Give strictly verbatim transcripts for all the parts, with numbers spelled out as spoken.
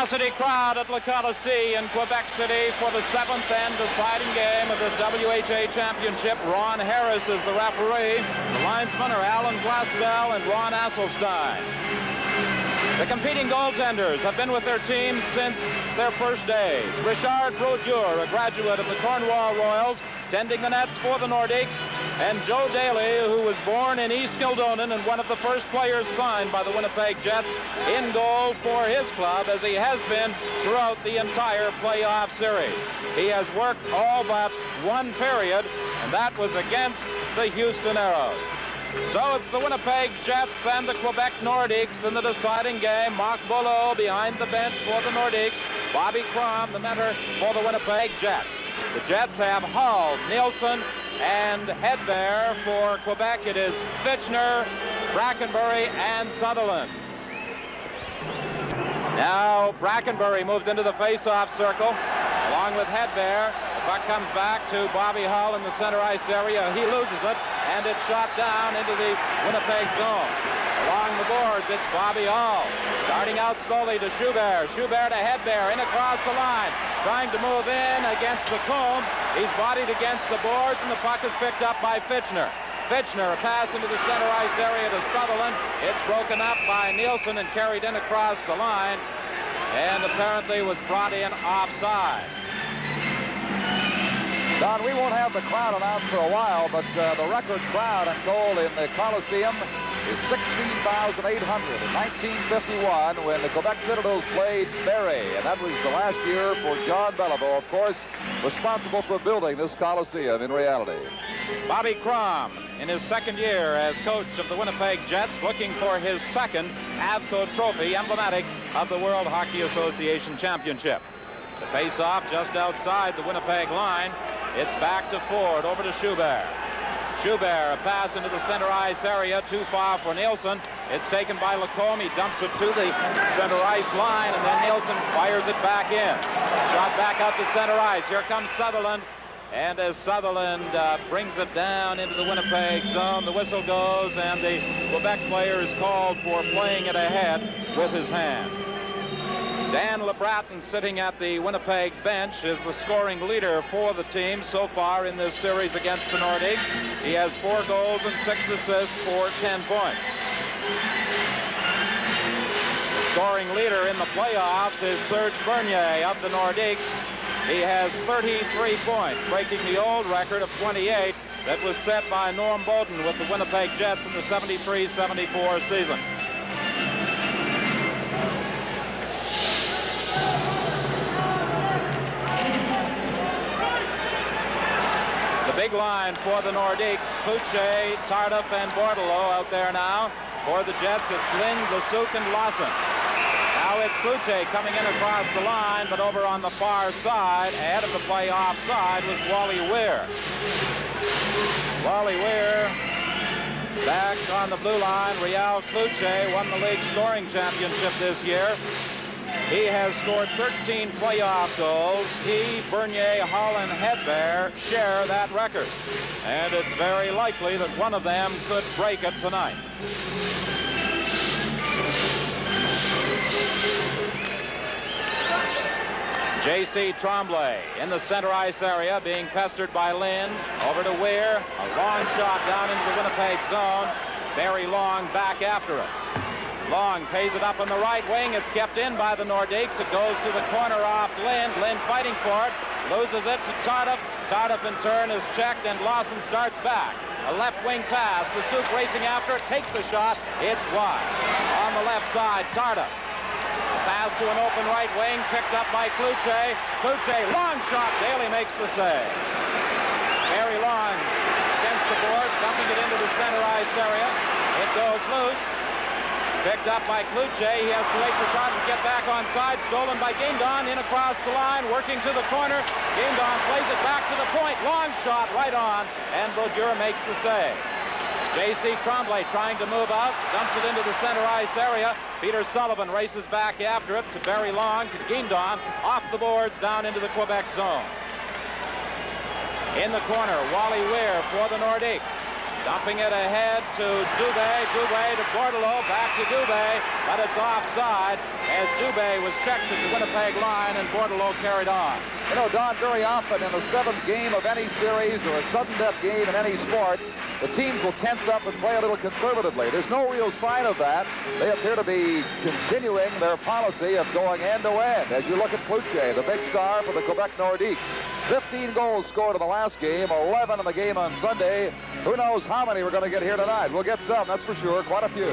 Capacity crowd at Le Coliseum in Quebec City for the seventh and deciding game of the W H A Championship. Ron Harris is the referee. The linesmen are Alan Glasgow and Ron Asselstein. The competing goaltenders have been with their teams since their first days. Richard Brodeur, a graduate of the Cornwall Royals, tending the nets for the Nordiques, and Joe Daly, who was born in East Kildonan and one of the first players signed by the Winnipeg Jets, in goal for his club, as he has been throughout the entire playoff series. He has worked all but one period, and that was against the Houston Aeros. So it's the Winnipeg Jets and the Quebec Nordiques in the deciding game. Marc Boileau behind the bench for the Nordiques. Bobby Crom, the mentor for the Winnipeg Jets. The Jets have Hull, Nielsen, and Hedberg. For Quebec, it is Fitchner, Brackenbury, and Sutherland. Now Brackenbury moves into the face-off circle along with Hedberg. The puck comes back to Bobby Hull in the center ice area. He loses it, and it's shot down into the Winnipeg zone. Along the boards, it's Bobby Hull. Starting out slowly to Schubert. Schubert to Hedberg, in across the line. Trying to move in against the comb. He's bodied against the boards, and the puck is picked up by Fitchner. Fitchner, a pass into the center ice area to Sutherland. It's broken up by Nielsen and carried in across the line, and apparently was brought in offside. Don, we won't have the crowd announced for a while, but uh, the record crowd, I'm told, in the Coliseum is sixteen thousand eight hundred in nineteen fifty-one when the Quebec Citadels played Barrie, and that was the last year for John Beliveau, of course, responsible for building this Coliseum in reality. Bobby Crom, in his second year as coach of the Winnipeg Jets, looking for his second A V C O trophy, emblematic of the World Hockey Association Championship. The face-off just outside the Winnipeg line. It's back to Ford, over to Schubert. Schubert, a pass into the center ice area, too far for Nielsen. It's taken by Lacombe. He dumps it to the center ice line, and then Nielsen fires it back in. Shot back out to center ice. Here comes Sutherland. And as Sutherland uh, brings it down into the Winnipeg zone, the whistle goes, and the Quebec player is called for playing it ahead with his hand. Dan LeBratton, sitting at the Winnipeg bench, is the scoring leader for the team so far in this series against the Nordiques. He has four goals and six assists for ten points. The scoring leader in the playoffs is Serge Bernier of the Nordiques. He has thirty-three points, breaking the old record of twenty-eight that was set by Norm Bowden with the Winnipeg Jets in the seventy-three seventy-four season. Big line for the Nordiques. Cloutier, Tardif, and Bordelot out there now. For the Jets, it's Lind, Lesuc, and Lawson. Now it's Cloutier coming in across the line, but over on the far side, ahead of the play offside, was Wally Weir. Wally Weir back on the blue line. Réal Cloutier won the league scoring championship this year. He has scored thirteen playoff goals. He, Bernier, Hull, and Hedberg share that record. And it's very likely that one of them could break it tonight. J C Tremblay in the center ice area, being pestered by Lind. Over to Weir. A long shot down into the Winnipeg zone. Very Long back after it. Long pays it up on the right wing. It's kept in by the Nordiques. It goes to the corner off Lind. Lind fighting for it. Loses it to Tardif. Tardif in turn is checked, and Lawson starts back. A left wing pass. The Lesuc racing after it. Takes the shot. It's wide. On the left side, Tardif. Pass to an open right wing. Picked up by Cloutier. Cloutier, long shot. Daly makes the save. Very Long against the board, dumping it into the center ice area. It goes loose. Picked up by Cloutier. He has to wait for Tardif to get back on side. Stolen by Guindon. In across the line. Working to the corner. Guindon plays it back to the point. Long shot right on. And Brodeur makes the save. J C Tremblay trying to move out. Dumps it into the center ice area. Peter Sullivan races back after it to Barry Long, to Guindon. Off the boards down into the Quebec zone. In the corner, Wally Weir for the Nordiques. Dumping it ahead to Dubé. Dubé to Bordelot. Back to Dubé. but it's offside as Dubé was checked at the Winnipeg line and Bordelot carried on. You know, Don, very often in the seventh game of any series or a sudden death game in any sport, the teams will tense up and play a little conservatively. There's no real sign of that. They appear to be continuing their policy of going end to end. As you look at Cloutier, the big star for the Quebec Nordiques. fifteen goals scored in the last game, eleven in the game on Sunday. Who knows how many we're going to get here tonight? We'll get some, that's for sure, quite a few.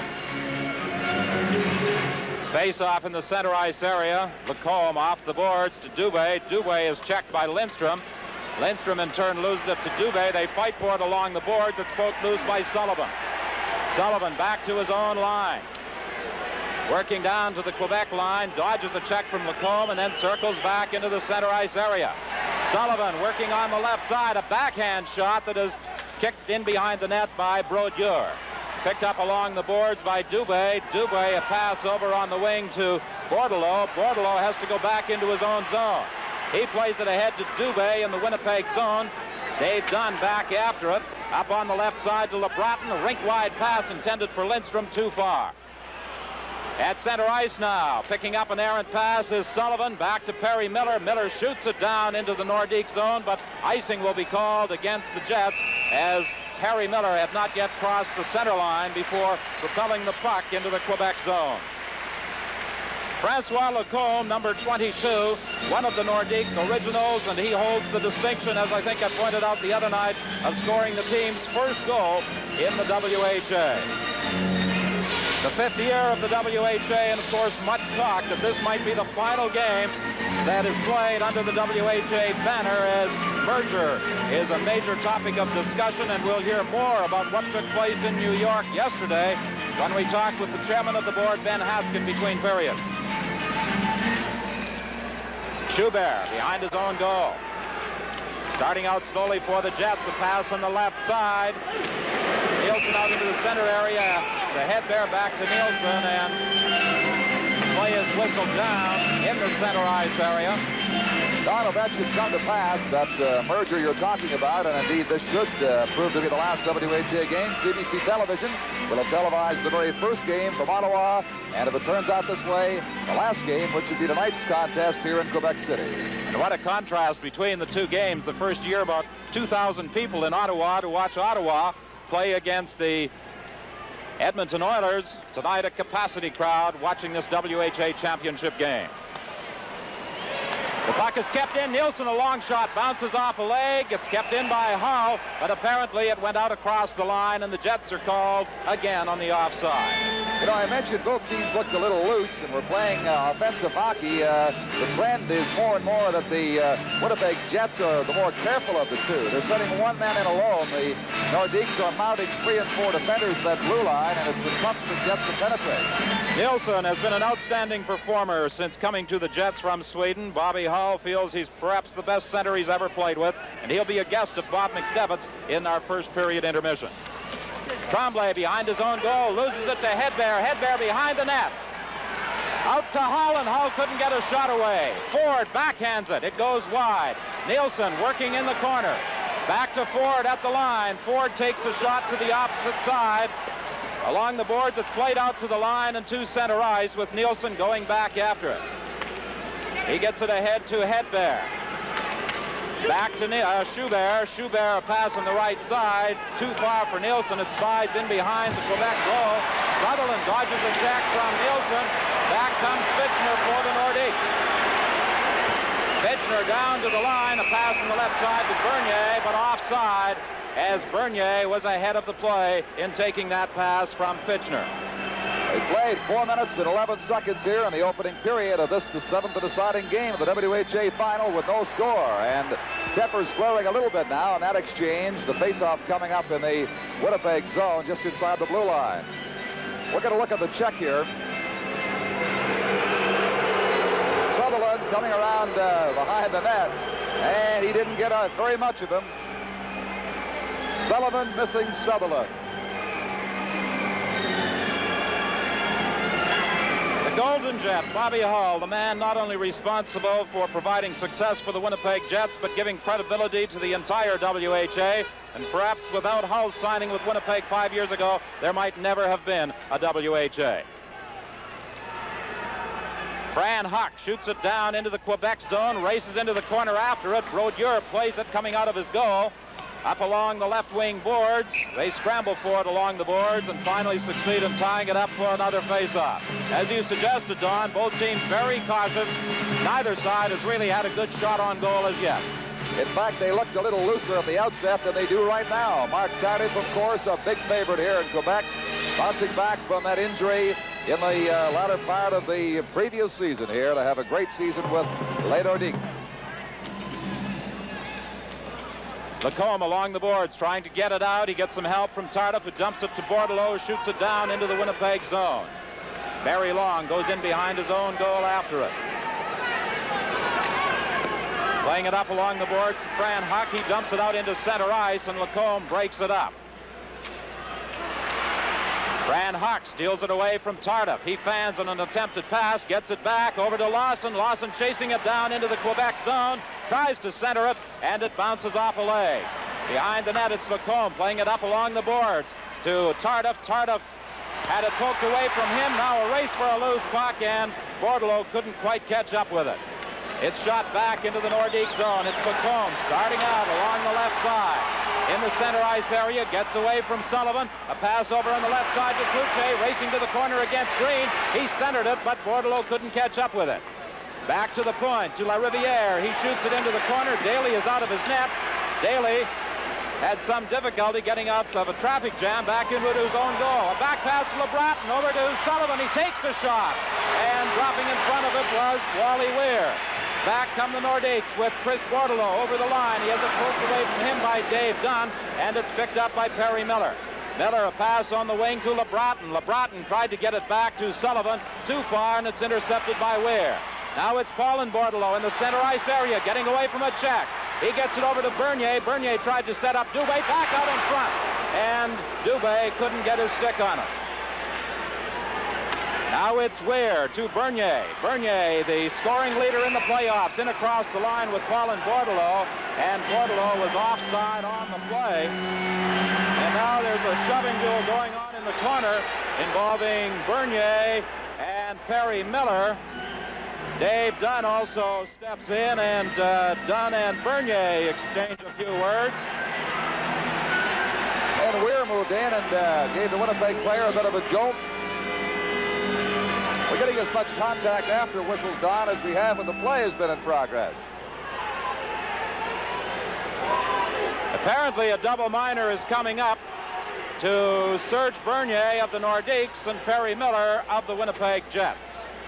Face-off in the center ice area. Lacombe off the boards to Dubé. Dubé is checked by Lindstrom. Lindstrom in turn loses it to Dubé. They fight for it along the boards. It's poked loose by Sullivan. Sullivan back to his own line. Working down to the Quebec line, dodges a check from Lacombe and then circles back into the center ice area. Sullivan working on the left side, a backhand shot that is kicked in behind the net by Brodeur. Picked up along the boards by Dubé. Dubé a pass over on the wing to Bordelot. Bordelot has to go back into his own zone. He plays it ahead to Dubé in the Winnipeg zone. Dave Dunn back after it. Up on the left side to LeBreton. A rink-wide pass intended for Lindstrom, too far. At center ice now, picking up an errant pass is Sullivan. Back to Perry Miller. Miller shoots it down into the Nordique zone, but icing will be called against the Jets as Perry Miller had not yet crossed the center line before propelling the puck into the Quebec zone. Francois Lacombe, number twenty-two, one of the Nordique originals, and he holds the distinction, as I think I pointed out the other night, of scoring the team's first goal in the W H A. The fifth year of the W H A, and of course much talk that this might be the final game that is played under the W H A banner, as merger is a major topic of discussion, and we'll hear more about what took place in New York yesterday when we talked with the chairman of the board, Ben Haskin, between periods. Schubert behind his own goal. Starting out slowly for the Jets, a pass on the left side. Nielsen out into the center area. The head there back to Nielsen, and play is whistled down in the center ice area. Don, if that should come to pass, that uh, merger you're talking about, and indeed this should uh, prove to be the last W H A game, C B C Television will have televised the very first game from Ottawa, and if it turns out this way, the last game, which would be tonight's contest here in Quebec City. And what a contrast between the two games. The first year, about two thousand people in Ottawa to watch Ottawa play against the Edmonton Oilers. Tonight, a capacity crowd watching this W H A championship game. The puck is kept in. Nielsen, a long shot, bounces off a leg. It's kept in by Hull, but apparently it went out across the line, and the Jets are called again on the offside. You know, I mentioned both teams looked a little loose and were playing uh, offensive hockey. Uh, the trend is more and more that the uh, Winnipeg Jets are the more careful of the two. They're sending one man in alone. The Nordiques are mounting three and four defenders to that blue line, and it's been tough for the Jets to penetrate. Nielsen has been an outstanding performer since coming to the Jets from Sweden. Bobby Hull feels he's perhaps the best center he's ever played with, and he'll be a guest of Bob McDevitt's in our first period intermission. Tremblay behind his own goal, loses it to Hedberg. Hedberg behind the net. Out to Hull, and Hull couldn't get a shot away. Ford backhands it. It goes wide. Nielsen working in the corner. Back to Ford at the line. Ford takes a shot to the opposite side. Along the boards, it's played out to the line and to center ice with Nielsen going back after it. He gets it ahead to Hedberg. Back to uh, Schubert. Schubert, a pass on the right side. Too far for Nielsen. It slides in behind the Quebec goal. Sutherland dodges a check from Nielsen. Back comes Fitchner for the Nordiques. Fitchner down to the line. A pass on the left side to Bernier, but offside, as Bernier was ahead of the play in taking that pass from Fitchner. They played four minutes and eleven seconds here in the opening period of this, the seventh and deciding game of the W H A final with no score. And tempers squaring a little bit now in that exchange. The faceoff coming up in the Winnipeg zone just inside the blue line. We're going to look at the check here. Sutherland coming around uh, behind the net, and he didn't get uh, very much of him. Sullivan missing Sutherland. Golden Jet, Bobby Hull, the man not only responsible for providing success for the Winnipeg Jets, but giving credibility to the entire W H A. And perhaps without Hull signing with Winnipeg five years ago, there might never have been a W H A. Fran Huck shoots it down into the Quebec zone, races into the corner after it. Brodeur plays it coming out of his goal. Up along the left wing boards. They scramble for it along the boards and finally succeed in tying it up for another face-off. As you suggested, Don, both teams very cautious. Neither side has really had a good shot on goal as yet. In fact, they looked a little looser at the outset than they do right now. Mark Tardif, of course, a big favorite here in Quebec, bouncing back from that injury in the uh, latter part of the previous season here to have a great season with Les Nordiques. Lacombe along the boards trying to get it out. He gets some help from Tardif, who dumps it to Bordelot, shoots it down into the Winnipeg zone. Barry Long goes in behind his own goal after it. Playing it up along the boards to Fran Huck. He dumps it out into center ice, and Lacombe breaks it up. Fran Huck steals it away from Tardif. He fans on an attempted pass, gets it back over to Lawson. Lawson chasing it down into the Quebec zone, tries to center it, and it bounces off a leg. Behind the net, it's Lacombe playing it up along the boards to Tardif. Tardif had it poked away from him. Now a race for a loose puck, and Bordelot couldn't quite catch up with it. It's shot back into the Nordique zone. It's Lacombe starting out along the left side. In the center ice area, gets away from Sullivan. A pass over on the left side to Cloutier, racing to the corner against Green. He centered it, but Bordelot couldn't catch up with it. Back to the point, to La Riviere. He shoots it into the corner. Daly is out of his net. Daly had some difficulty getting out of a traffic jam back into his own goal. A back pass to LeBratton over to Sullivan. He takes the shot, and dropping in front of it was Wally Weir. Back come the Nordiques with Chris Bordelot over the line. He has it poked away from him by Dave Dunn, and it's picked up by Perry Miller. Miller, a pass on the wing to LeBratton. LeBratton tried to get it back to Sullivan. Too far, and it's intercepted by Weir. Now it's Paulin Bordelot in the center ice area, getting away from a check. He gets it over to Bernier. Bernier tried to set up Dubé back out in front, and Dubé couldn't get his stick on it. Now it's Weir to Bernier. Bernier, the scoring leader in the playoffs, in across the line with Paulin Bordelot, and Bordelot was offside on the play. And now there's a shoving duel going on in the corner involving Bernier and Perry Miller. Dave Dunn also steps in, and uh, Dunn and Bernier exchange a few words. And Weir moved in and uh, gave the Winnipeg player a bit of a jolt. We're getting as much contact after whistles, Don, as we have when the play has been in progress. Apparently a double minor is coming up to Serge Bernier of the Nordiques and Perry Miller of the Winnipeg Jets.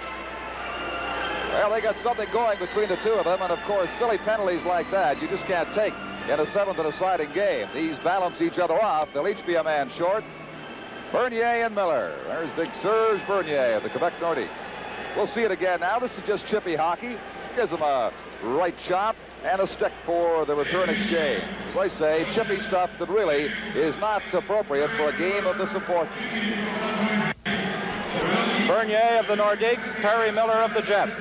Well, they got something going between the two of them, and of course, silly penalties like that you just can't take in a seventh and deciding game. These balance each other off. They'll each be a man short. Bernier and Miller. There's big Serge Bernier of the Quebec Nordiques. We'll see it again now. This is just chippy hockey. Gives them a right chop and a stick for the return exchange. As I say, chippy stuff that really is not appropriate for a game of this importance. Bernier of the Nordiques, Perry Miller of the Jets.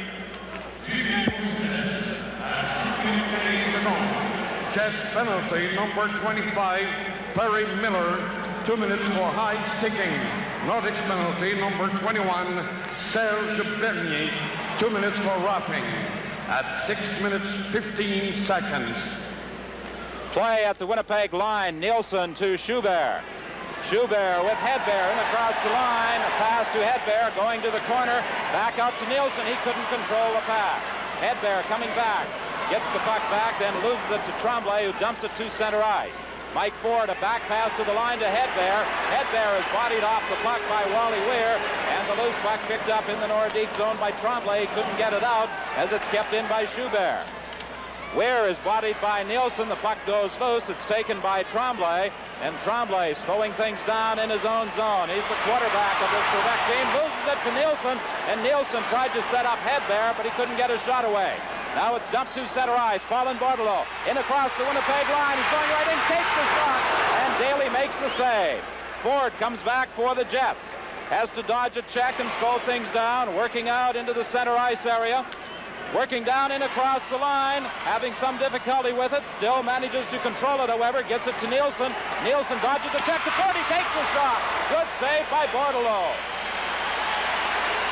Jets penalty, number twenty-five, Perry Miller. Two minutes for high sticking. Nordics penalty, number twenty-one, Serge Bernier. Two minutes for roughing. At six minutes, fifteen seconds. Play at the Winnipeg line. Nielsen to Schubert. Schubert with Hedberg in across the line. A pass to Hedberg going to the corner. Back out to Nielsen. He couldn't control the pass. Hedberg coming back. Gets the puck back, then loses it to Tremblay, who dumps it to center ice. Mike Ford, a back pass to the line to Hedberg. Hedberg is bodied off the puck by Wally Weir, and the loose puck picked up in the Nordique zone by Tremblay. He couldn't get it out as it's kept in by Schubert. Weir is bodied by Nielsen. The puck goes loose. It's taken by Tremblay, and Tremblay slowing things down in his own zone. He's the quarterback of this Quebec team. Loses it to Nielsen, and Nielsen tried to set up Hedberg, but he couldn't get his shot away. Now it's dumped to center ice. Paulin Bordelot in across the Winnipeg line. He's going right in, takes the shot, and Daly makes the save. Ford comes back for the Jets. Has to dodge a check and slow things down, working out into the center ice area. Working down in across the line, having some difficulty with it. Still manages to control it, however. Gets it to Nielsen. Nielsen dodges the check to Ford. He takes the shot. Good save by Bordelot.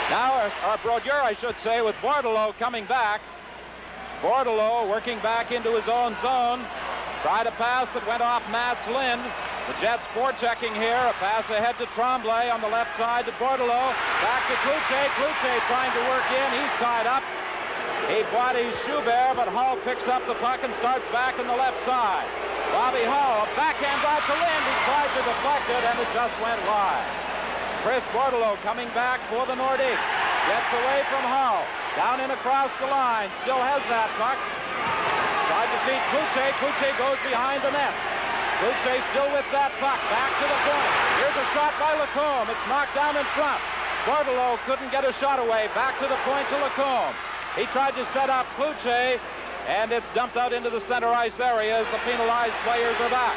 Now, our Brodeur, I should say, with Bordelot coming back. Bordelot working back into his own zone. Tried a pass that went off Mats Lind. The Jets forechecking here. A pass ahead to Tremblay on the left side to Bordelot. Back to Cloutier. Cloutier trying to work in. He's tied up. He bodies Schubert, but Hull picks up the puck and starts back on the left side. Bobby Hull, a backhand drive to Lind. He tried to deflect it, and it just went wide. Chris Bordelot coming back for the Nordiques. Gets away from Hull. Down and across the line. Still has that puck. Tried to beat Cloutier. Cloutier goes behind the net. Cloutier still with that puck. Back to the point. Here's a shot by Lacombe. It's knocked down in front. Bordelot couldn't get a shot away. Back to the point to Lacombe. He tried to set up Cloutier, and it's dumped out into the center ice area as the penalized players are back.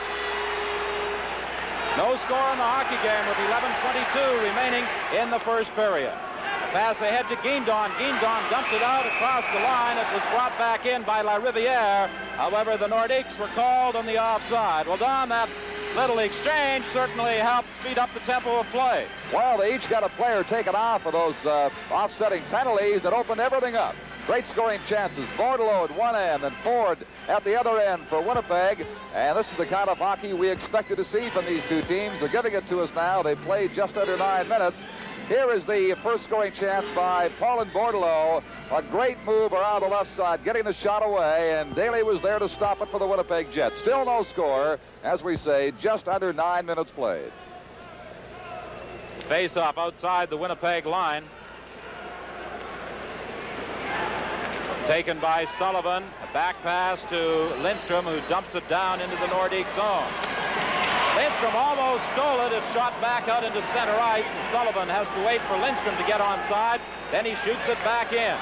No score in the hockey game with eleven twenty-two remaining in the first period. A pass ahead to Guindon. Guindon dumped it out across the line. It was brought back in by La Riviere. However, the Nordiques were called on the offside. Well, Don, that little exchange certainly helped speed up the tempo of play. Well, they each got a player taken off of those uh, offsetting penalties that opened everything up. Great scoring chances. Bordelot at one end and Ford at the other end for Winnipeg. And this is the kind of hockey we expected to see from these two teams. They're giving it to us now. They played just under nine minutes. Here is the first scoring chance by Paulin Bordelot. A great move around the left side, getting the shot away, and Daly was there to stop it for the Winnipeg Jets. Still no score, as we say, just under nine minutes played. Face-off outside the Winnipeg line. Taken by Sullivan. A back pass to Lindstrom, who dumps it down into the Nordique zone. Lindstrom almost stole it. It's shot back out into center ice, and Sullivan has to wait for Lindstrom to get onside. Then he shoots it back in.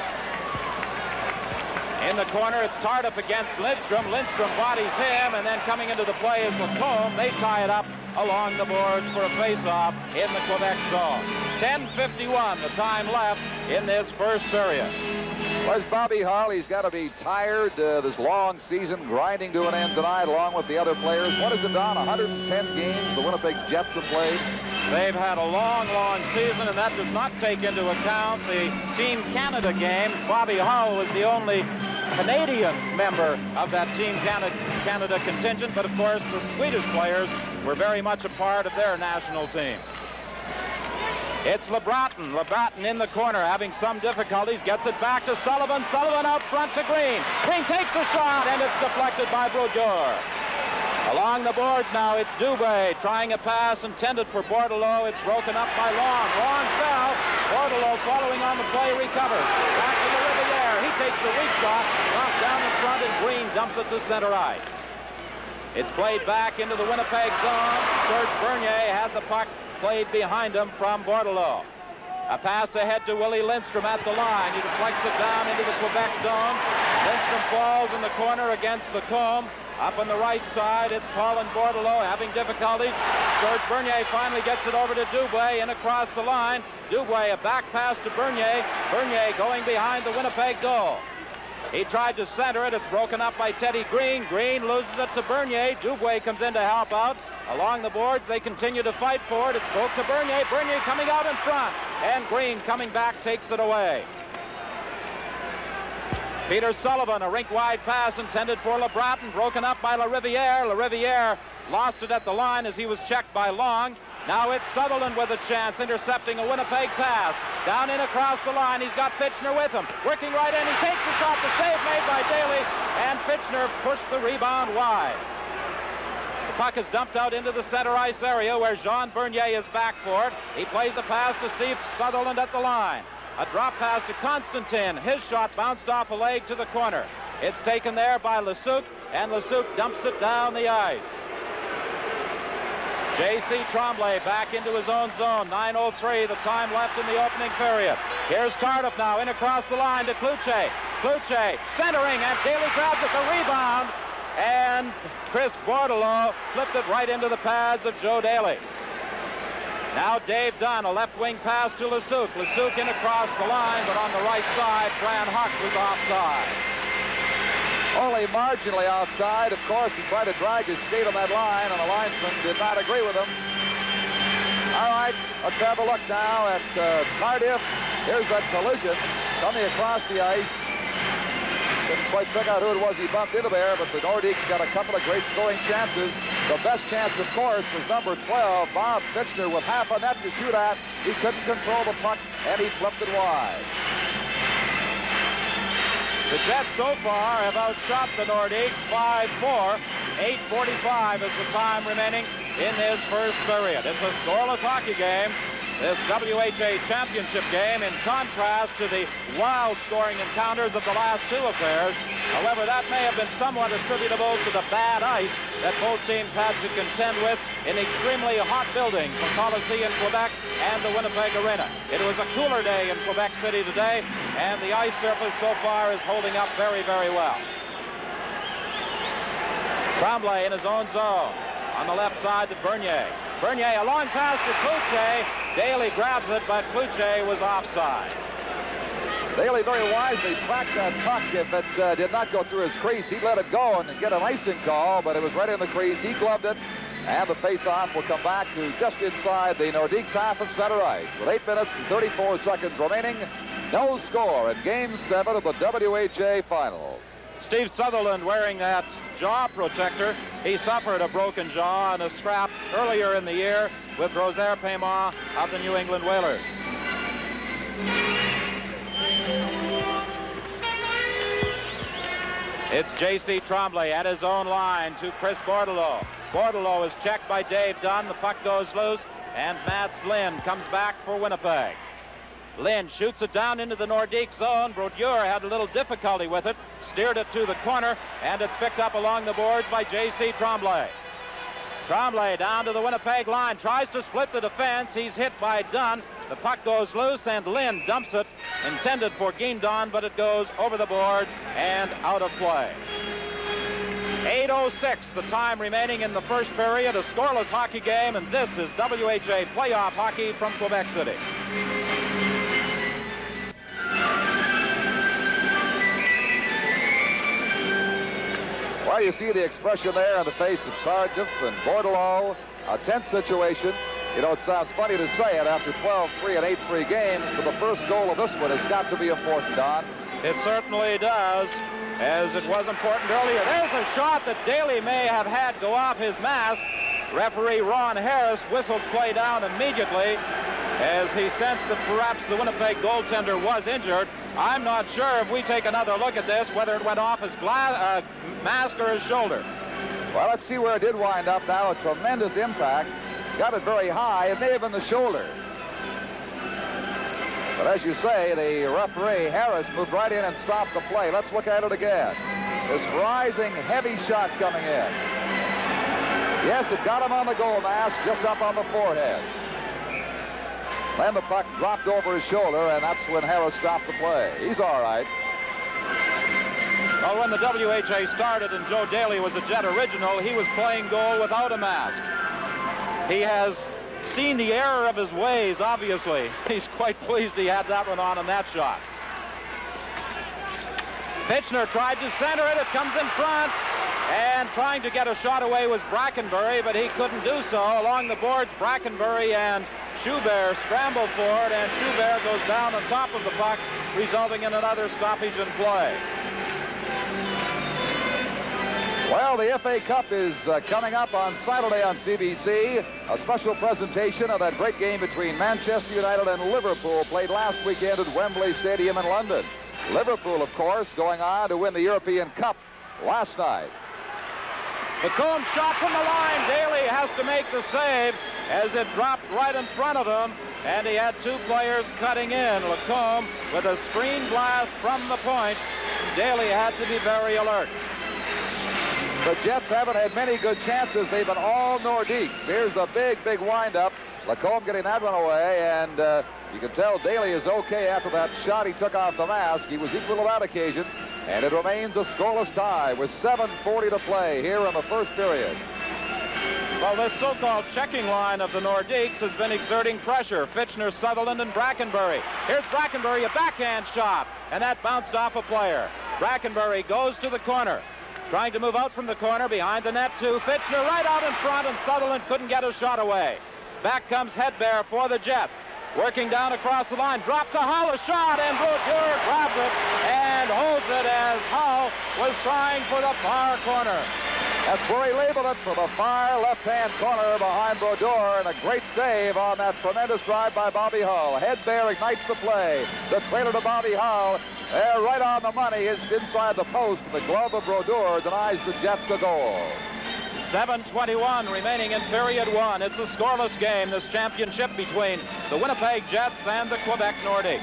In the corner, it's Tardif against Lindstrom. Lindstrom bodies him, and then coming into the play is Lacombe. They tie it up along the boards for a face-off in the Quebec zone. ten fifty-one, the time left in this first period. Where's Bobby Hull? He's got to be tired uh, this long season, grinding to an end tonight along with the other players. What is it, Don? one hundred ten games the Winnipeg Jets have played? They've had a long, long season, and that does not take into account the Team Canada games. Bobby Hull was the only Canadian member of that Team Canada, Canada contingent, but of course the Swedish players were very much a part of their national team. It's LeBratton. LeBratton in the corner, having some difficulties, gets it back to Sullivan. Sullivan out front to Green. Green takes the shot, and it's deflected by Brodeur. Along the boards now, it's Dubé trying a pass intended for Bordelot. It's broken up by Long. Long fell. Bordelot following on the play, recovers. Back to the Riviere. He takes the weak shot, knocked down in front, and Green dumps it to center ice. It's played back into the Winnipeg zone. Serge Bernier had the puck played behind him from Bordelot. A pass ahead to Willie Lindstrom at the line. He deflects it down into the Quebec zone. Lindstrom falls in the corner against Lacombe. Up on the right side, it's Paulin Bordelot having difficulties. Serge Bernier finally gets it over to Dubé and across the line. Dubé, a back pass to Bernier. Bernier going behind the Winnipeg goal. He tried to center it. It's broken up by Teddy Green. Green loses it to Bernier. Dubé comes in to help out. Along the boards, they continue to fight for it. It's broke to Bernier. Bernier coming out in front. And Green coming back takes it away. Peter Sullivan, a rink-wide pass intended for LeBratton, broken up by La Riviere. La Riviere lost it at the line as he was checked by Long. Now it's Sutherland with a chance, intercepting a Winnipeg pass. Down in across the line, he's got Fitchner with him. Working right in, he takes the shot, the save made by Daly, and Fitchner pushed the rebound wide. The puck is dumped out into the center ice area where Jean Bernier is back for it. He plays the pass to Steve Sutherland at the line. A drop pass to Constantin. His shot bounced off a leg to the corner. It's taken there by Lesuc, and Lesuc dumps it down the ice. J C Tremblay back into his own zone. nine oh three, the time left in the opening period. Here's Tardif now, in across the line to Cloutier. Cloutier centering, and Daly grabs it, the rebound, and Chris Bordelot flipped it right into the pads of Joe Daly. Now Dave Dunn, a left wing pass to Lesuc. Lesuc in across the line, but on the right side, Fran Huck was offside. Only marginally outside. Of course, he tried to drag his skate on that line, and the linesman did not agree with him. All right, let's have a look now at uh, Cardiff Here's that collision coming across the ice. Couldn't quite figure out who it was he bumped into there, but the Nordiques got a couple of great scoring chances. The best chance, of course, was number twelve, Bob Fitchner, with half a net to shoot at. He couldn't control the puck, and he flipped it wide. The Jets so far have outshot the Nordiques five four. eight forty-five is the time remaining in this first period. It's a scoreless hockey game, this W H A championship game, in contrast to the wild scoring encounters of the last two affairs. However, that may have been somewhat attributable to the bad ice that both teams had to contend with in extremely hot buildings, the Coliseum in Quebec and the Winnipeg Arena. It was a cooler day in Quebec City today, and the ice surface so far is holding up very, very well. Tremblay in his own zone. On the left side to Bernier. Bernier, a long pass to Cloutier. Daly grabs it, but Cloutier was offside. Daly very wisely tracked that puck. If it uh, did not go through his crease, he let it go and get an icing call, but it was right in the crease. He gloved it, and the face-off will come back to just inside the Nordiques half of center ice. With eight minutes and thirty-four seconds remaining, no score in Game seven of the W H A Finals. Steve Sutherland wearing that jaw protector. He suffered a broken jaw in a scrap earlier in the year with Rosaire Paiement of the New England Whalers. It's J C Tremblay at his own line to Chris Bordelot. Bordelot is checked by Dave Dunn. The puck goes loose, and Mats Lynn comes back for Winnipeg. Lynn shoots it down into the Nordique zone. Brodeur had a little difficulty with it, steered it to the corner, and it's picked up along the boards by J C Tremblay. Tremblay down to the Winnipeg line, tries to split the defense. He's hit by Dunn. The puck goes loose, and Lynn dumps it, intended for Guindon, but it goes over the boards and out of play. eight oh six, the time remaining in the first period, a scoreless hockey game, and this is W H A playoff hockey from Quebec City. Well, you see the expression there on the face of Sargent and Bordelot. A tense situation. You know, it sounds funny to say it after twelve three and eight three games, but the first goal of this one has got to be important, Don. It certainly does, as it was important earlier. There's a shot that Daly may have had go off his mask. Referee Ron Harris whistles play down immediately as he sensed that perhaps the Winnipeg goaltender was injured. I'm not sure, if we take another look at this, whether it went off his glass, uh, mask or his shoulder. Well, let's see where it did wind up now. A tremendous impact. Got it very high. It may have been the shoulder. But as you say, the referee, Harris, moved right in and stopped the play. Let's look at it again. This rising, heavy shot coming in. Yes, it got him on the goal mask, just up on the forehead. Then the puck dropped over his shoulder, and that's when Harris stopped the play. He's all right. Well, when the W H A started and Joe Daly was a Jet original, he was playing goal without a mask. He has seen the error of his ways, obviously. He's quite pleased he had that one on in that shot. Fitchner tried to center it. It comes in front. And trying to get a shot away was Brackenbury, but he couldn't do so. Along the boards, Brackenbury and Schubert scramble for it, and Schubert goes down on top of the puck, resulting in another stoppage in play. Well, the F A Cup is uh, coming up on Saturday on C B C. A special presentation of that great game between Manchester United and Liverpool, played last weekend at Wembley Stadium in London. Liverpool, of course, going on to win the European Cup last night. McComb shot from the line. Daly has to make the save as it dropped right in front of him, and he had two players cutting in. Lacombe with a screen blast from the point. Daly had to be very alert. The Jets haven't had many good chances. They've been all Nordiques. Here's the big, big windup. Lacombe getting that one away, and uh, you can tell Daly is okay after that shot he took off the mask. He was equal to that occasion, and it remains a scoreless tie with seven forty to play here in the first period. Well, this so-called checking line of the Nordiques has been exerting pressure. Fitchner, Sutherland, and Brackenbury. Here's Brackenbury, a backhand shot, and that bounced off a player. Brackenbury goes to the corner, trying to move out from the corner behind the net to Fitchner, right out in front, and Sutherland couldn't get a shot away. Back comes Hedberg for the Jets. working down across the line, dropped to Hull, a shot, and Brodeur grabs it and holds it as Hull was trying for the far corner. That's where he labeled it, for the far left-hand corner behind Brodeur, and a great save on that tremendous drive by Bobby Hull. Head Bear ignites the play. The trailer to Bobby Hull. They're right on the money. Is inside the post. The glove of Brodeur denies the Jets a goal. seven twenty-one remaining in period one. It's a scoreless game, this championship between the Winnipeg Jets and the Quebec Nordiques.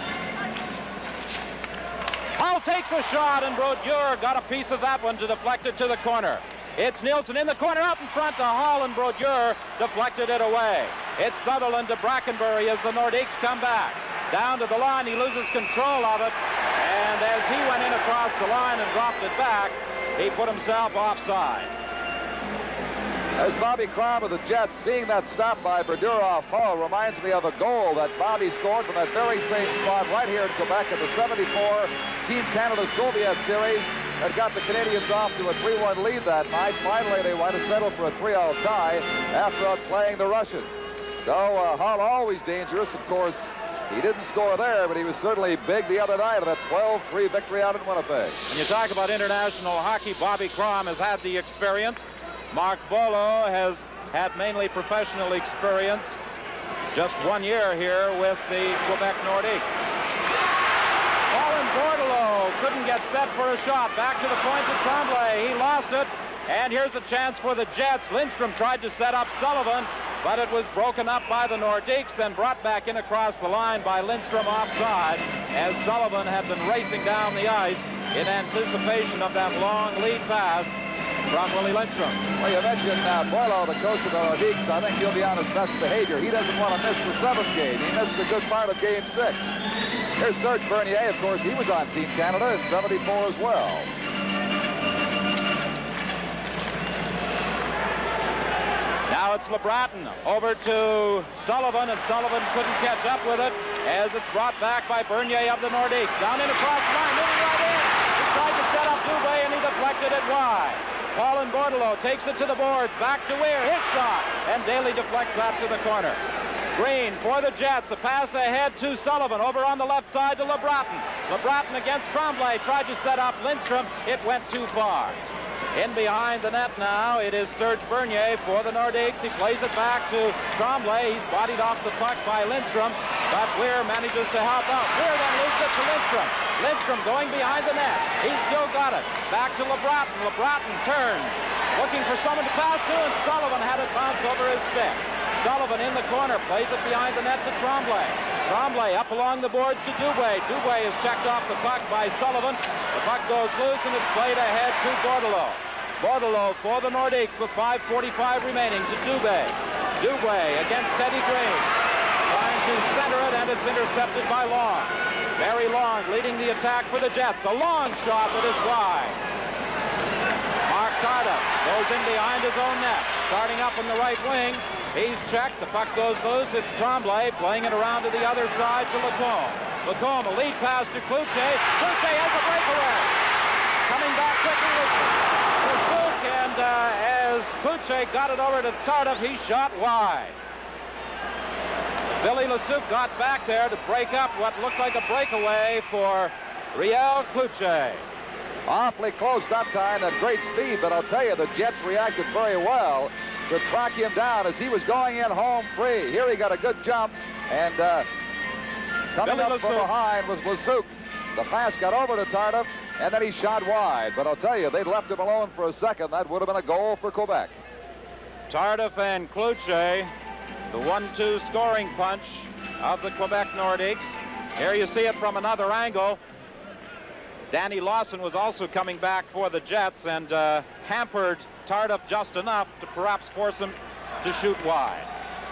Hull takes a shot, and Brodeur got a piece of that one to deflect it to the corner. It's Nielsen in the corner, out in front to Hull, and Brodeur deflected it away. It's Sutherland to Brackenbury as the Nordiques come back. Down to the line, he loses control of it, and as he went in across the line and dropped it back, he put himself offside. As Bobby Crom of the Jets, seeing that stop by Brodeur off Hull reminds me of a goal that Bobby scored from that very same spot right here in Quebec in the seventy-four Team Canada Soviet Series that got the Canadians off to a three one lead that night. Finally, they want to settle for a three all tie after outplaying the Russians. So uh, Hull always dangerous, of course. He didn't score there, but he was certainly big the other night of that twelve three victory out in Winnipeg. When you talk about international hockey, Bobby Crom has had the experience. Mark Bolo has had mainly professional experience. Just one year here with the Quebec Nordiques. Colin Bordelot couldn't get set for a shot. Back to the point to Tremblay. He lost it. And here's a chance for the Jets. Lindstrom tried to set up Sullivan, but it was broken up by the Nordiques, then brought back in across the line by Lindstrom offside, as Sullivan had been racing down the ice in anticipation of that long lead pass from Willie Lindstrom. Well, you mentioned uh, Boileau, the coach of the Nordiques. I think he'll be on his best behavior. He doesn't want to miss the seventh game. He missed a good part of game six. Here's Serge Bernier. Of course, he was on Team Canada in seventy-four as well. Now it's LeBratton over to Sullivan, and Sullivan couldn't catch up with it as it's brought back by Bernier of the Nordiques. Down in across the line, moving right in. He tried to set up Dubé, and he deflected it wide. Colin Bordelot takes it to the boards, back to Weir, his shot, and Daly deflects that to the corner. Green for the Jets, a pass ahead to Sullivan, over on the left side to LeBratton. LeBratton against Tremblay, tried to set up Lindstrom, it went too far. In behind the net now, it is Serge Bernier for the Nordiques. He plays it back to Tremblay. He's bodied off the puck by Lindstrom, but Weir manages to help out. Weir then leaves it to Lindstrom. Lindstrom going behind the net. He's still got it. Back to LeBratton. LeBratton turns, looking for someone to pass to, and Sullivan had it bounce over his stick. Sullivan in the corner, plays it behind the net to Tremblay. Tremblay up along the boards to Dubé. Dubé is checked off the puck by Sullivan. The puck goes loose, and it's played ahead to Bordelot. Bordelot for the Nordiques with five forty-five remaining to Dubé. Dubé against Teddy Green. Trying to center it, and it's intercepted by Long. Very Long leading the attack for the Jets. A long shot that is wide. Mark Tardif goes in behind his own net. Starting up in the right wing. He's checked. The puck goes loose. It's Tremblay playing it around to the other side to Lacombe. Lacombe, a lead pass to Cloutier. Cloutier has a breakaway. Coming back quickly was Lesuc, and uh, as Cloutier got it over to Tardif, he shot wide. Billy Lesuc got back there to break up what looked like a breakaway for Riel Cloutier. Awfully close that time, that great speed, but I'll tell you, the Jets reacted very well to track him down as he was going in home free. Here he got a good jump, and uh, coming Billy up from Lesuc. behind was Lesuc. The pass got over to Tardif, and then he shot wide. But I'll tell you, they'd left him alone for a second. That would have been a goal for Quebec. Tardif and Cloutier, the one two scoring punch of the Quebec Nordiques. Here you see it from another angle. Danny Lawson was also coming back for the Jets and uh, hampered Tardif just enough to perhaps force him to shoot wide.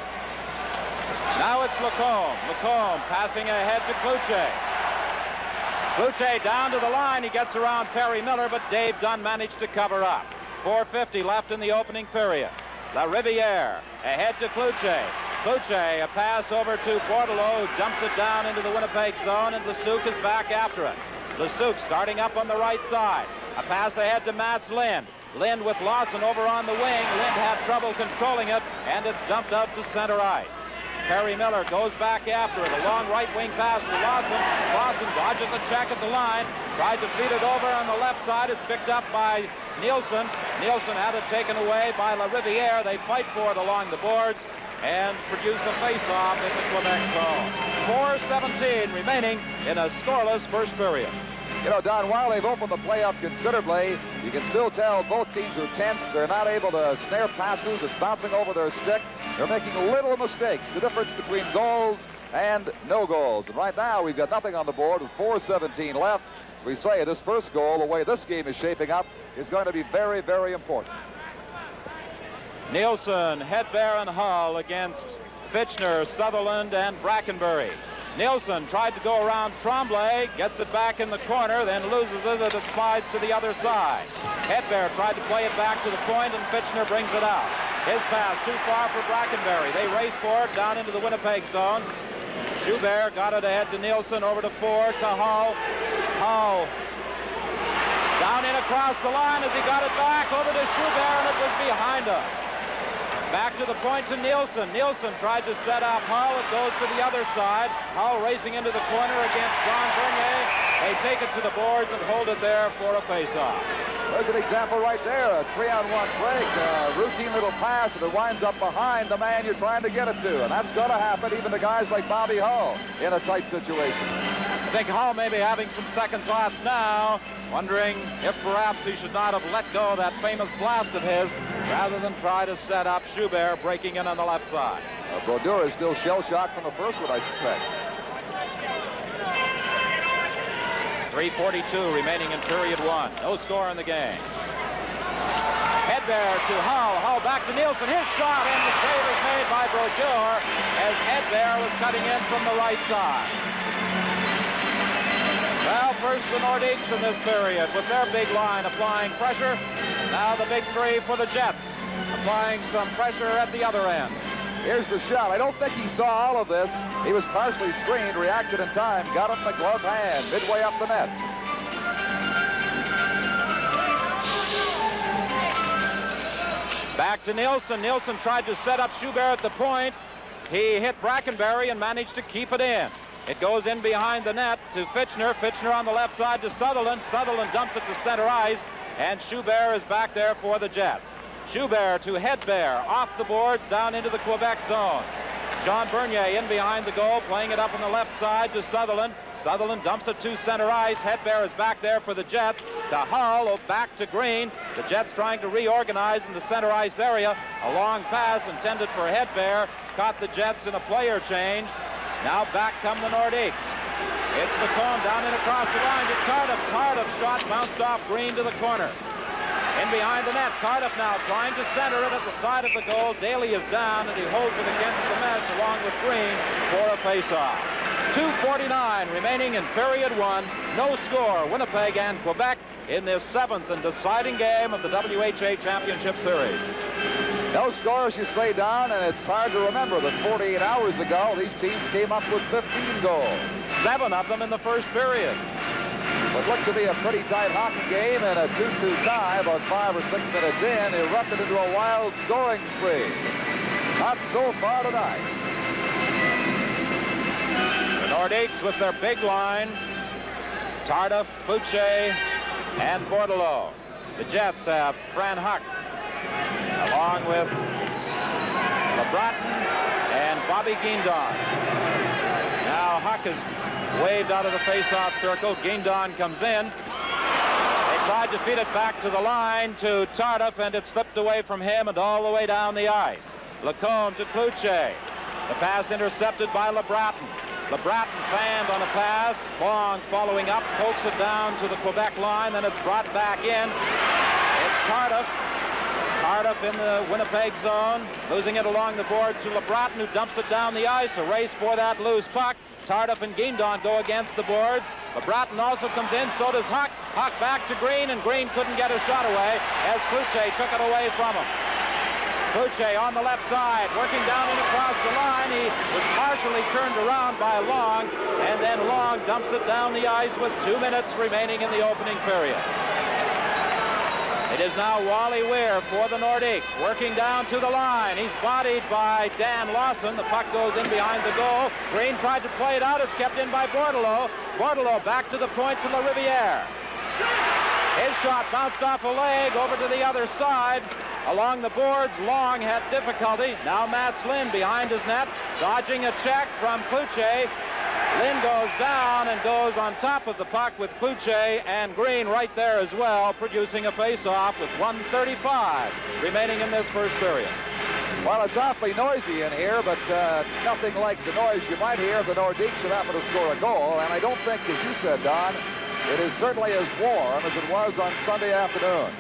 Now it's Lacombe. Lacombe passing ahead to Cloutier. Cloutier down to the line. He gets around Perry Miller, but Dave Dunn managed to cover up. four fifty left in the opening period. La Riviere ahead to Cloutier. Cloutier, a pass over to Bordelot, who dumps it down into the Winnipeg zone, and Lesuc is back after it. Lesuc starting up on the right side. A pass ahead to Mats Lind. Lind with Lawson over on the wing. Lind had trouble controlling it, and it's dumped out to center ice. Perry Miller goes back after it. A long right wing pass to Lawson. Lawson dodges a check at the line. Tried to feed it over on the left side. It's picked up by Nielsen. Nielsen had it taken away by LaRiviere. They fight for it along the boards and produce a face-off in the Quebec zone. four seventeen remaining in a scoreless first period. You know, Don, while they've opened the play up considerably, you can still tell both teams are tense. They're not able to snare passes. It's bouncing over their stick. They're making little mistakes. The difference between goals and no goals. And right now, we've got nothing on the board with four seventeen left. We say this first goal, the way this game is shaping up, is going to be very, very important. Nielsen, Hedberg, and Hull against Fitchner, Sutherland, and Brackenbury. Nielsen tried to go around Tremblay, gets it back in the corner, then loses it as it slides to the other side. Hedberg tried to play it back to the point, and Fitchner brings it out. His pass too far for Brackenbury. They race for it down into the Winnipeg zone. Schubert got it ahead to Nielsen, over to Ford, to Hull. Hull down in across the line as he got it back over to Schubert, and it was behind him. Back to the point to Nielsen. Nielsen tried to set up Hull. It goes to the other side. Hull racing into the corner against John Bernier. They take it to the boards and hold it there for a face-off. There's an example right there. A three-on-one break, a routine little pass, and it winds up behind the man you're trying to get it to. And that's going to happen even to guys like Bobby Hull in a tight situation. I think Hull may be having some second thoughts now, wondering if perhaps he should not have let go of that famous blast of his rather than try to set up Schubert breaking in on the left side. Uh, Brodeur is still shell-shocked from the first one, I suspect. three forty-two remaining in period one. No score in the game. Hedberg to Hull. Hull back to Nielsen. His shot, and the save is made by Brodeur as Hedberg was cutting in from the right side. Well, first the Nordiques in this period with their big line applying pressure. Now the big three for the Jets applying some pressure at the other end. Here's the shot. I don't think he saw all of this. He was partially screened, reacted in time, got it in the glove hand, midway up the net. Back to Nielsen. Nielsen tried to set up Schubert at the point. He hit Brackenbury and managed to keep it in. It goes in behind the net to Fitchner. Fitchner on the left side to Sutherland. Sutherland dumps it to center ice, and Schubert is back there for the Jets. Schubert to Hedberg, off the boards, down into the Quebec zone. John Bernier in behind the goal, playing it up on the left side to Sutherland. Sutherland dumps it to center ice. Hedberg is back there for the Jets. To Hull, back to Green. The Jets trying to reorganize in the center ice area. A long pass intended for Hedberg. Caught the Jets in a player change. Now back come the Nordiques. It's McComb down and across the line to Cardiff. Cardiff shot bounced off Green to the corner. In behind the net, Cardiff now trying to center it at the side of the goal. Daly is down, and he holds it against the mesh along with Green for a face-off. two forty-nine remaining in period one. No score, Winnipeg and Quebec in this seventh and deciding game of the W H A Championship Series. No score, as you say, Don, and it's hard to remember that forty-eight hours ago, these teams came up with fifteen goals. Seven of them in the first period. What looked to be a pretty tight hockey game, and a two two tie about five or six minutes in erupted into a wild scoring spree. Not so far tonight. The Nordiques with their big line, Tardif, Fouché, and Bordelot. The Jets have Fran Huck, along with LeBreton and Bobby Guindon. Now Huck is waved out of the face-off circle. Guindon comes in. They tried to feed it back to the line to Tardif, and it slipped away from him and all the way down the ice. Lacombe to Cloutier. The pass intercepted by LeBreton. LeBreton fanned on a pass. Long following up, pokes it down to the Quebec line, then it's brought back in. It's Tardif. Tardif in the Winnipeg zone, losing it along the boards to LeBreton, who dumps it down the ice. A race for that loose puck. Tardif and Guindon go against the boards. LeBreton also comes in, so does Huck. Huck back to Green, and Green couldn't get a shot away as Cloutier took it away from him. Cloutier on the left side, working down and across the line. He was partially turned around by Long, and then Long dumps it down the ice with two minutes remaining in the opening period. They It is now Wally Weir for the Nordiques, working down to the line. He's bodied by Dan Lawson. The puck goes in behind the goal. Green tried to play it out. It's kept in by Bordelot. Bordelot back to the point to La Riviere. His shot bounced off a leg over to the other side. Along the boards, Long had difficulty. Now Mats Lind behind his net, dodging a check from Cloutier. Lind goes down and goes on top of the puck with Cloutier and Green right there as well, producing a face-off with one thirty-five remaining in this first period. Well, it's awfully noisy in here, but uh, nothing like the noise you might hear if the Nordiques should happen to score a goal. And I don't think, as you said, Don, it is certainly as warm as it was on Sunday afternoon.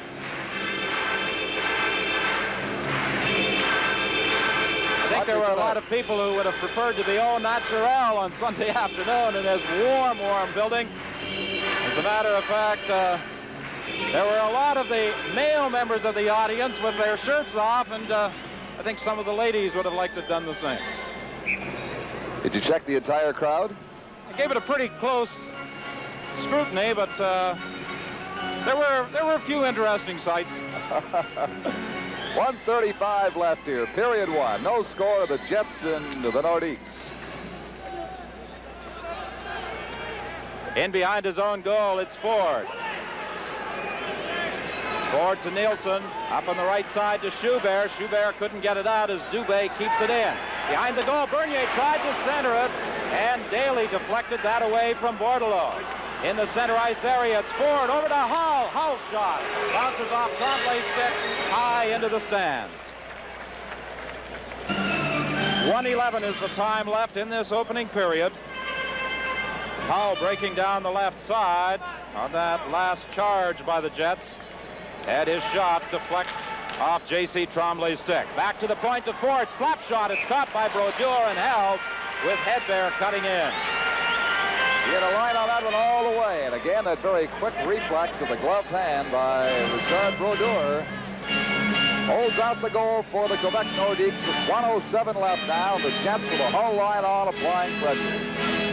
I think there were a lot of people who would have preferred to be au naturel on Sunday afternoon in this warm, warm building. As a matter of fact, uh, there were a lot of the male members of the audience with their shirts off, and uh, I think some of the ladies would have liked to have done the same. Did you check the entire crowd? I gave it a pretty close scrutiny, but uh, there were there were a few interesting sights. one thirty-five left here, period one. No score of the Jets and the Nordiques. In behind his own goal, it's Ford. Ford to Nielsen, up on the right side to Schubert. Schubert couldn't get it out as Dubé keeps it in. Behind the goal, Bernier tried to center it, and Daly deflected that away from Bordelot. In the center ice area, it's Ford over to Hull. Hull shot. Bounces off Tremblay's stick high into the stands. one eleven is the time left in this opening period. Hull breaking down the left side on that last charge by the Jets. Had his shot deflect off J C Tremblay's stick. Back to the point to Ford. Slap shot. It's caught by Brodeur and held with Hedberg cutting in. He had a line on that one all the way. And again, that very quick reflex of the gloved hand by Richard Brodeur holds out the goal for the Quebec Nordiques with one oh seven left now. The Jets with a whole line on applying pressure.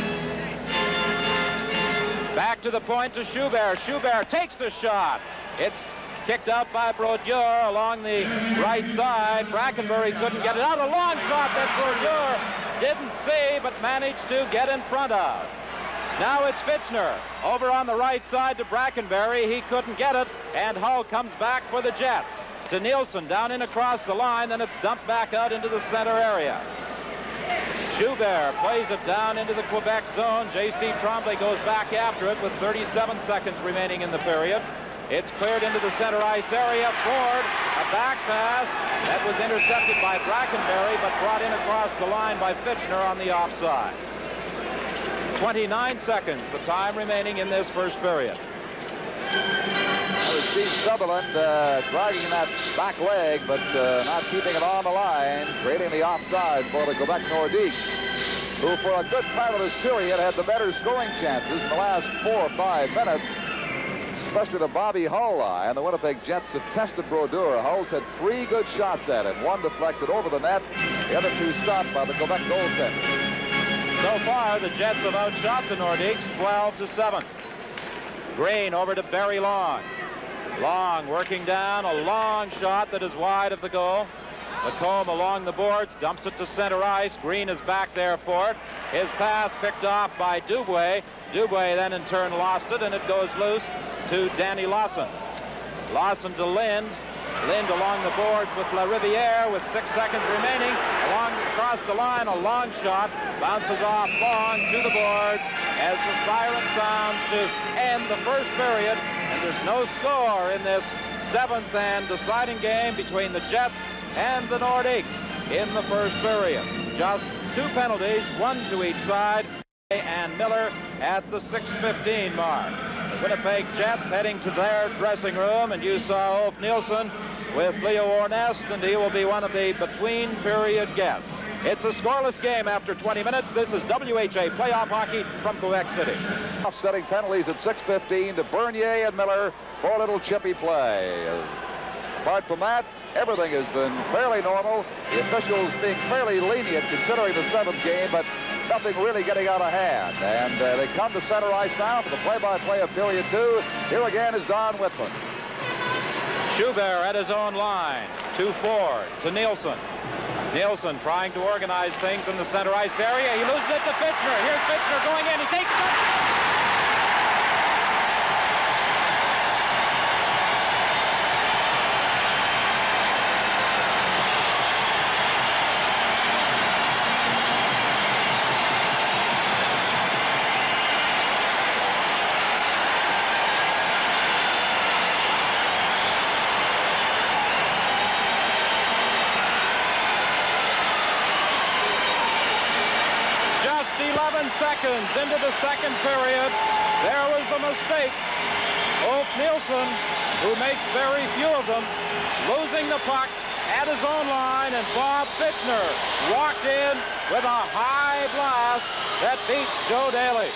Back to the point to Schubert. Schubert takes the shot. It's kicked out by Brodeur along the right side. Brackenbury couldn't get it out. A long shot that Brodeur didn't see but managed to get in front of. Now it's Fitchner over on the right side to Brackenbury. He couldn't get it, and Hull comes back for the Jets. To Nielsen, down in across the line, then it's dumped back out into the center area. Schubert plays it down into the Quebec zone. J C Tremblay goes back after it with thirty-seven seconds remaining in the period. It's cleared into the center ice area. Ford, a back pass that was intercepted by Brackenbury, but brought in across the line by Fitchner on the offside. twenty-nine seconds, the time remaining in this first period. Well, Steve Sutherland uh, dragging that back leg, but uh, not keeping it on the line, creating the offside for the Quebec Nordiques, who for a good part of this period had the better scoring chances in the last four or five minutes, especially the Bobby Hull line. The Winnipeg Jets have tested Brodeur. Hull's had three good shots at him, one deflected over the net, the other two stopped by the Quebec goaltender. So far, the Jets have outshot the Nordiques twelve to seven. Green over to Barry Long. Long working down, a long shot that is wide of the goal. Lacombe along the boards, dumps it to center ice. Green is back there for it. His pass picked off by Dubois. Dubois then in turn lost it, and it goes loose to Danny Lawson. Lawson to Lind. Lind along the boards with La Riviere with six seconds remaining. Along across the line, a long shot. Bounces off Long to the boards as the siren sounds to end the first period. And there's no score in this seventh and deciding game between the Jets and the Nordiques in the first period. Just two penalties, one to each side, and Miller at the six fifteen mark. The Winnipeg Jets heading to their dressing room, and you saw Ulf Nielsen with Leo Ornest, and he will be one of the between-period guests. It's a scoreless game after twenty minutes. This is W H A playoff hockey from Quebec City. Offsetting penalties at six fifteen to Bernier and Miller for a little chippy play. Apart from that, everything has been fairly normal. The officials being fairly lenient considering the seventh game, but nothing really getting out of hand. And uh, they come to center ice now for the play-by-play of period two. Here again is Don Whitman. Schubert at his own line. Two forward to Nielsen. Nielsen trying to organize things in the center ice area. He loses it to Fitchner. Here's Fitchner going in. He takes it. eleven seconds into the second period, there was the mistake. Ulf Nielsen, who makes very few of them, losing the puck at his own line, and Bob Fitchner walked in with a high blast that beat Joe Daly.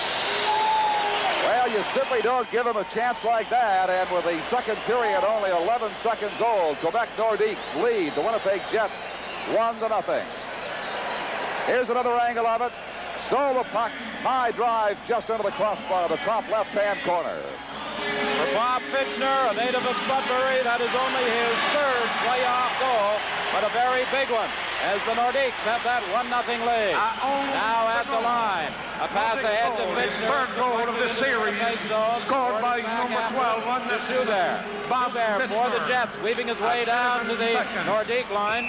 Well, you simply don't give him a chance like that, and with the second period only eleven seconds old, Quebec Nordiques lead the Winnipeg Jets one to nothing. Here's another angle of it. Stole the puck. High drive just under the crossbar, the top left-hand corner. For Bob Fitchner, a native of Sudbury, that is only his third playoff goal, but a very big one, as the Nordiques have that one nothing lead. Now at the line. A pass ahead to Fitchner. Third goal of the series, scored by number twelve on the Schubert. Bob Schubert for the Jets, weaving his way down to the Nordique line.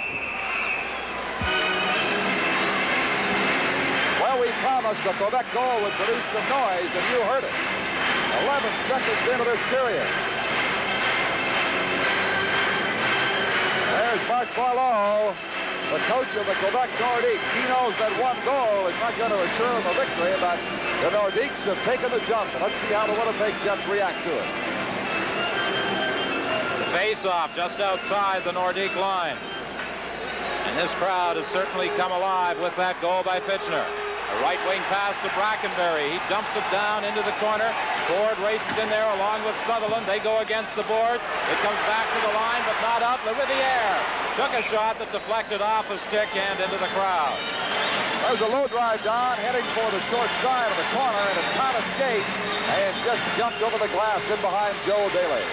Well, we promised the Quebec goal would produce some noise, and you heard it. eleven seconds into this period. There's Mark Boileau, the coach of the Quebec Nordiques. He knows that one goal is not going to assure him a victory, but the Nordiques have taken the jump. Let's see how the Winnipeg Jets react to it. The face-off just outside the Nordique line. And this crowd has certainly come alive with that goal by Fitchner. A right wing pass to Brackenberry. He dumps it down into the corner. Ford races in there along with Sutherland. They go against the boards. It comes back to the line, but not up. Riviere took a shot that deflected off a stick and into the crowd. There's a low drive down, heading for the short side of the corner, and it caught a skate and just jumped over the glass in behind Joe Daly.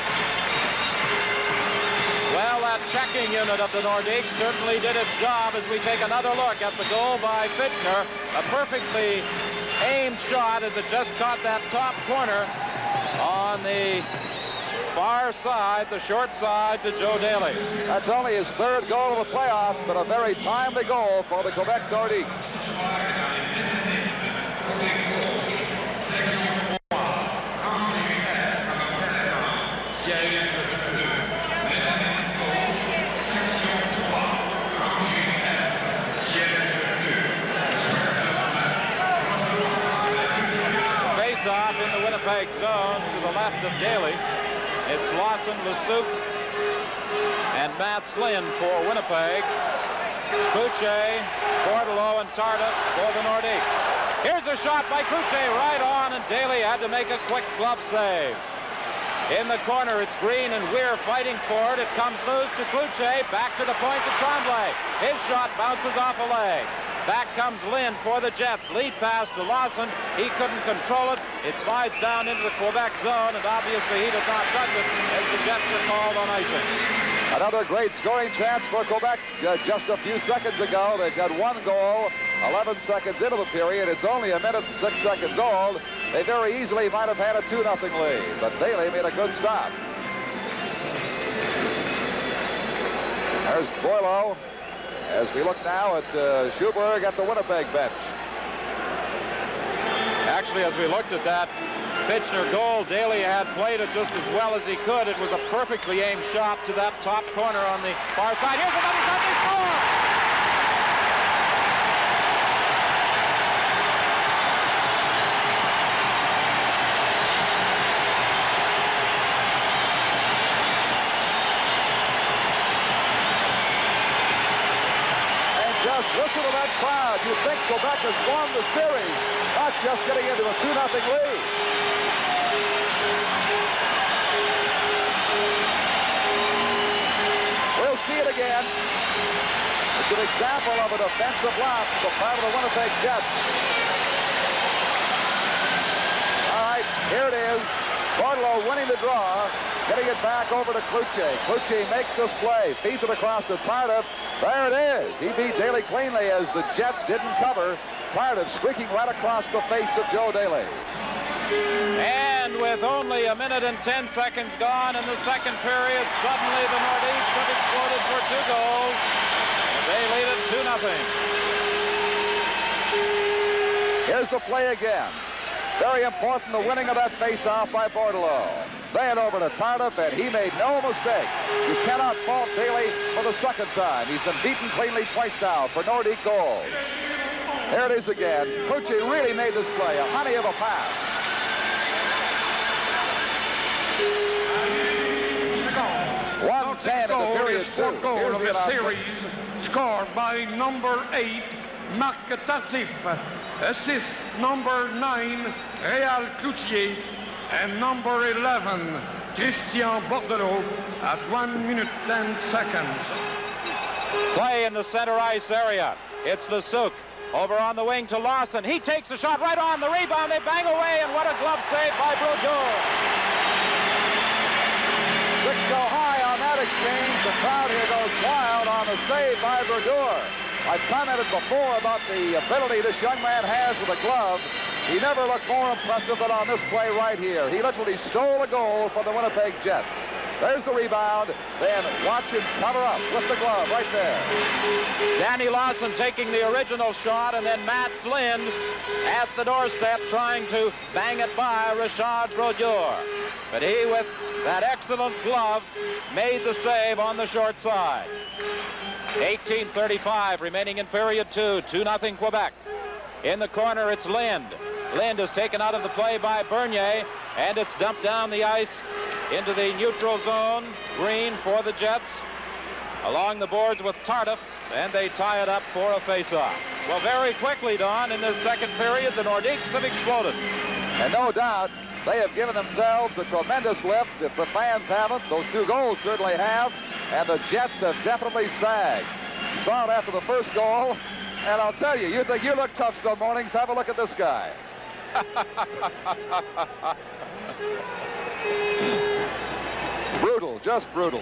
Well, that checking unit of the Nordiques certainly did its job as we take another look at the goal by Fitchner. A perfectly aimed shot as it just caught that top corner on the far side, the short side to Joe Daly. That's only his third goal of the playoffs, but a very timely goal for the Quebec Nordiques. Off in the Winnipeg zone to the left of Daly. It's Lawson, Lesuc, and Matt Slynn for Winnipeg. Couche, Bordelot, and Tardif for the Nordiques. Here's a shot by Couche right on, and Daly had to make a quick glove save. In the corner, it's Green and Weir fighting for it. It comes loose to Couche, back to the point to Tremblay. His shot bounces off a leg. Back comes Lynn for the Jets. Lead pass to Lawson. He couldn't control it. It slides down into the Quebec zone, and obviously he did not touch it as the Jets are called on icing. Another great scoring chance for Quebec uh, just a few seconds ago. They've got one goal, eleven seconds into the period. It's only a minute and six seconds old. They very easily might have had a two nothing lead, but Daly made a good stop. There's Boileau. As we look now at uh, Schuberg at the Winnipeg bench. Actually, as we looked at that Fitchner goal, Daly had played it just as well as he could. It was a perfectly aimed shot to that top corner on the far side. Here's another shot. They score! Listen to that crowd. You think Quebec has won the series, not just getting into a two nothing lead. We'll see it again. It's an example of a defensive lapse on the part of the Winnipeg Jets. All right, here it is. Bordelot winning the draw, getting it back over to Cloutier. Cloutier makes this play, feeds it across to Tardif. There it is. He beat Daly cleanly as the Jets didn't cover. Tardif streaking right across the face of Joe Daly. And with only a minute and ten seconds gone in the second period, suddenly the Nordiques have exploded for two goals. And they lead it two nothing. Here's the play again. Very important, the winning of that face-off by Bordelot. Then over to Tardif, and he made no mistake. You cannot fault Daly for the second time. He's been beaten cleanly twice now for Nordique goals. There it is again. Cloutier really made this play, a honey of a pass. one ten in the period two. Goal of the series scored by number eight, Marc Tardif. Assist number nine, Réal Cloutier, and number eleven, Christian Bordelot, at one minute ten seconds. Play in the center ice area. It's Lesuc over on the wing to Lawson. He takes a shot right on the rebound. They bang away, and what a glove save by Brodeur. Six go high on that exchange. The crowd here goes wild on the save by Brodeur. I've commented before about the ability this young man has with a glove. He never looked more impressive than on this play right here. He literally stole a goal from the Winnipeg Jets. There's the rebound. Then watch him cover up with the glove right there. Danny Lawson taking the original shot, and then Mats Lind at the doorstep trying to bang it by Richard Brodeur. But he, with that excellent glove, made the save on the short side. eighteen thirty-five remaining in period two. two nothing Quebec. In the corner, it's Lind. Lind is taken out of the play by Bernier, and it's dumped down the ice into the neutral zone. Green for the Jets. Along the boards with Tardif, and they tie it up for a face-off. Well, very quickly, Don, in this second period, the Nordiques have exploded. And no doubt, they have given themselves a tremendous lift. If the fans haven't, those two goals certainly have. And the Jets have definitely sagged. You saw it after the first goal. And I'll tell you, you think you look tough some mornings, have a look at this guy. Brutal, just brutal.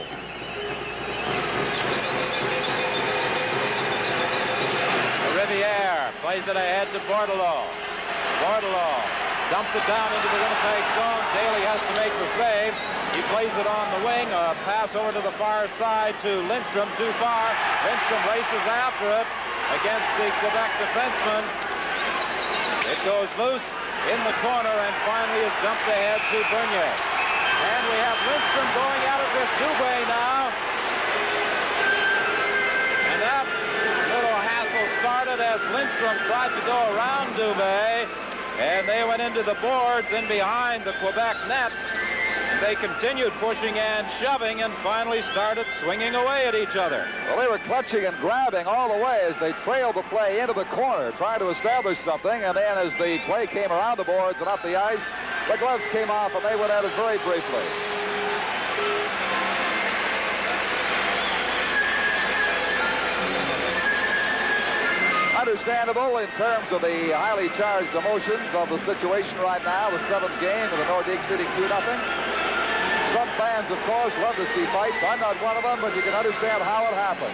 Riviere plays it ahead to Bordelot. Bordelot dumps it down into the Winnipeg zone. Daly has to make the save. He plays it on the wing. A pass over to the far side to Lindstrom, too far. Lindstrom races after it against the Quebec defenseman. It goes loose in the corner and finally is dumped ahead to Bernier. And we have Lindstrom going at it with Dubé now. And that little hassle started as Lindstrom tried to go around Dubé, and they went into the boards in behind the Quebec net. They continued pushing and shoving and finally started swinging away at each other. Well, they were clutching and grabbing all the way as they trailed the play into the corner, trying to establish something, and then as the play came around the boards and up the ice, the gloves came off and they went at it very briefly. Understandable in terms of the highly charged emotions of the situation right now, the seventh game of the Nordiques leading two nothing. Some fans, of course, love to see fights. I'm not one of them, but you can understand how it happened.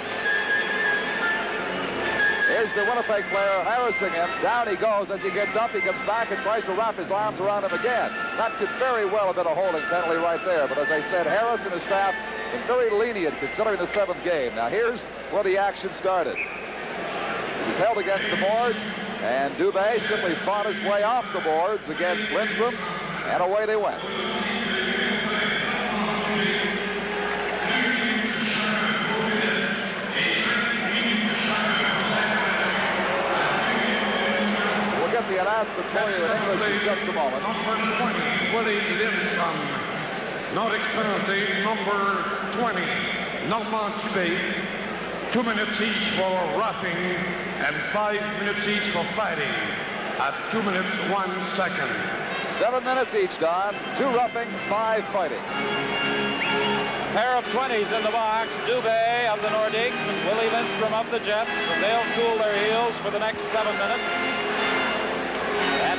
Here's the Winnipeg player harassing him. Down he goes. As he gets up, he comes back and tries to wrap his arms around him again. That could very well have been a holding penalty right there. But as I said, Harris and his staff been very lenient considering the seventh game. Now here's where the action started. He was held against the boards, and Dubé simply fought his way off the boards against Lindstrom, and away they went. We'll get the announcement for you in English in just a moment. Number twenty, Willie Lindstrom. Nordic penalty, number twenty, Normand Dubé. Two minutes each for roughing and five minutes each for fighting at two minutes, one second. Seven minutes each, Don. Two roughing, five fighting. Pair of twenties in the box. Dubé of the Nordiques and Willie Lindstrom of the Jets. And they'll cool their heels for the next seven minutes. At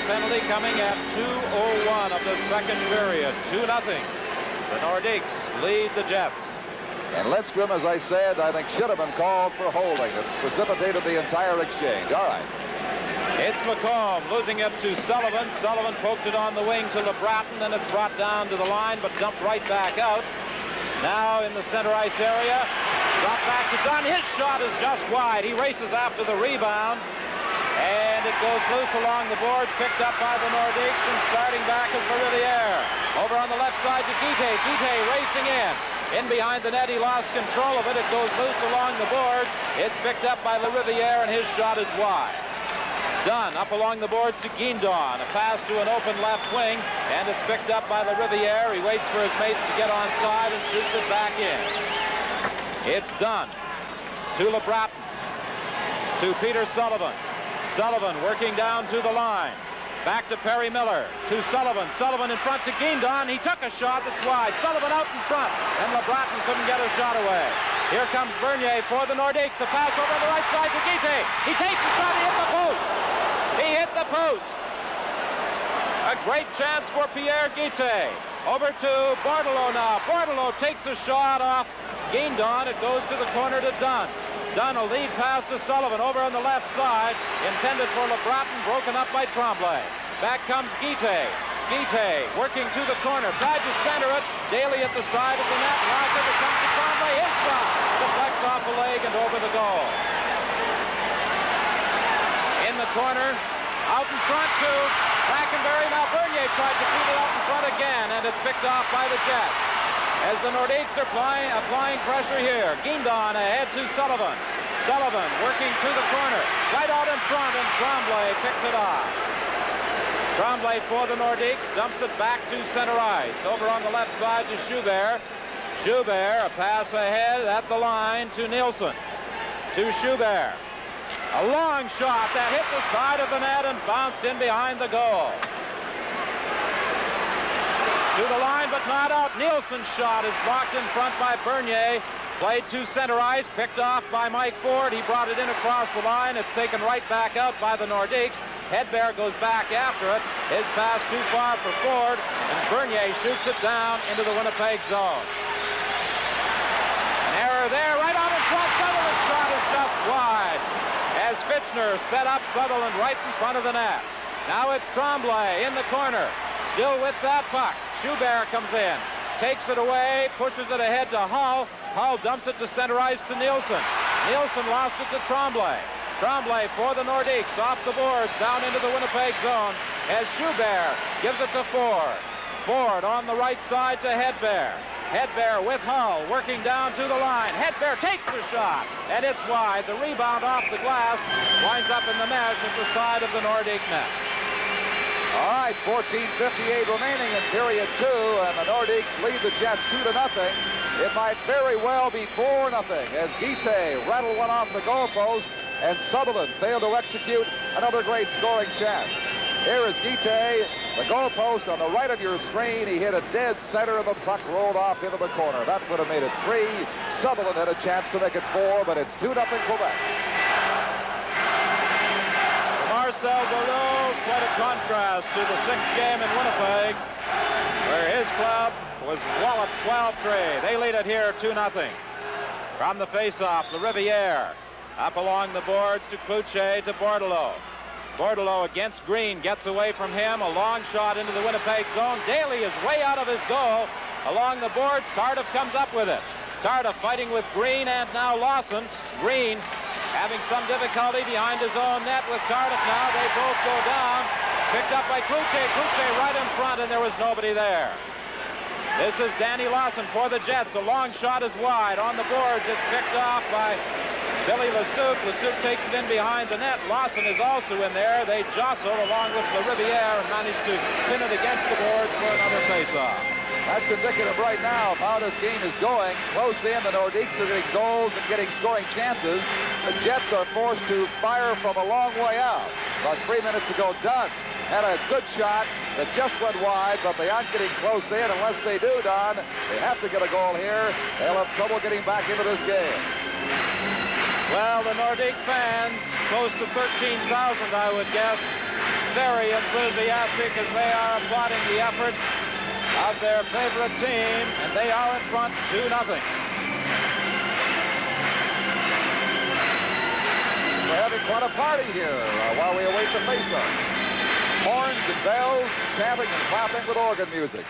penalty coming at two oh one of the second period. two nothing. The Nordiques lead the Jets. And Lindstrom, as I said, I think should have been called for holding. It's precipitated the entire exchange. All right. It's Lacombe losing it to Sullivan. Sullivan poked it on the wing to LeBratton, and it's brought down to the line, but dumped right back out. Now in the center ice area. Drop back to Dunn. His shot is just wide. He races after the rebound. And it goes loose along the boards, picked up by the Nordiques, and starting back is Riviere. Over on the left side to Guite. Guite racing in. In behind the net, he lost control of it. It goes loose along the boards. It's picked up by Riviere, and his shot is wide. Dunn up along the boards to Guindon. A pass to an open left wing, and it's picked up by Riviere. He waits for his mates to get onside and shoots it back in. It's Dunn to LeBratton, to Peter Sullivan. Sullivan working down to the line. Back to Perry Miller, to Sullivan. Sullivan in front to Guindon. He took a shot that's wide. Sullivan out in front, and LeBratton couldn't get a shot away. Here comes Bernier for the Nordiques. The pass over on the right side to Guite. He takes the shot. He hit the post. He hit the post. A great chance for Pierre Guite. Over to Bordelot now. Bordelot takes a shot off Guindon. It goes to the corner to Dunn. Dunn, a lead pass to Sullivan over on the left side, intended for LeBratton, broken up by Tremblay. Back comes Guite. Guite working to the corner, tried to center it. Daly at the side of the net. Now it comes to Tremblay. His shot deflects off the leg and over the goal. In the corner, out in front to Blackenberry. Now Bernier tried to feed it out in front again, and it's picked off by the Jets. As the Nordiques are applying, applying pressure here. Guindon ahead to Sullivan. Sullivan working to the corner. Right out in front, and Tremblay picked it off. Tremblay for the Nordiques dumps it back to center ice. Over on the left side to Schubert. Schubert, a pass ahead at the line to Nielsen. To Schubert. A long shot that hit the side of the net and bounced in behind the goal. To the line, but not out. Nielsen's shot is blocked in front by Bernier. Played to center ice, picked off by Mike Ford. He brought it in across the line. It's taken right back out by the Nordiques. Hedberg goes back after it. His pass too far for Ford, and Bernier shoots it down into the Winnipeg zone. An error there, right on in front. Sutherland's shot is just wide, as Fitchner set up Sutherland right in front of the net. Now it's Tremblay in the corner, still with that puck. Schubert comes in, takes it away, pushes it ahead to Hull. Hull dumps it to center ice to Nielsen. Nielsen lost it to Tremblay. Tremblay for the Nordiques, off the boards, down into the Winnipeg zone, as Schubert gives it to Ford. Ford on the right side to Hedberg. Hedberg with Hull, working down to the line. Hedberg takes the shot, and it's wide. The rebound off the glass winds up in the net at the side of the Nordique net. All right, fourteen fifty-eight remaining in period two, and the Nordiques lead the Jets two to nothing. It might very well be four nothing as Guite rattled one off the goalpost, and Sutherland failed to execute another great scoring chance. Here is Guite, the goalpost on the right of your screen. He hit a dead center, and the puck rolled off into the corner. That would have made it three. Sutherland had a chance to make it four, but it's two nothing Quebec. Marcel Boudreau, quite a contrast to the sixth game in Winnipeg, where his club was walloped twelve three. They lead it here two nothing. From the faceoff, the Riviere up along the boards to Cloutier to Bordelot. Bordelot against Green, gets away from him. A long shot into the Winnipeg zone. Daly is way out of his goal. Along the boards, Tardif comes up with it. Tardif fighting with Green and now Lawson. Green having some difficulty behind his own net with Tardif now. They both go down. Picked up by Cloutier. Cloutier right in front, and there was nobody there. This is Danny Lawson for the Jets. A long shot is wide. On the boards, it's picked off by Billy Lasuk. Lasuk takes it in behind the net. Lawson is also in there. They jostle along with the Riviere and manage to pin it against the boards for another face-off. That's indicative right now of how this game is going. Close in, the Nordiques are getting goals and getting scoring chances. The Jets are forced to fire from a long way out. About three minutes ago, Dunn had a good shot that just went wide, but they aren't getting close in. Unless they do, Don, they have to get a goal here. They'll have trouble getting back into this game. Well, the Nordique fans, close to thirteen thousand, I would guess, very enthusiastic as they are applauding the efforts of their favorite team, and they are in front two nothing. We're having quite a party here uh, while we await the face-off. Horns and bells, chanting and clapping with organ music.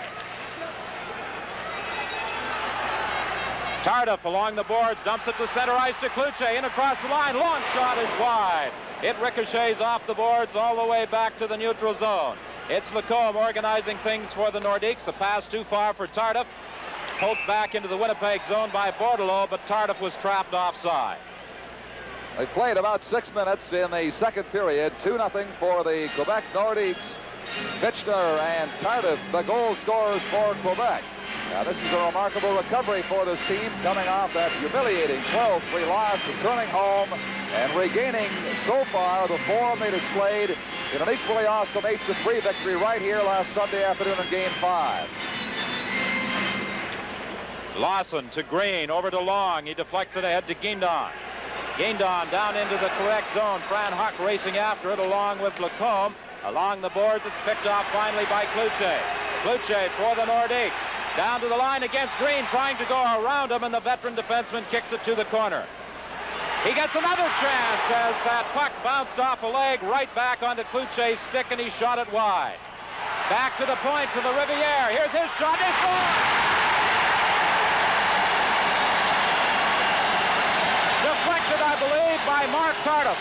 Tardif along the boards, dumps it to center ice to Cloutier, in across the line, long shot is wide. It ricochets off the boards all the way back to the neutral zone. It's Lacombe organizing things for the Nordiques. The pass too far for Tardif. Poked back into the Winnipeg zone by Bordelot, but Tardif was trapped offside. They played about six minutes in the second period. two nothing for the Quebec Nordiques. Kitchener and Tardif, the goal scorers for Quebec. Now, this is a remarkable recovery for this team, coming off that humiliating twelve three loss, returning home and regaining so far the form they displayed in an equally awesome eight to three victory right here last Sunday afternoon in Game five. Lawson to Green, over to Long. He deflects it ahead to Guindon. Guindon down into the correct zone. Fran Huck racing after it along with Lacombe. Along the boards, it's picked off finally by Cloutier. Cloutier for the Nordiques. Down to the line against Green, trying to go around him, and the veteran defenseman kicks it to the corner. He gets another chance as that puck bounced off a leg right back onto Cloutier's stick, and he shot it wide. Back to the point to the Riviere. Here's his shot. It's gone! Deflected, I believe, by Mark Tardif.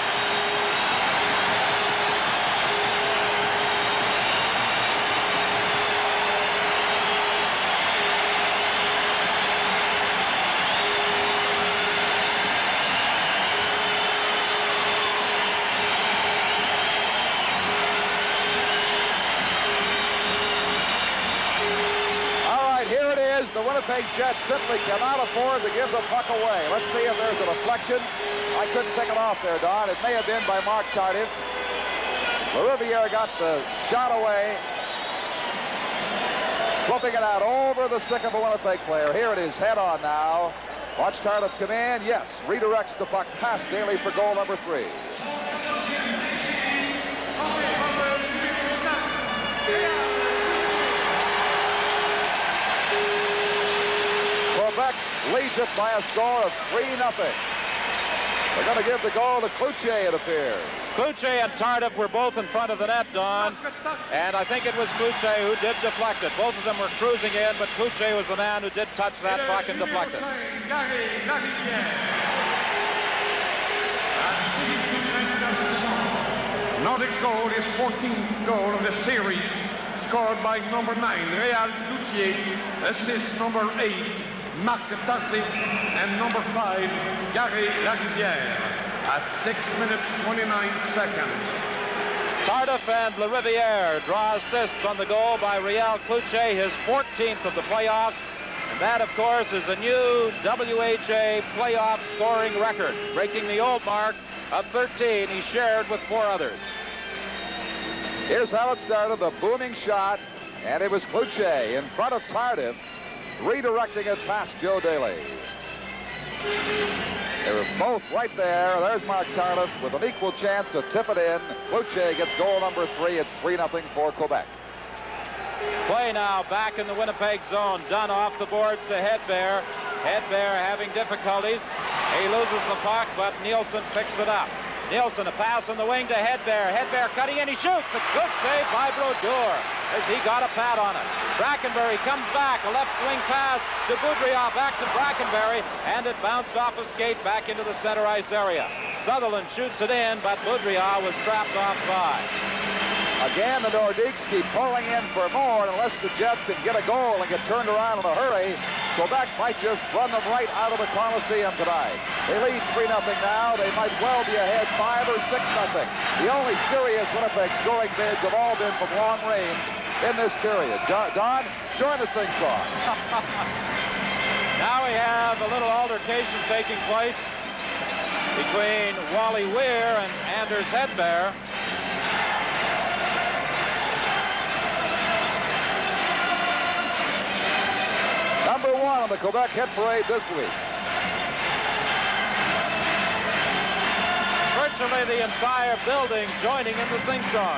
The Winnipeg Jets simply cannot afford to give the puck away. Let's see if there's a deflection. I couldn't pick it off there, Don. It may have been by Mark Tardif. Riviere got the shot away, flipping it out over the stick of a Winnipeg player. Here it is, head on now. Watch Tardif come in. Yes, redirects the puck past Daly for goal number three. Quebec leads it by a score of three nothing. They're going to give the goal to Cloutier, it appears. Cloutier and Tardif were both in front of the net, Don, and I think it was Cloutier who did deflect it. Both of them were cruising in, but Cloutier was the man who did touch that puck and deflect it. Nordic goal is fourteenth goal of the series, scored by number nine, Réal Cloutier, assist number eight, Marc Tardif, and number five, Gary Larivière, at six minutes, twenty-nine seconds. Tardif and Larivière draw assists on the goal by Réal Cloutier, his fourteenth of the playoffs. And that, of course, is a new W H A playoff scoring record, breaking the old mark of thirteen he shared with four others. Here's how it started, the booming shot, and it was Cloutier in front of Tardif, redirecting it past Joe Daly. They were both right there. There's Mark Tardif with an equal chance to tip it in. Cloutier gets goal number three. It's three nothing for Quebec. Play now back in the Winnipeg zone. Dunn off the boards to Hedberg. Hedberg having difficulties. He loses the puck, but Nielsen picks it up. Nielsen, a pass on the wing to Hedberg. Hedberg cutting in, he shoots. A good save by Brodeur as he got a pad on it. Brackenbury comes back, a left wing pass to Boudria, back to Brackenbury, and it bounced off a skate back into the center ice area. Sutherland shoots it in, but Boudria was trapped offside. Again, the Nordiques keep pulling in for more, and unless the Jets can get a goal and get turned around in a hurry, Quebec might just run them right out of the Coliseum tonight. They lead three nothing now. They might well be ahead five or six nothing. The only serious Winnipeg scoring bids have all been from long range in this period. Don, join the sing-song. Now we have a little altercation taking place between Wally Weir and Anders Hedberg. Number one on the Quebec hit parade this week. Virtually nearly the entire building joining in the sing-song.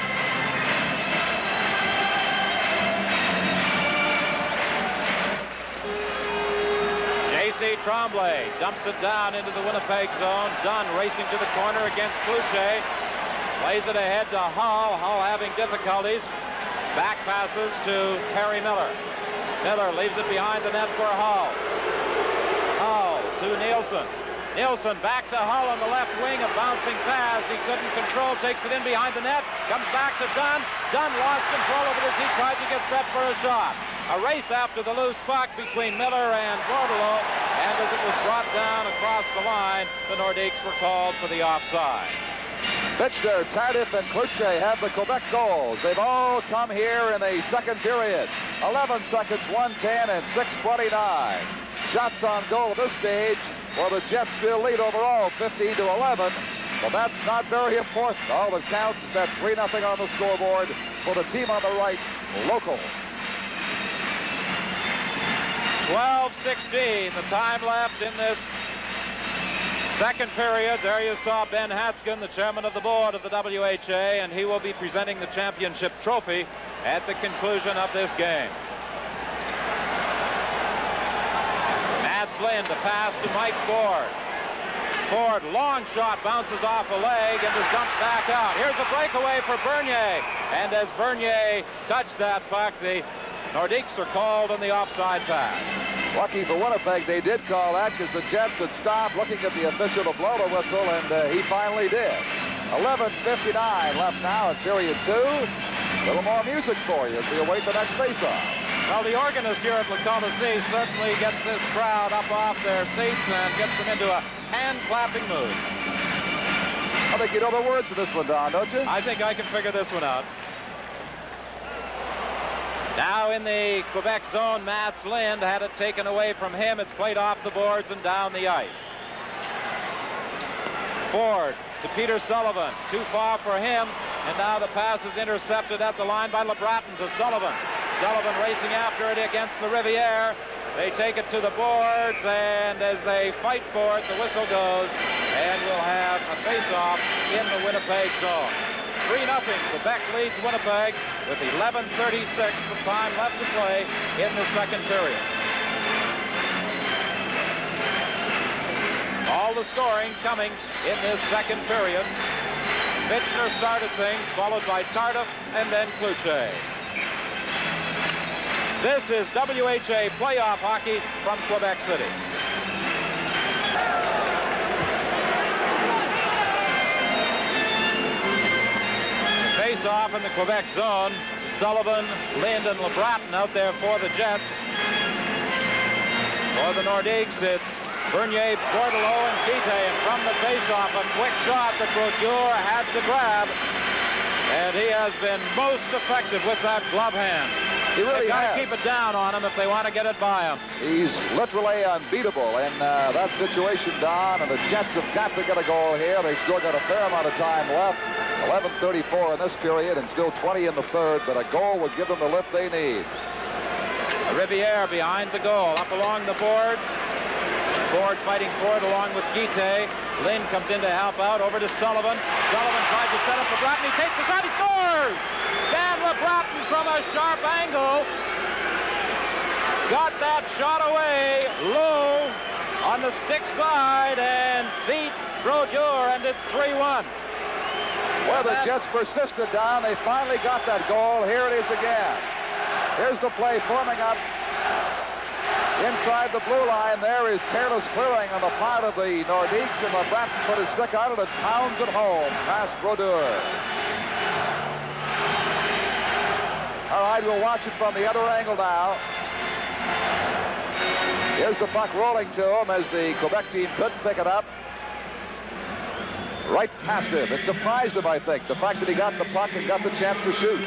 J C Tremblay dumps it down into the Winnipeg zone. Dunn racing to the corner against Cloutier. Plays it ahead to Hull. Hull having difficulties. Back passes to Perry Miller. Miller leaves it behind the net for Hull. Hull to Nielsen. Nielsen back to Hull on the left wing. A bouncing pass. He couldn't control. Takes it in behind the net. Comes back to Dunn. Dunn lost control of it as he tried to get set for a shot. A race after the loose puck between Miller and Bordelot. And as it was brought down across the line, the Nordiques were called for the offside. Bichner, Tardif, and Cloutier have the Quebec goals. They've all come here in the second period. eleven seconds, one ten, and six twenty-nine. Shots on goal at this stage. Well, the Jets still lead overall, fifteen to eleven. But that's not very important. All that counts is that three nothing on the scoreboard for the team on the right, local. twelve sixteen, the time left in this second period. There you saw Ben Hatskin, the chairman of the board of the W H A, and he will be presenting the championship trophy at the conclusion of this game. Mats Lind, a pass to Mike Ford. Ford, long shot, bounces off a leg and is dumped back out. Here's a breakaway for Bernier. And as Bernier touched that puck, the Nordiques are called on the offside pass. Lucky for Winnipeg, they did call that because the Jets had stopped looking at the official to blow the whistle, and uh, he finally did. eleven fifty-nine left now in period two. A little more music for you as we await the next faceoff. Well, the organist here at Le Coliseum certainly gets this crowd up off their seats and gets them into a hand-clapping mood. I think you know the words of this one, Don, don't you? I think I can figure this one out. Now in the Quebec zone, Mats Lind had it taken away from him. It's played off the boards and down the ice. Ford to Peter Sullivan. Too far for him. And now the pass is intercepted at the line by LeBratton to Sullivan. Sullivan racing after it against the Riviere. They take it to the boards, and as they fight for it, the whistle goes, and we'll have a face-off in the Winnipeg zone. three nothing. Quebec leads Winnipeg with eleven thirty-six of time left to play in the second period. All the scoring coming in this second period. Bichner started things, followed by Tardif and then Cloutier. This is W H A playoff hockey from Quebec City. Face-off in the Quebec zone. Sullivan, Lind, and LeBratton out there for the Jets. For the Nordiques, it's Bernier, Bordelot, and Guite. And from the face-off, a quick shot that Brodeur had to grab. And he has been most effective with that glove hand. He really They've got has. to keep it down on him if they want to get it by him. He's literally unbeatable in uh, that situation, Don, and the Jets have got to get a goal here. They've still got a fair amount of time left. eleven thirty-four in this period and still twenty in the third, but a goal would give them the lift they need. Riviere behind the goal, up along the boards. Ford fighting for it along with Guite. Lind comes in to help out, over to Sullivan. Sullivan tries to set up LeBratton. He takes the shot, he scores! Dan LeBratton from a sharp angle got that shot away low on the stick side and beat Brodeur, and it's three one. Well, the Jets persisted, Don. They finally got that goal. Here it is again. Here's the play forming up inside the blue line. There is careless clearing on the part of the Nordiques, and LeBratton put his stick on it and pounds it home past Brodeur. All right, we'll watch it from the other angle now. Here's the puck rolling to him as the Quebec team couldn't pick it up. Right past him. It surprised him, I think, the fact that he got the puck and got the chance to shoot.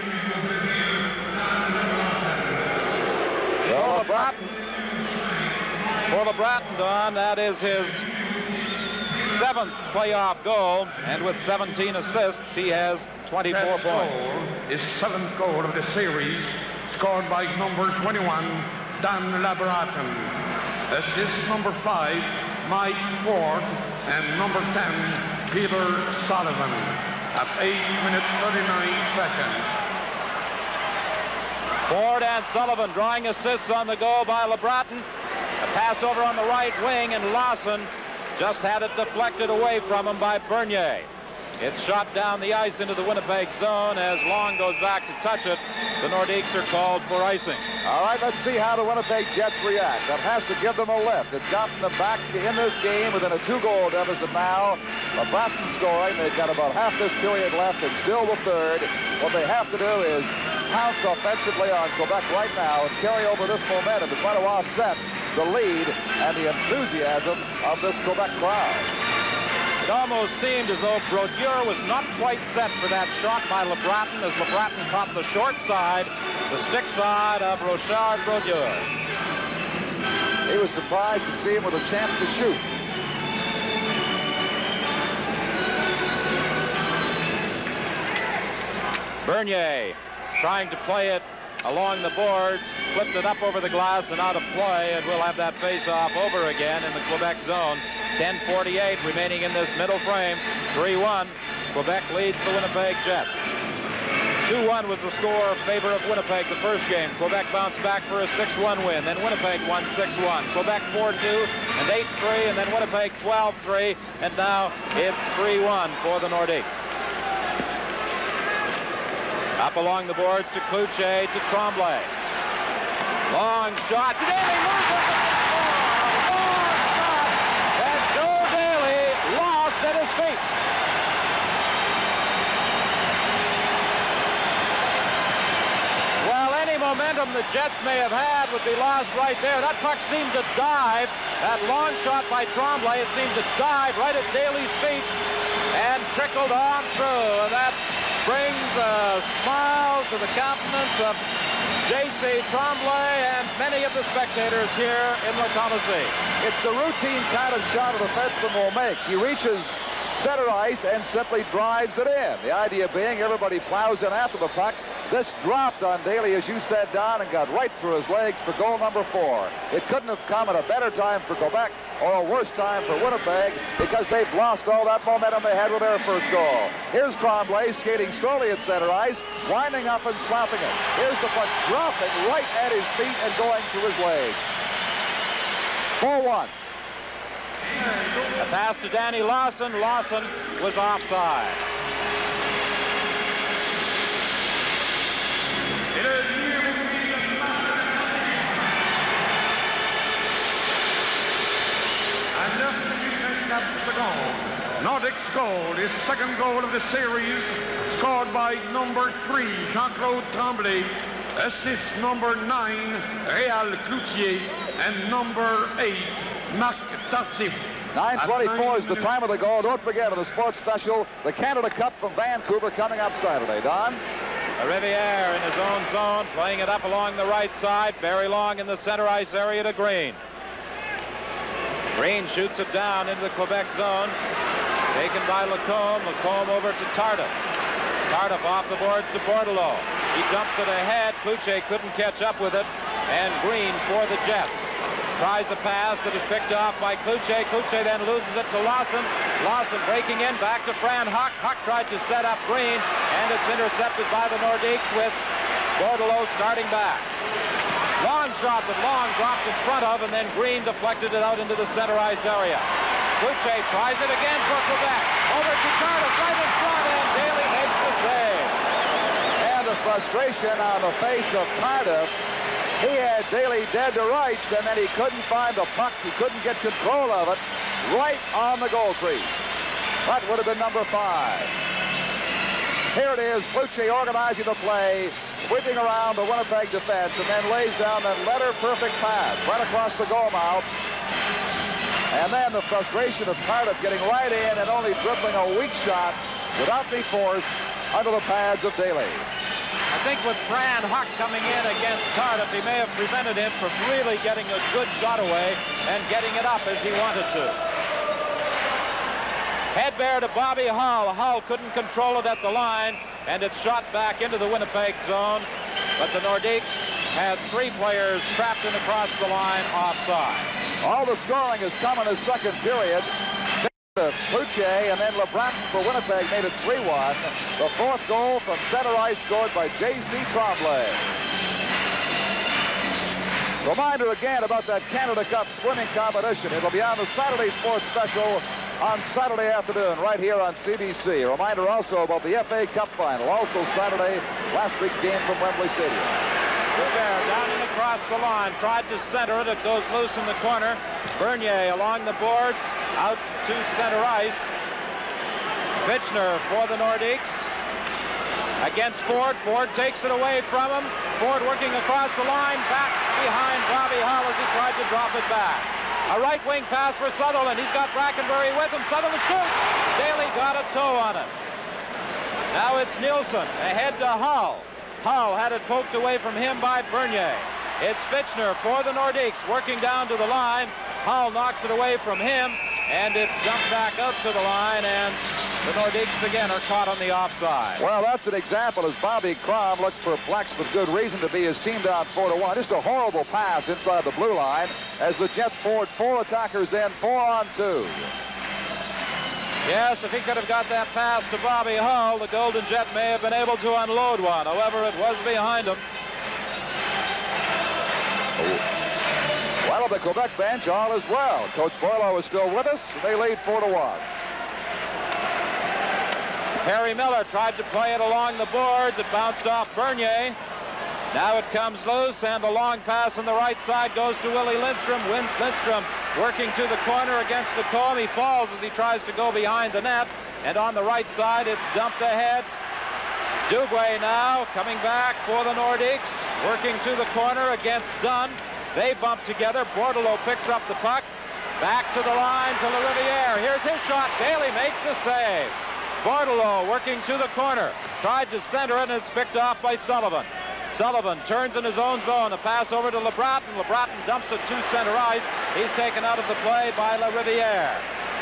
Well, LeBratton. For LeBratton, Don, that is his seventh playoff goal, and with seventeen assists, he has twenty-four Jets points. Goal is seventh goal of the series, scored by number twenty-one, Dan LeBratton. Assist number five, Mike Ford, and number ten, Peter Sullivan at eight minutes thirty-nine seconds. Ford and Sullivan drawing assists on the goal by LeBratton. A pass over on the right wing, and Lawson just had it deflected away from him by Bernier. It's shot down the ice into the Winnipeg zone as Long goes back to touch it. The Nordiques are called for icing. All right, let's see how the Winnipeg Jets react. That has to give them a lift. It's gotten them back in this game within a two-goal deficit now. LeBratton scoring. They've got about half this period left and still the third. What they have to do is pounce offensively on Quebec right now and carry over this momentum to try to offset the lead and the enthusiasm of this Quebec crowd. It almost seemed as though Brodeur was not quite set for that shot by LeBratton as LeBratton caught the short side, the stick side of Rochard Brodeur. He was surprised to see him with a chance to shoot. Bernier trying to play it along the boards, flipped it up over the glass and out of play, and we'll have that face-off over again in the Quebec zone. ten forty-eight remaining in this middle frame. three one. Quebec leads the Winnipeg Jets. two one was the score in favor of Winnipeg the first game. Quebec bounced back for a six one win. Then Winnipeg won six one. Quebec four two and eight three, and then Winnipeg twelve three, and now it's three one for the Nordiques. Up along the boards to Cloutier, to Tremblay. Long shot. Daly loses it. Long shot. And Joe Daly lost at his feet. Well, any momentum the Jets may have had would be lost right there. That puck seemed to dive. That long shot by Tremblay, it seemed to dive right at Daly's feet and trickled on through. And that brings a smile to the countenance of J C Tremblay and many of the spectators here in the Coliseum. It's the routine kind of shot a defenseman will make. He reaches center ice and simply drives it in. The idea being everybody plows in after the puck. This dropped on Daly, as you said, Don, and got right through his legs for goal number four. It couldn't have come at a better time for Quebec or a worse time for Winnipeg because they've lost all that momentum they had with their first goal. Here's Tremblay skating slowly at center ice, winding up and slapping it. Here's the puck dropping right at his feet and going to his legs. four one. A pass to Danny Lawson. Lawson was offside. And that's the goal. Nordique's goal, his second goal of the series, scored by number three, Jean-Claude Tremblay. Assist number nine, Réal Cloutier, and number eight, Marc Tardif. nine twenty-four is the time of the goal. Don't forget, on the sports special, the Canada Cup from Vancouver coming up Saturday. Don? Riviere in his own zone, playing it up along the right side. Very Long in the center ice area to Green. Green shoots it down into the Quebec zone. Taken by Lacombe. Lacombe over to Tardif. Tardif off the boards to Bordelot. He dumps it ahead. Cloutier couldn't catch up with it. And Green for the Jets. Tries a pass that is picked off by Cloutier. Cloutier then loses it to Lawson. Lawson breaking in back to Fran Huck. Huck tried to set up Green, and it's intercepted by the Nordiques with Bordelot starting back. Long shot that Long dropped in front of, and then Green deflected it out into the center ice area. Cloutier tries it again for Quebec. Over to Tardif right in front, and Daly makes the save. And the frustration on the face of Tardif. He had Daly dead to rights, and then he couldn't find the puck. He couldn't get control of it right on the goal crease. That would have been number five. Here it is, Cloutier organizing the play, sweeping around the Winnipeg defense, and then lays down that letter-perfect pass right across the goal mouth. And then the frustration of Tardif getting right in and only dribbling a weak shot without any force under the pads of Daly. I think with Fran Huck coming in against Tardif, he may have prevented him from really getting a good shot away and getting it up as he wanted to. Head bear to Bobby Hull. Hull couldn't control it at the line, and it's shot back into the Winnipeg zone. But the Nordiques had three players trapped in across the line offside. All the scoring has come in the second period. Puche, and then LeBranton for Winnipeg made it three one. The fourth goal from center ice scored by J C Tremblay. Reminder again about that Canada Cup swimming competition. It'll be on the Saturday Sports Special on Saturday afternoon right here on C B C. A reminder also about the F A Cup final, also Saturday, last week's game from Wembley Stadium. Joubert down and across the line, tried to center it. It goes loose in the corner. Bernier along the boards, out to center ice. Fitchner for the Nordiques. Against Ford. Ford takes it away from him. Ford working across the line, back behind Bobby Hull as he tried to drop it back. A right wing pass for Sutherland. He's got Brackenbury with him. Sutherland shoots. Daly got a toe on it. Now it's Nielsen ahead to Hull. Hull had it poked away from him by Bernier. It's Fitchner for the Nordiques working down to the line. Hull knocks it away from him, and it's dumped back up to the line, and the Nordiques again are caught on the offside. Well, that's an example as Bobby Crom looks perplexed with good reason to be. His team down four to one. Just a horrible pass inside the blue line as the Jets forward four attackers in, four on two. Yes, if he could have got that pass to Bobby Hull, the Golden Jet may have been able to unload one. However, it was behind him. Well, the Quebec bench all is well. Coach Boileau is still with us. They lead four to one. Harry Miller tried to play it along the boards. It bounced off Bernier. Now it comes loose, and the long pass on the right side goes to Willie Lindstrom. Win Lindstrom working to the corner against the comb. He falls as he tries to go behind the net. And on the right side, it's dumped ahead. Duguay now coming back for the Nordiques, working to the corner against Dunn. They bump together. Bordelot picks up the puck. Back to the line to LaRiviere. Here's his shot. Daly makes the save. Bordelot working to the corner. Tried to center it, and it's picked off by Sullivan. Sullivan turns in his own zone. A pass over to LeBratton. LeBratton dumps it to center ice. He's taken out of the play by LaRiviere.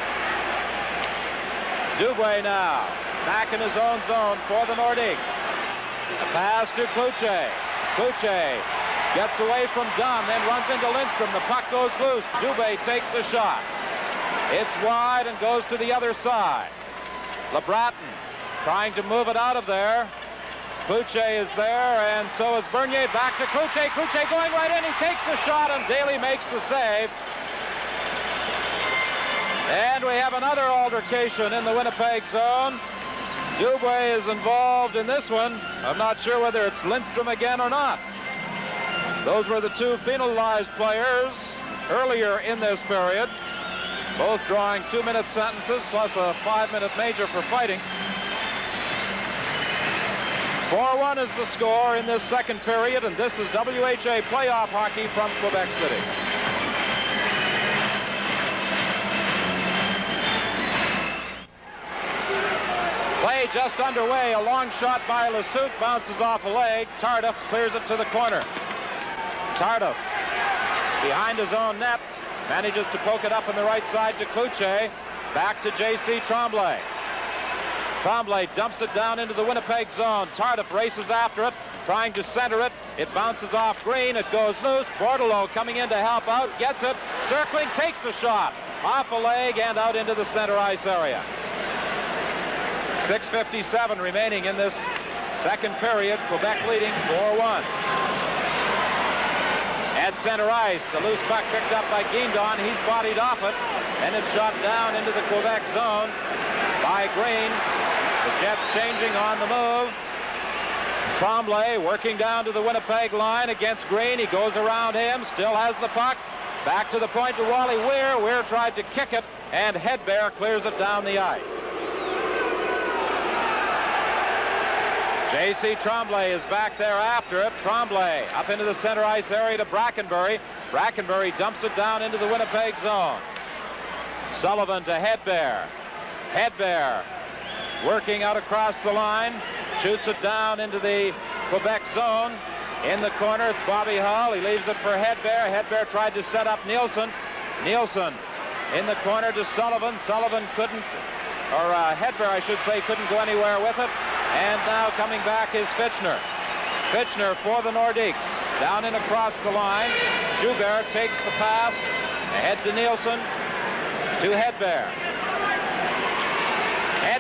Duguay now back in his own zone for the Nordiques. A pass to Cloutier. Cloutier gets away from Dunn, then runs into Lindstrom. The puck goes loose. Dubé takes the shot. It's wide and goes to the other side. LeBratton trying to move it out of there. Cloutier is there, and so is Bernier. Back to Cloutier. Cloutier going right in. He takes the shot, and Daly makes the save. And we have another altercation in the Winnipeg zone. Dubé is involved in this one. I'm not sure whether it's Lindstrom again or not. Those were the two penalized players earlier in this period, both drawing two-minute sentences plus a five-minute major for fighting. four one is the score in this second period, and this is W H A playoff hockey from Quebec City. Play just underway. A long shot by Lassoute bounces off a leg. Tardif clears it to the corner. Tardif behind his own net manages to poke it up on the right side to Cloutier. Back to J C Tremblay. Tremblay dumps it down into the Winnipeg zone. Tardif races after it, trying to center it. It bounces off Green. It goes loose. Bordelot coming in to help out. Gets it. Circling. Takes the shot. Off a leg and out into the center ice area. six fifty-seven remaining in this second period. Quebec leading four one. At center ice, a loose puck picked up by Guindon. He's bodied off it, and it's shot down into the Quebec zone by Green. The Jets changing on the move. Tremblay working down to the Winnipeg line against Green. He goes around him, still has the puck. Back to the point to Wally Weir. Weir tried to kick it, and Hedberg clears it down the ice. J C Tremblay is back there after it. Tremblay up into the center ice area to Brackenbury. Brackenbury dumps it down into the Winnipeg zone. Sullivan to Hedberg. Hedberg working out across the line. Shoots it down into the Quebec zone. In the corner, it's Bobby Hull. He leaves it for Hedberg. Hedberg tried to set up Nielsen. Nielsen in the corner to Sullivan. Sullivan couldn't, or uh, Hedberg, I should say, couldn't go anywhere with it. And now coming back is Fitchner. Fitchner for the Nordiques. Down and across the line. Joubert takes the pass. Ahead to Nielsen. To Hedberg.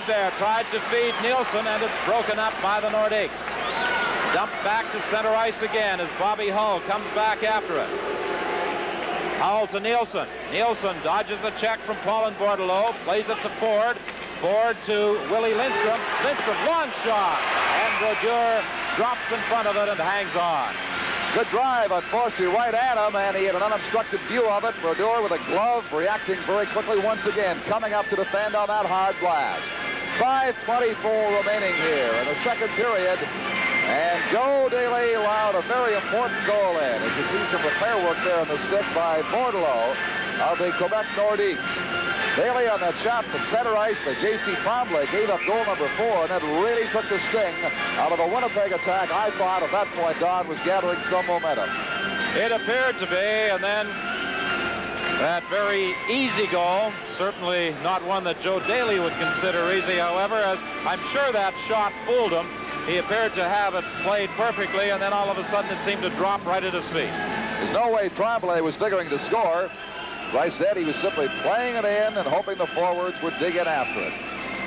there, tried to feed Nielsen, and it's broken up by the Nordiques. Dumped back to center ice again as Bobby Hull comes back after it. Hull to Nielsen. Nielsen dodges a check from Paulin Bordelot, plays it to Ford. Ford to Willie Lindstrom. Lindstrom, long shot, and Brodeur drops in front of it and hangs on. Good drive, unfortunately, right at him, and he had an unobstructed view of it. Brodeur with a glove, reacting very quickly once again, coming up to defend on that hard blast. five twenty-four remaining here in the second period, and Joe Daly allowed a very important goal in. As you see some repair work there on the stick by Bordelot of the Quebec Nordiques. Daly on that shot from center ice by J C Tremblay gave up goal number four, and it really took the sting out of a Winnipeg attack. I thought at that point Don was gathering some momentum. It appeared to be, and then that very easy goal, certainly not one that Joe Daly would consider easy, however, as I'm sure that shot fooled him. He appeared to have it played perfectly, and then all of a sudden it seemed to drop right at his feet. There's no way Tremblay was figuring to score. As I said, he was simply playing it in and hoping the forwards would dig in after it.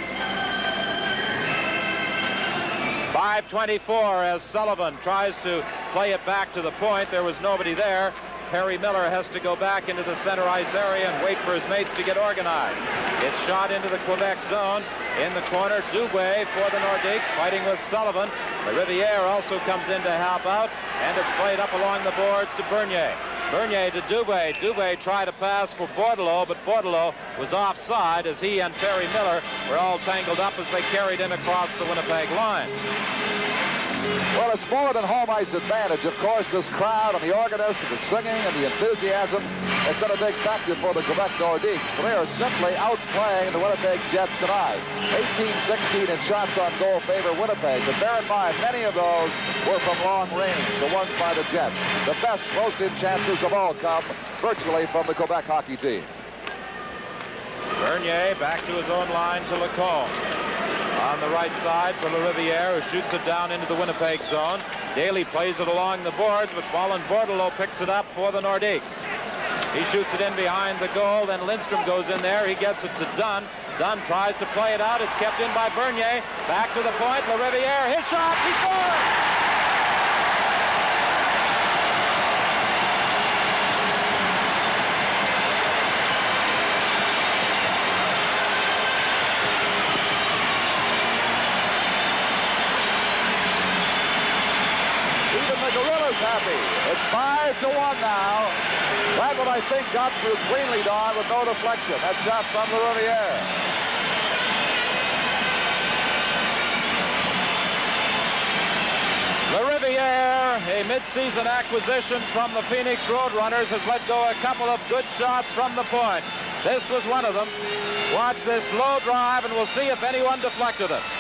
five twenty-four as Sullivan tries to play it back to the point. There was nobody there. Perry Miller has to go back into the center ice area and wait for his mates to get organized. It's shot into the Quebec zone. In the corner, Dubé for the Nordiques, fighting with Sullivan. The Riviere also comes in to help out, and it's played up along the boards to Bernier. Bernier to Dubé. Dubé tried to pass for Bordelot, but Bordelot was offside as he and Perry Miller were all tangled up as they carried in across the Winnipeg line. Well, it's more than home ice advantage. Of course, this crowd and the organist and the singing and the enthusiasm has been a big factor for the Quebec Nordiques. But they are simply outplaying the Winnipeg Jets tonight. eighteen sixteen in shots on goal favor Winnipeg. But bear in mind, many of those were from long range, the ones by the Jets. The best close-in chances of all come virtually from the Quebec hockey team. Bernier back to his own line to Lacombe. On the right side for Riviere, who shoots it down into the Winnipeg zone. Daly plays it along the boards, but Paulin Bordelot picks it up for the Nordiques. He shoots it in behind the goal, then Lindstrom goes in there. He gets it to Dunn. Dunn tries to play it out. It's kept in by Bernier. Back to the point. Riviere, his shot, he scores! Happy. It's five to one now. That one, I think, got through cleanly, Don, with no deflection. That shot from the Riviere. The Riviere, a mid-season acquisition from the Phoenix Roadrunners, has let go a couple of good shots from the point. This was one of them. Watch this low drive, and we'll see if anyone deflected it.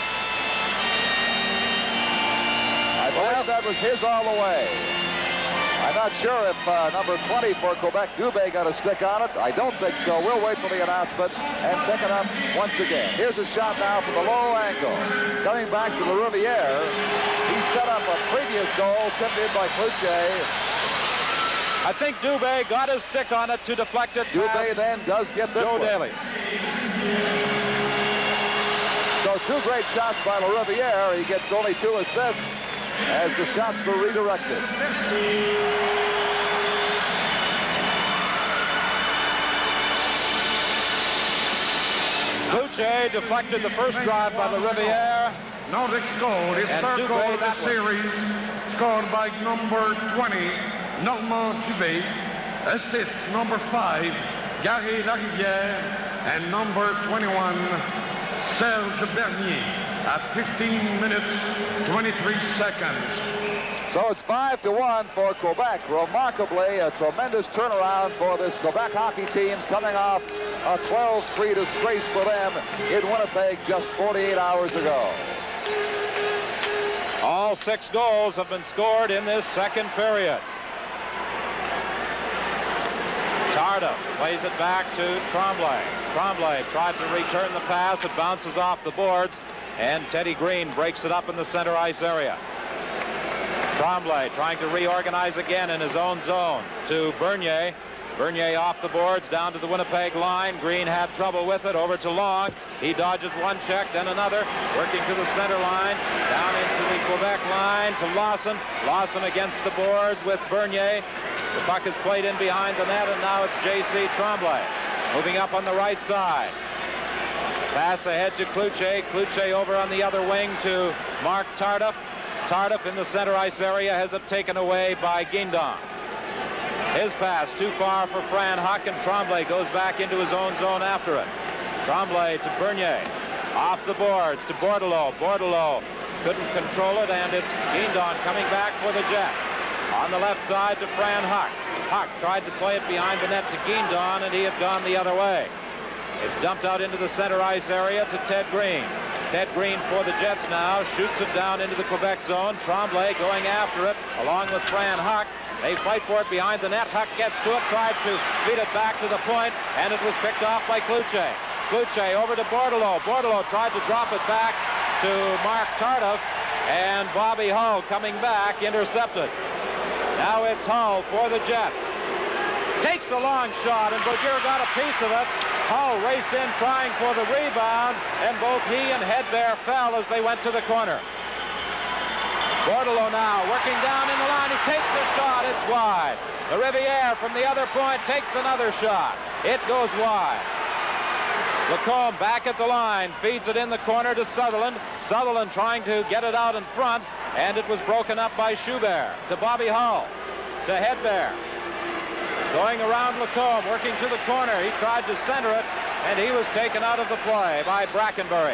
I believe that was his all the way. I'm not sure if uh, number twenty for Quebec, Dubé, got a stick on it. I don't think so. We'll wait for the announcement and pick it up once again. Here's a shot now from the low angle. Coming back to the Riviere. He set up a previous goal, tipped in by Cloutier. I think Dubé got his stick on it to deflect it. Dubé then does get this Joe one. Daly. So two great shots by Riviere. He gets only two assists as the shots were redirected. Cloutier deflected the first drive by the Riviere. Nordiques goal, his And third Dubé goal of the that one. series, scored by number twenty, Normand Dubé. Assist number five, Gary Larivière, and number twenty-one, Serge Bernier, at fifteen minutes, twenty-three seconds. So it's five to one for Quebec. Remarkably, a tremendous turnaround for this Quebec hockey team, coming off a twelve three disgrace for them in Winnipeg just forty-eight hours ago. All six goals have been scored in this second period. Tardif plays it back to Tremblay. Tremblay tried to return the pass. It bounces off the boards, and Teddy Green breaks it up in the center ice area. Tremblay trying to reorganize again in his own zone to Bernier. Bernier off the boards, down to the Winnipeg line. Green had trouble with it, over to Long. He dodges one check, then another, working to the center line, down into the Quebec line to Lawson. Lawson against the boards with Bernier. The puck is played in behind the net, and now it's J C Tremblay moving up on the right side. Pass ahead to Cloutier. Cloutier over on the other wing to Mark Tardif. Tardif in the center ice area has it taken away by Guindon. His pass too far for Fran Huck, and Tremblay goes back into his own zone after it. Tremblay to Bernier. Off the boards to Bordelot. Bordelot couldn't control it, and it's Guindon coming back for the Jets. On the left side to Fran Huck. Huck tried to play it behind the net to Guindon, and he had gone the other way. It's dumped out into the center ice area to Ted Green. Ted Green for the Jets now. Shoots it down into the Quebec zone. Tremblay going after it along with Fran Huck. They fight for it behind the net. Huck gets to it, tried to feed it back to the point, and it was picked off by Cloutier. Cloutier over to Bordelot. Bordelot tried to drop it back to Mark Tardif, and Bobby Hull coming back, intercepted. Now it's Hull for the Jets. Takes a long shot, and Bouguer got a piece of it. Hull raced in trying for the rebound, and both he and Hedberg fell as they went to the corner. Bordelot now working down in the line. He takes the shot. It's wide. The Riviere from the other point takes another shot. It goes wide. Lacombe back at the line, feeds it in the corner to Sutherland. Sutherland trying to get it out in front, and it was broken up by Schubert. To Bobby Hull. To Hedberg. Going around Lacombe, working to the corner. He tried to center it, and he was taken out of the play by Brackenbury.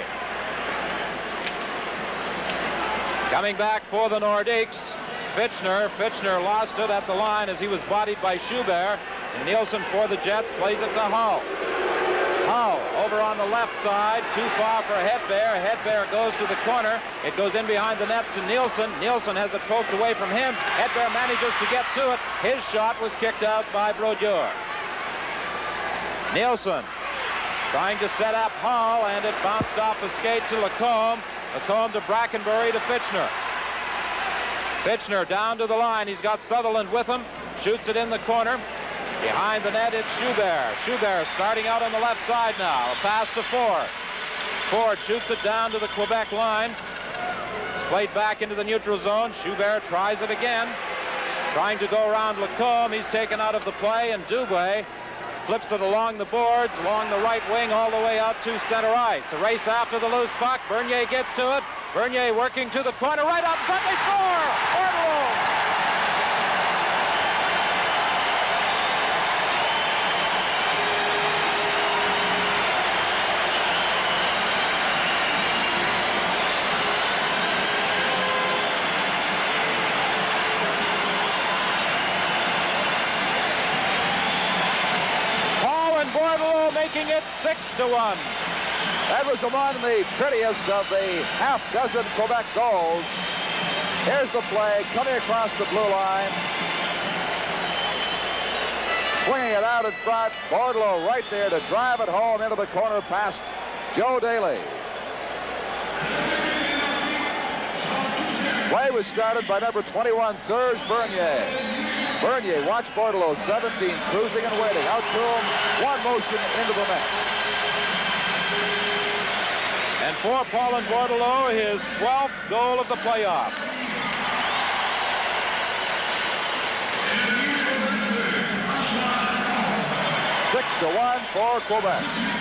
Coming back for the Nordiques, Fitchner. Fitchner lost it at the line as he was bodied by Schubert. And Nielsen for the Jets plays it to Hull. Hull over on the left side, too far for Hedberg. Hedberg goes to the corner. It goes in behind the net to Nielsen. Nielsen has it poked away from him. Hedberg manages to get to it. His shot was kicked out by Brodeur. Nielsen trying to set up Hull, and it bounced off the skate to Lacombe. Lacombe to Brackenbury to Fitchner. Fitchner down to the line. He's got Sutherland with him. Shoots it in the corner. Behind the net, it's Schubert. Schubert starting out on the left side now. A pass to Ford. Ford shoots it down to the Quebec line. It's played back into the neutral zone. Schubert tries it again. Trying to go around Lacombe. He's taken out of the play, and Dubé flips it along the boards, along the right wing, all the way out to center ice. A race after the loose puck. Bernier gets to it. Bernier working to the corner, right up front. They score! Bordelot! Bordelot making it six to one. That was among the prettiest of the half dozen Quebec goals. Here's the play coming across the blue line. Swinging it out in front. Bordelot right there to drive it home into the corner past Joe Daly. Play was started by number twenty-one, Serge Bernier. Bernier, watch Bordelot, seventeen, cruising and waiting. Out to him, one motion into the net. And for Paulin Bordelot, his twelfth goal of the playoff. Six to one for Quebec.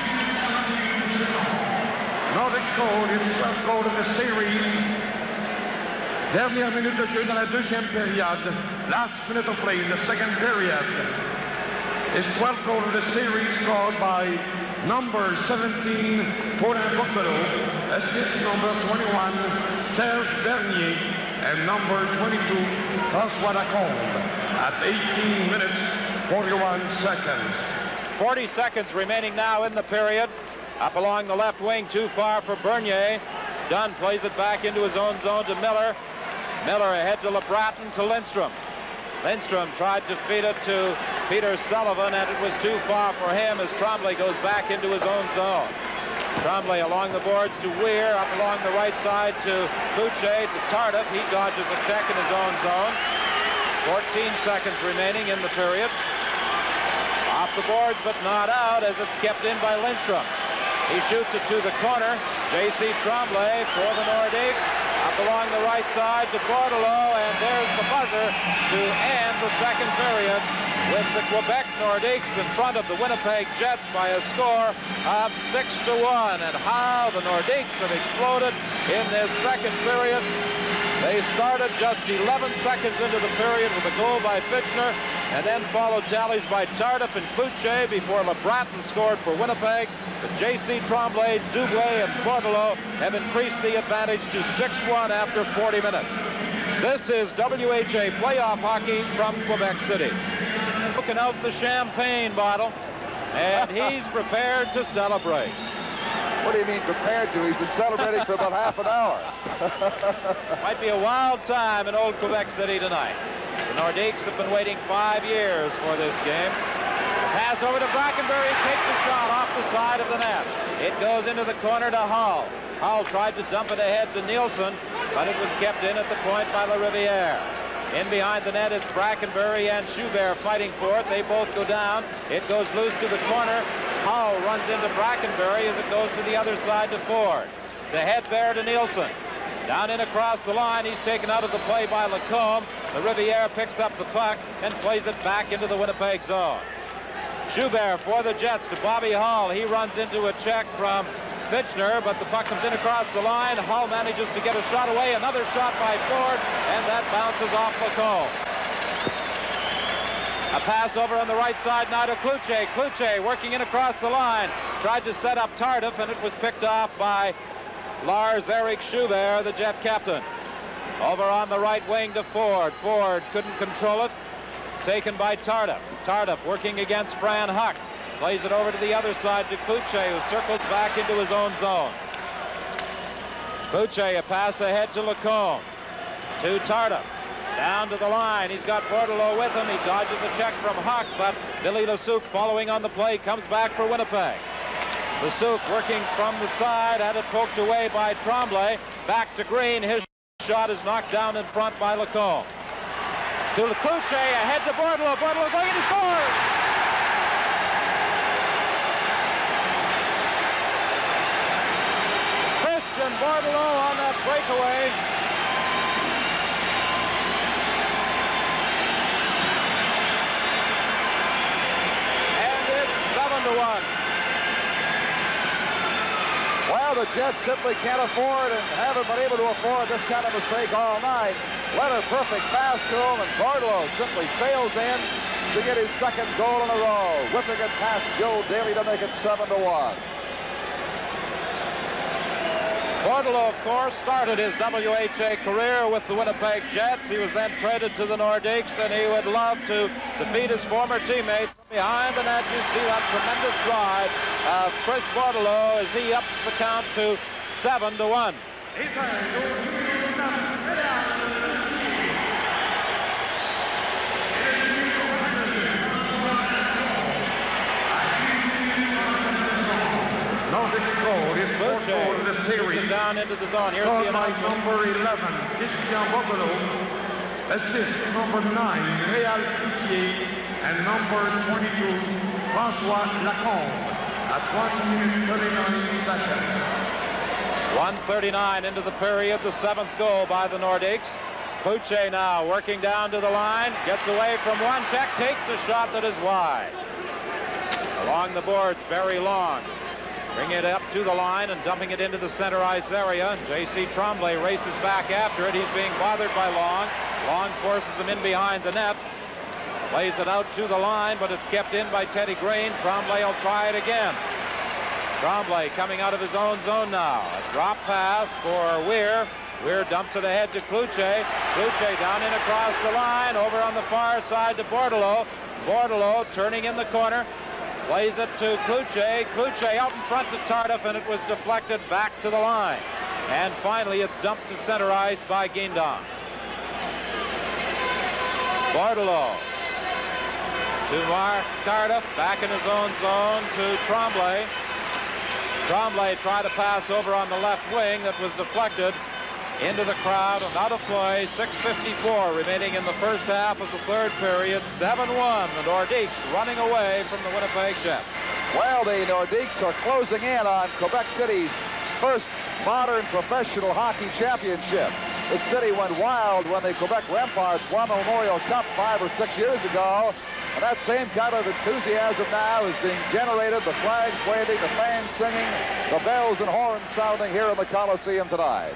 Nordic goal, his twelfth goal of the series. Dernière minute de jeu dans la deuxième période. Last minute of play in the second period. His twelfth goal of the series scored by number seventeen, Paulin Bordelot, assist number twenty-one, Serge Bernier, and number twenty-two, François Lacombe, at eighteen minutes, forty-one seconds. forty seconds remaining now in the period. Up along the left wing, too far for Bernier. Dunn plays it back into his own zone to Miller. Miller ahead to LeBratton to Lindstrom. Lindstrom tried to feed it to Peter Sullivan, and it was too far for him as Tremblay goes back into his own zone. Tremblay along the boards to Weir, up along the right side to Cloutier, to Tardif. He dodges a check in his own zone. fourteen seconds remaining in the period. Off the boards, but not out as it's kept in by Lindstrom. He shoots it to the corner. J C Tremblay for the Nordiques. Up along the right side to Bordelot, and there's the buzzer to end the second period with the Quebec Nordiques in front of the Winnipeg Jets by a score of six to one. And how the Nordiques have exploded in this second period. They started just eleven seconds into the period with a goal by Fitchner, and then followed tallies by Tardif and Cloutier before LeBratton scored for Winnipeg. But J C Tremblay, Dubois, and Bordelot have increased the advantage to six one after forty minutes. This is W H A playoff hockey from Quebec City. Looking out the champagne bottle, and he's prepared to celebrate. What do you mean prepared to? He's been celebrating for about half an hour. Might be a wild time in old Quebec City tonight. The Nordiques have been waiting five years for this game. Pass over to Brackenbury, takes a shot off the side of the net. It goes into the corner to Hull. Hull tried to dump it ahead to Nielsen, but it was kept in at the point by LaRiviere. In behind the net, it's Brackenbury and Schubert fighting for it. They both go down. It goes loose to the corner. Hull runs into Brackenbury as it goes to the other side to Ford. The head there to Nielsen. Down in across the line, he's taken out of the play by Lacombe. LaRiviere picks up the puck and plays it back into the Winnipeg zone. Schubert for the Jets to Bobby Hull. He runs into a check from Fitchner, but the puck comes in across the line. Hull manages to get a shot away. Another shot by Ford, and that bounces off Lacombe. A pass over on the right side now to Cloutier. Cloutier working in across the line. Tried to set up Tardif, and it was picked off by Lars-Eric Schubert, the Jet captain. Over on the right wing to Ford. Ford couldn't control it. Taken by Tardif. Tardif working against Fran Huck. Plays it over to the other side to Cloutier, who circles back into his own zone. Cloutier, a pass ahead to Lacombe. To Tardif. Down to the line. He's got Bordelot with him. He dodges a check from Huck, but Billy Lesuc following on the play comes back for Winnipeg. Lesuc working from the side, had it poked away by Tremblay. Back to Green. His shot is knocked down in front by Lacombe. To Cloutier, ahead to Bordelot. Bordelot going and he scores! Christian Bordelot on that breakaway. And it's seven to one. Well, the Jets simply can't afford and haven't been able to afford this kind of mistake all night. Leonard perfect pass to him, and Bordelot simply sails in to get his second goal in a row, whipping it past Joe Daly to make it seven to one. Bordelot, of course, started his W H A career with the Winnipeg Jets. He was then traded to the Nordiques, and he would love to defeat his former teammate. Behind the net, you see that tremendous drive of Chris Bordelot as he ups the count to seven to one. Nordic goal, his fourth goal in the series. Down into the zone. Here's Scored the by announcement. number eleven, Christian Bordelot. Assist number nine, Réal Cloutier, and number twenty-two, François Lacombe, at one minute thirty-nine seconds. one thirty-nine into the period, the seventh goal by the Nordiques. Cloutier now working down to the line, gets away from one check, takes the shot that is wide. Along the boards, very long. Bringing it up to the line and dumping it into the center ice area. J C Tremblay races back after it. He's being bothered by Long. Long forces him in behind the net. Plays it out to the line, but it's kept in by Teddy Green. Tremblay will try it again. Tremblay coming out of his own zone now. A drop pass for Weir. Weir dumps it ahead to Cloutier. Cloutier down in across the line. Over on the far side to Bordelot. Bordelot turning in the corner. Plays it to Cloutier. Cloutier out in front to Tardif, and it was deflected back to the line. And finally, it's dumped to center ice by Guindon. Bordelot to Mark Tardif, back in his own zone to Tremblay. Tremblay tried to pass over on the left wing that was deflected. into the crowd and out of play. six fifty-four remaining in the first half of the third period. seven one. The Nordiques running away from the Winnipeg Jets. Well, the Nordiques are closing in on Quebec City's first modern professional hockey championship. The city went wild when the Quebec Remparts won the Memorial Cup five or six years ago. And that same kind of enthusiasm now is being generated, the flags waving, the fans singing, the bells and horns sounding here in the Coliseum tonight.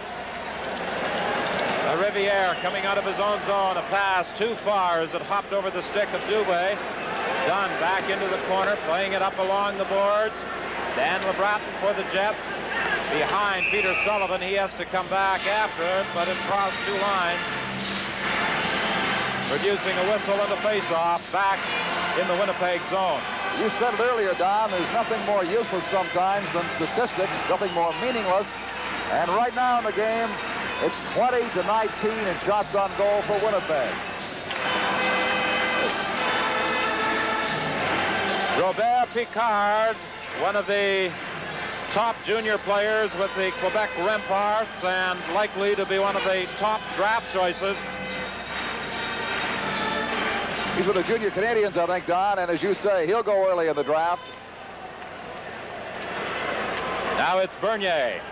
The Riviere coming out of his own zone, a pass too far as it hopped over the stick of Dubé. Dunn back into the corner, playing it up along the boards. Dan LeBratton for the Jets. Behind Peter Sullivan, he has to come back after it, but it crossed two lines, producing a whistle and a face-off back in the Winnipeg zone. You said it earlier, Don, there's nothing more useless sometimes than statistics, nothing more meaningless. And right now in the game, it's twenty to nineteen in shots on goal for Winnipeg. Robert Picard, one of the top junior players with the Quebec Remparts and likely to be one of the top draft choices. He's with the junior Canadians, I think, Don, and as you say, he'll go early in the draft. Now it's Bernier.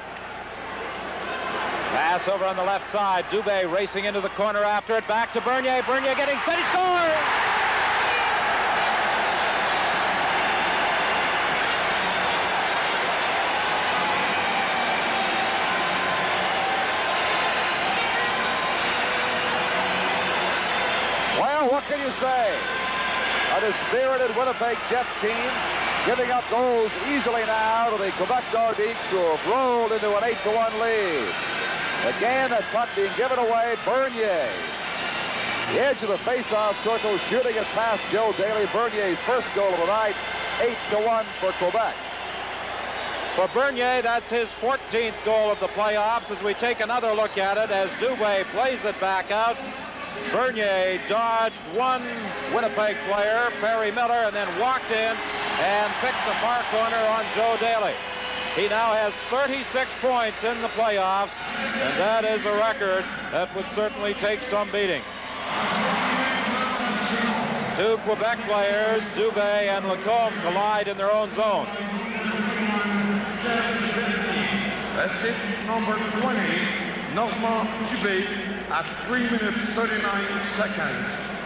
Pass over on the left side. Dubé racing into the corner after it. Back to Bernier. Bernier getting set. He scores! Well, what can you say? A dispirited Winnipeg Jets team giving up goals easily now to the Quebec Nordiques, who have rolled into an eight to one lead. Again, that puck being given away. Bernier, the edge of the face-off circle, shooting it past Joe Daly. Bernier's first goal of the night, eight to one for Quebec. For Bernier, that's his fourteenth goal of the playoffs. As we take another look at it, as Dubé plays it back out, Bernier dodged one Winnipeg player, Perry Miller, and then walked in and picked the far corner on Joe Daly. He now has thirty-six points in the playoffs, and that is a record that would certainly take some beating. Two Quebec players, Dubé and Lacombe, collide in their own zone. Assist number twenty, Normand Dubé, at three minutes thirty-nine seconds.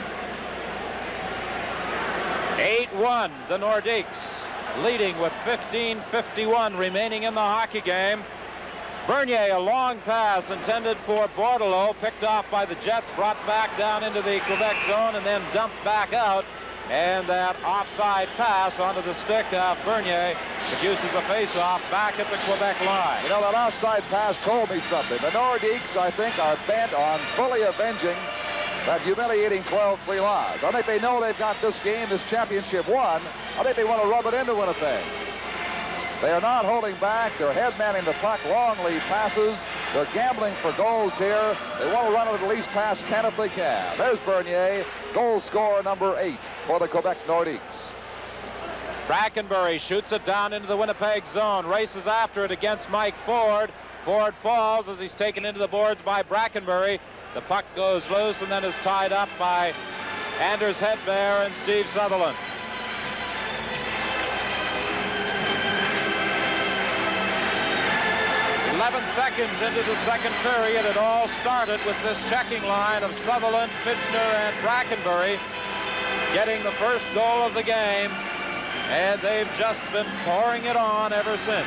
eight one, the Nordiques leading with fifteen fifty-one remaining in the hockey game. Bernier, a long pass intended for Bordelot, picked off by the Jets, brought back down into the Quebec zone, and then dumped back out. And that offside pass onto the stick of Bernier produces a face-off back at the Quebec line. You know, that offside pass told me something. The Nordiques, I think, are bent on fully avenging that humiliating twelve three loss. I think they know they've got this game, this championship won. I think they want to rub it into Winnipeg. They are not holding back. They're head-manning the puck, long lead passes. They're gambling for goals here. They want to run it at least past ten if they can. There's Bernier, goal scorer number eight for the Quebec Nordiques. Brackenbury shoots it down into the Winnipeg zone, races after it against Mike Ford. Ford falls as he's taken into the boards by Brackenbury. The puck goes loose and then is tied up by Anders Hedberg and Steve Sutherland. eleven seconds into the second period, it all started with this checking line of Sutherland, Fitchner, and Brackenbury getting the first goal of the game, and they've just been pouring it on ever since.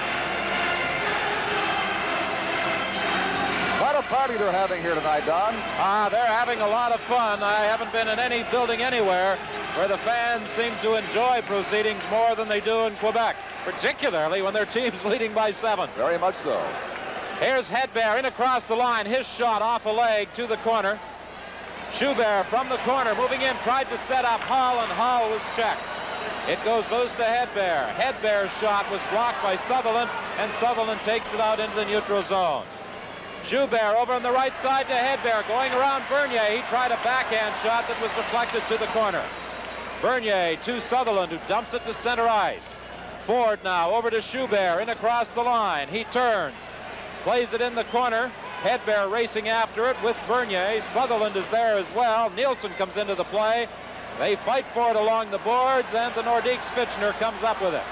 What a party they're having here tonight, Don. Ah, they're having a lot of fun. I haven't been in any building anywhere where the fans seem to enjoy proceedings more than they do in Quebec, particularly when their team's leading by seven. Very much so. Here's Hedberg in across the line. His shot off a leg to the corner. Schubert from the corner, moving in, tried to set up Hull, and Hull was checked. It goes loose to Hedberg. Hedberg's shot was blocked by Sutherland, and Sutherland takes it out into the neutral zone. Schubert over on the right side to Hedberg, going around Bernier. He tried a backhand shot that was deflected to the corner. Bernier to Sutherland, who dumps it to center ice. Ford now over to Schubert, in across the line. He turns, plays it in the corner. Hedberg racing after it with Bernier. Sutherland is there as well. Nielsen comes into the play. They fight for it along the boards, and the Nordiques Fitchner comes up with it.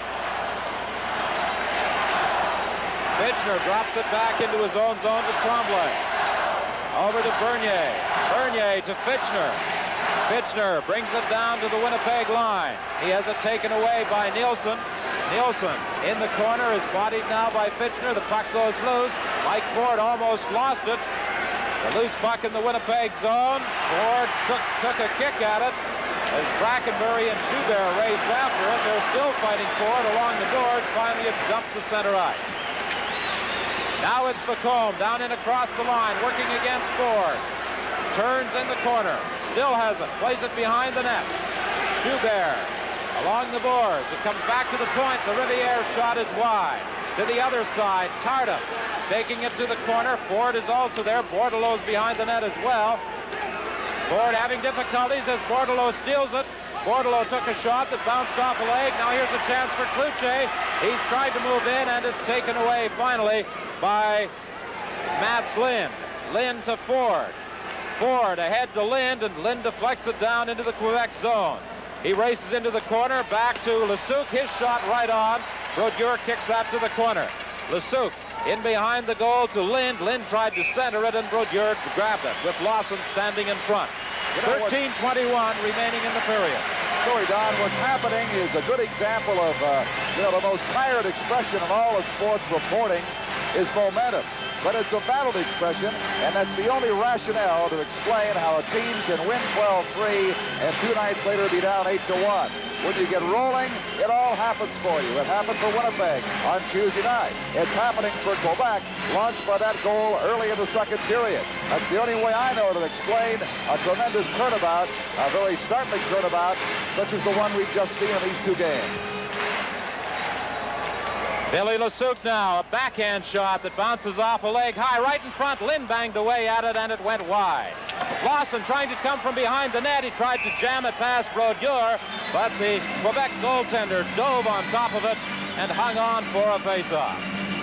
Fitchner drops it back into his own zone to Tremblay. Over to Bernier. Bernier to Fitchner. Fitchner brings it down to the Winnipeg line. He has it taken away by Nielsen. Nielsen in the corner is bodied now by Fitchner. The puck goes loose. Mike Ford almost lost it. The loose puck in the Winnipeg zone. Ford took, took a kick at it as Brackenbury and Schubert raced after it. They're still fighting for it along the boards. Finally, it dumps to center ice. Now it's Lacombe down and across the line, working against Ford. Turns in the corner. Still has it. Plays it behind the net. Schubert along the boards. It comes back to the point. The Riviere shot is wide. To the other side, Tardif taking it to the corner. Ford is also there. Bordelot's behind the net as well. Ford having difficulties as Bordelot steals it. Bordelot took a shot that bounced off a leg. Now here's a chance for Cloutier. He's tried to move in, and it's taken away finally by Mats Lind. Lind to Ford. Ford ahead to Lind, and Lind deflects it down into the Quebec zone. He races into the corner, back to Lesuc. His shot right on. Brodeur kicks that to the corner. Lesuc in behind the goal to Lind. Lind tried to center it, and Brodeur grabbed it with Lawson standing in front. thirteen twenty-one remaining in the period. Sorry, Don, what's happening is a good example of, uh, you know, the most tired expression in all of sports reporting is momentum. But it's a valid expression, and that's the only rationale to explain how a team can win twelve three and two nights later be down eight to one. When you get rolling, it all happens for you. It happened for Winnipeg on Tuesday night. It's happening for Quebec, launched by that goal early in the second period. That's the only way I know to explain a tremendous turnabout, a very startling turnabout, such as the one we've just seen in these two games. Billy Lesuc now, a backhand shot that bounces off a leg high right in front. Lind banged away at it, and it went wide. Lawson trying to come from behind the net. He tried to jam it past Brodeur, but the Quebec goaltender dove on top of it and hung on for a faceoff.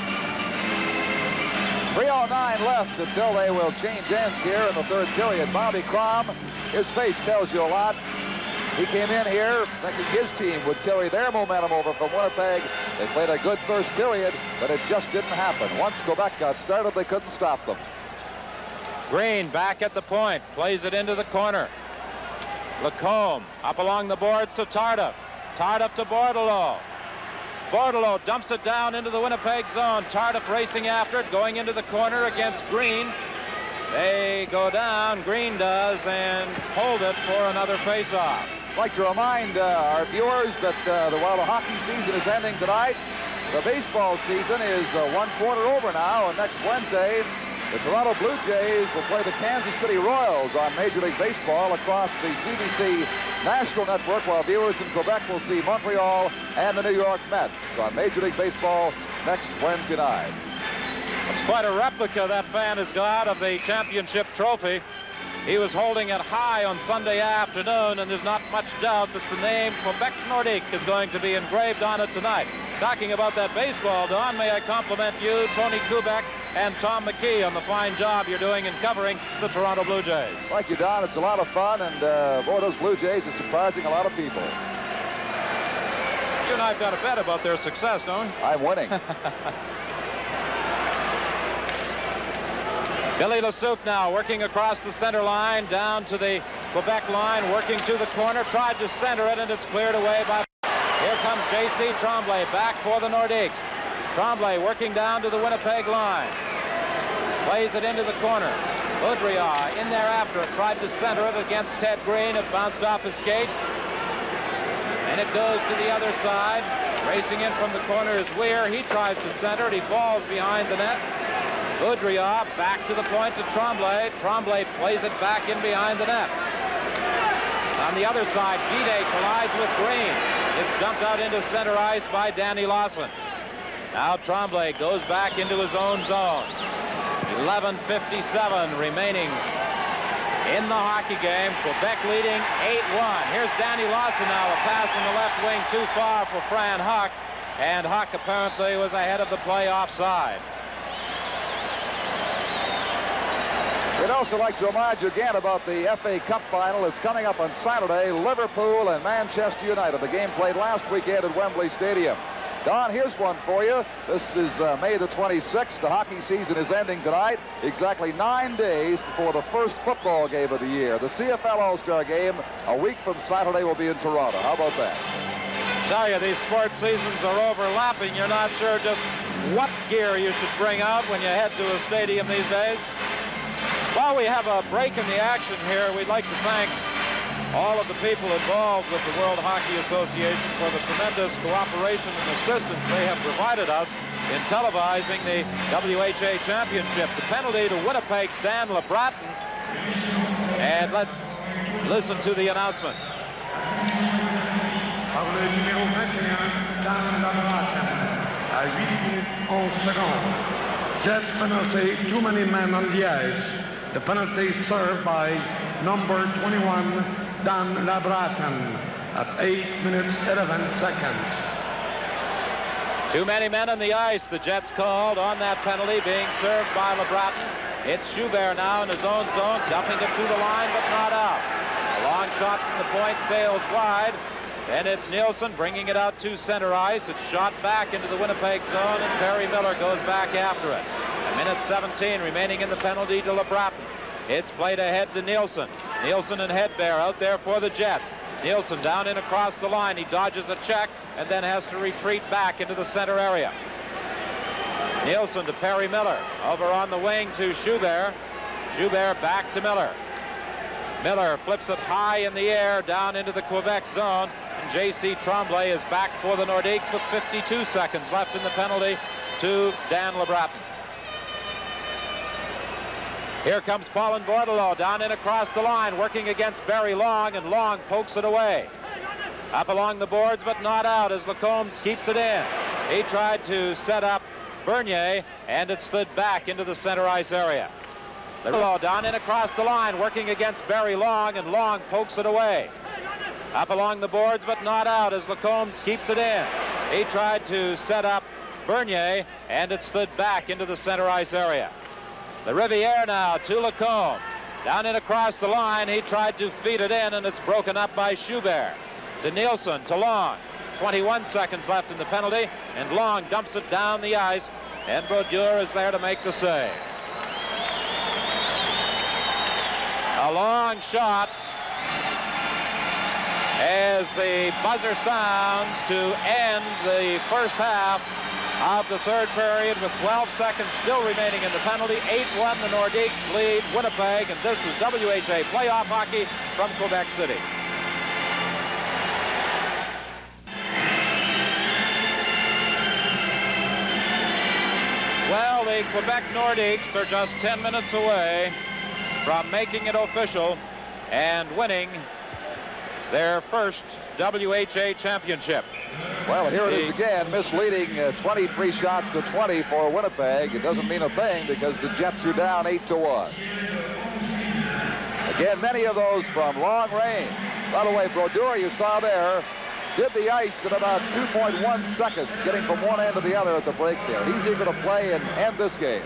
three oh nine left until they will change ends here in the third period. Bobby Crom, his face tells you a lot. He came in here thinking his team would carry their momentum over from Winnipeg. They played a good first period, but it just didn't happen. Once Quebec got started, they couldn't stop them. Green back at the point, plays it into the corner. Lacombe up along the boards to Tardif. Tardif to Bordelot. Bordelot dumps it down into the Winnipeg zone. Tardif racing after it, going into the corner against Green. They go down, Green does, and hold it for another face-off. I'd like to remind uh, our viewers that uh, the, while the hockey season is ending tonight, the baseball season is uh, one quarter over now, and next Wednesday, the Toronto Blue Jays will play the Kansas City Royals on Major League Baseball across the C B C National Network, while viewers in Quebec will see Montreal and the New York Mets on Major League Baseball next Wednesday night. It's quite a replica that fan has got of the championship trophy. He was holding it high on Sunday afternoon, and there's not much doubt that the name Quebec Nordique is going to be engraved on it tonight. Talking about that baseball, Don, may I compliment you, Tony Kubek, and Tom McKee on the fine job you're doing in covering the Toronto Blue Jays. Thank you, Don. It's a lot of fun, and uh, boy, those Blue Jays are surprising a lot of people. You and I have got a bet about their success, don't we? I'm winning. Billy Lesuc now working across the center line down to the Quebec line, working to the corner, tried to center it, and it's cleared away by... Here comes J C Tremblay back for the Nordiques. Tremblay working down to the Winnipeg line. Plays it into the corner. Baudrillard in there after it, tried to center it against Ted Green. It bounced off his skate. And it goes to the other side. Racing in from the corner is Weir. He tries to center it. He falls behind the net. Baudrillard back to the point to Tremblay. Tremblay plays it back in behind the net. On the other side, Guide collides with Green. It's dumped out into center ice by Danny Lawson. Now Tremblay goes back into his own zone. eleven fifty-seven remaining in the hockey game. Quebec leading eight one. Here's Danny Lawson now. A pass in the left wing too far for Fran Huck. And Huck apparently was ahead of the play offside. We'd also like to remind you again about the F A Cup final. It's coming up on Saturday, Liverpool and Manchester United. The game played last weekend at Wembley Stadium. Don, here's one for you. This is uh, May the twenty-sixth. The hockey season is ending tonight, exactly nine days before the first football game of the year. The C F L All-Star game, a week from Saturday, will be in Toronto. How about that? Tell you, these sports seasons are overlapping. You're not sure just what gear you should bring out when you head to a stadium these days. While we have a break in the action here, we'd like to thank all of the people involved with the World Hockey Association for the tremendous cooperation and assistance they have provided us in televising the W H A Championship. The penalty to Winnipeg's Dan LeBratton. And let's listen to the announcement. Par le numéro vingt-et-un, Dan LeBratton, à huit minutes onze secondes. Jets penalty, too many men on the ice. The penalty served by number twenty-one, Dan LeBratton, at eight minutes eleven seconds. Too many men on the ice, the Jets called on that penalty being served by LeBratton. It's Schubert now in his own zone, dumping it to the line, but not out. A long shot from the point sails wide. Then it's Nielsen bringing it out to center ice. It's shot back into the Winnipeg zone, and Perry Miller goes back after it. A minute seventeen remaining in the penalty to LeBratton. It's played ahead to Nielsen. Nielsen and Hedberg out there for the Jets. Nielsen down in across the line. He dodges a check and then has to retreat back into the center area. Nielsen to Perry Miller. Over on the wing to Schubert. Schubert back to Miller. Miller flips it high in the air down into the Quebec zone. And J C Tremblay is back for the Nordiques with fifty-two seconds left in the penalty to Dan LeBratton. Here comes Paulin Bordelot down in across the line, working against Barry Long, and Long pokes it away. Up along the boards, but not out as Lacombe keeps it in. He tried to set up Bernier, and it slid back into the center ice area. Bordelot down in across the line, working against Barry Long, and Long pokes it away. Up along the boards, but not out as Lacombe keeps it in. He tried to set up Bernier, and it slid back into the center ice area. The Riviere now to Lacombe. Down in across the line, he tried to feed it in, and it's broken up by Schubert. To Nielsen, to Long. twenty-one seconds left in the penalty, and Long dumps it down the ice, and Brodeur is there to make the save. A long shot as the buzzer sounds to end the first half of the third period with twelve seconds still remaining in the penalty. eight one, the Nordiques lead Winnipeg, and this is W H A playoff hockey from Quebec City. Well, the Quebec Nordiques are just ten minutes away from making it official and winning their first W H A championship. Well, here it is again, misleading uh, twenty-three shots to twenty for Winnipeg. It doesn't mean a thing because the Jets are down eight to one. Again, many of those from long range. By the way, Brodeur, you saw there, did the ice in about two point one seconds, getting from one end to the other at the break there. He's eager to play and end this game.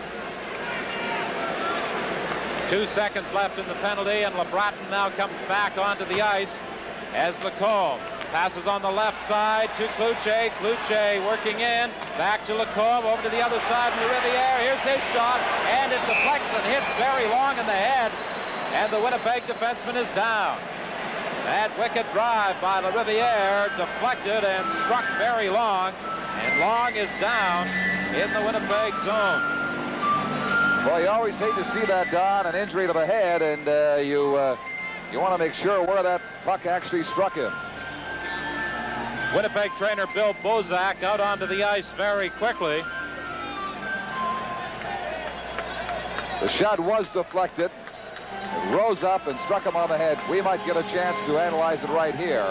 Two seconds left in the penalty, and LeBratton now comes back onto the ice as Lacombe passes on the left side to Cloutier. Cloutier working in, back to Lacombe, over to the other side from the Riviere. Here's his shot, and it deflects and hits very long in the head, and the Winnipeg defenseman is down. That wicked drive by the Riviere deflected and struck very Long, and Long is down in the Winnipeg zone. Well, you always hate to see that, Don, an injury to the head, and uh, you uh, you want to make sure where that puck actually struck him. Winnipeg trainer Bill Bozak out onto the ice very quickly. The shot was deflected. It rose up and struck him on the head. We might get a chance to analyze it right here.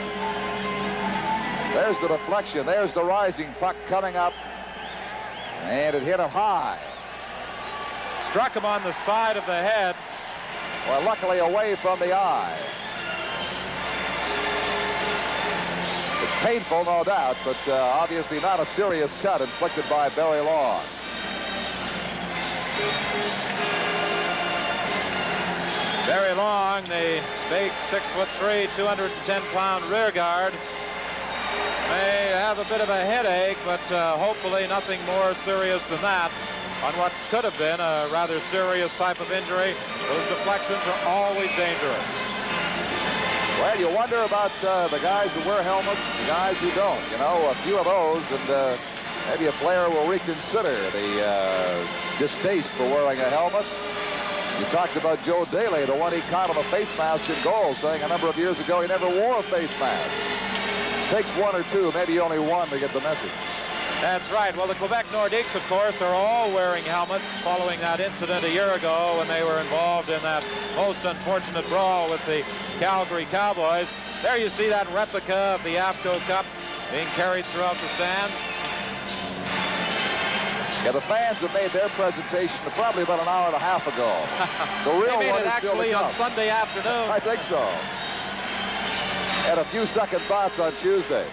There's the deflection. There's the rising puck coming up. And it hit him high. Struck him on the side of the head. Well, luckily away from the eye. It's painful, no doubt, but uh, obviously not a serious cut inflicted by Barry Long. Very Long, the big six foot three, two hundred ten pound rear guard, may have a bit of a headache, but uh, hopefully nothing more serious than that on what could have been a rather serious type of injury. Those deflections are always dangerous. Well, you wonder about uh, the guys who wear helmets, the guys who don't. You know, a few of those, and uh, maybe a player will reconsider the uh, distaste for wearing a helmet. You talked about Joe Daly, the one he caught on a face mask in goal, saying a number of years ago he never wore a face mask. Takes one or two, maybe only one, to get the message. That's right. Well, the Quebec Nordiques, of course, are all wearing helmets following that incident a year ago when they were involved in that most unfortunate brawl with the Calgary Cowboys. There you see that replica of the A V C O Cup being carried throughout the stands. Yeah, the fans have made their presentation probably about an hour and a half ago. The real they made one it is still actually to come. on Sunday afternoon. I think so. Had a few second thoughts on Tuesday.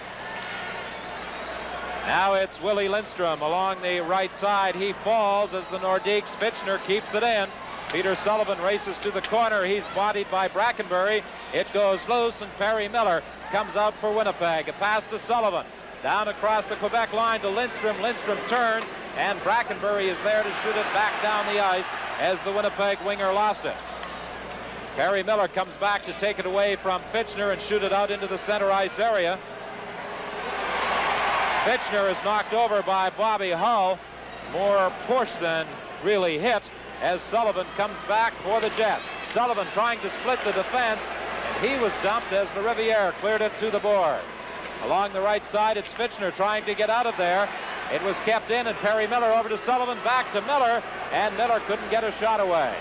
Now it's Willie Lindstrom along the right side. He falls as the Nordiques. Fitchner keeps it in. Peter Sullivan races to the corner. He's bodied by Brackenbury. It goes loose, and Perry Miller comes out for Winnipeg. A pass to Sullivan. Down across the Quebec line to Lindstrom. Lindstrom turns, and Brackenbury is there to shoot it back down the ice as the Winnipeg winger lost it. Perry Miller comes back to take it away from Fitchner and shoot it out into the center ice area. Fitchner is knocked over by Bobby Hull. More push than really hit as Sullivan comes back for the Jets. Sullivan trying to split the defense, and he was dumped as the Riviere cleared it to the boards. Along the right side, it's Fitchner trying to get out of there. It was kept in, and Perry Miller over to Sullivan, back to Miller, and Miller couldn't get a shot away.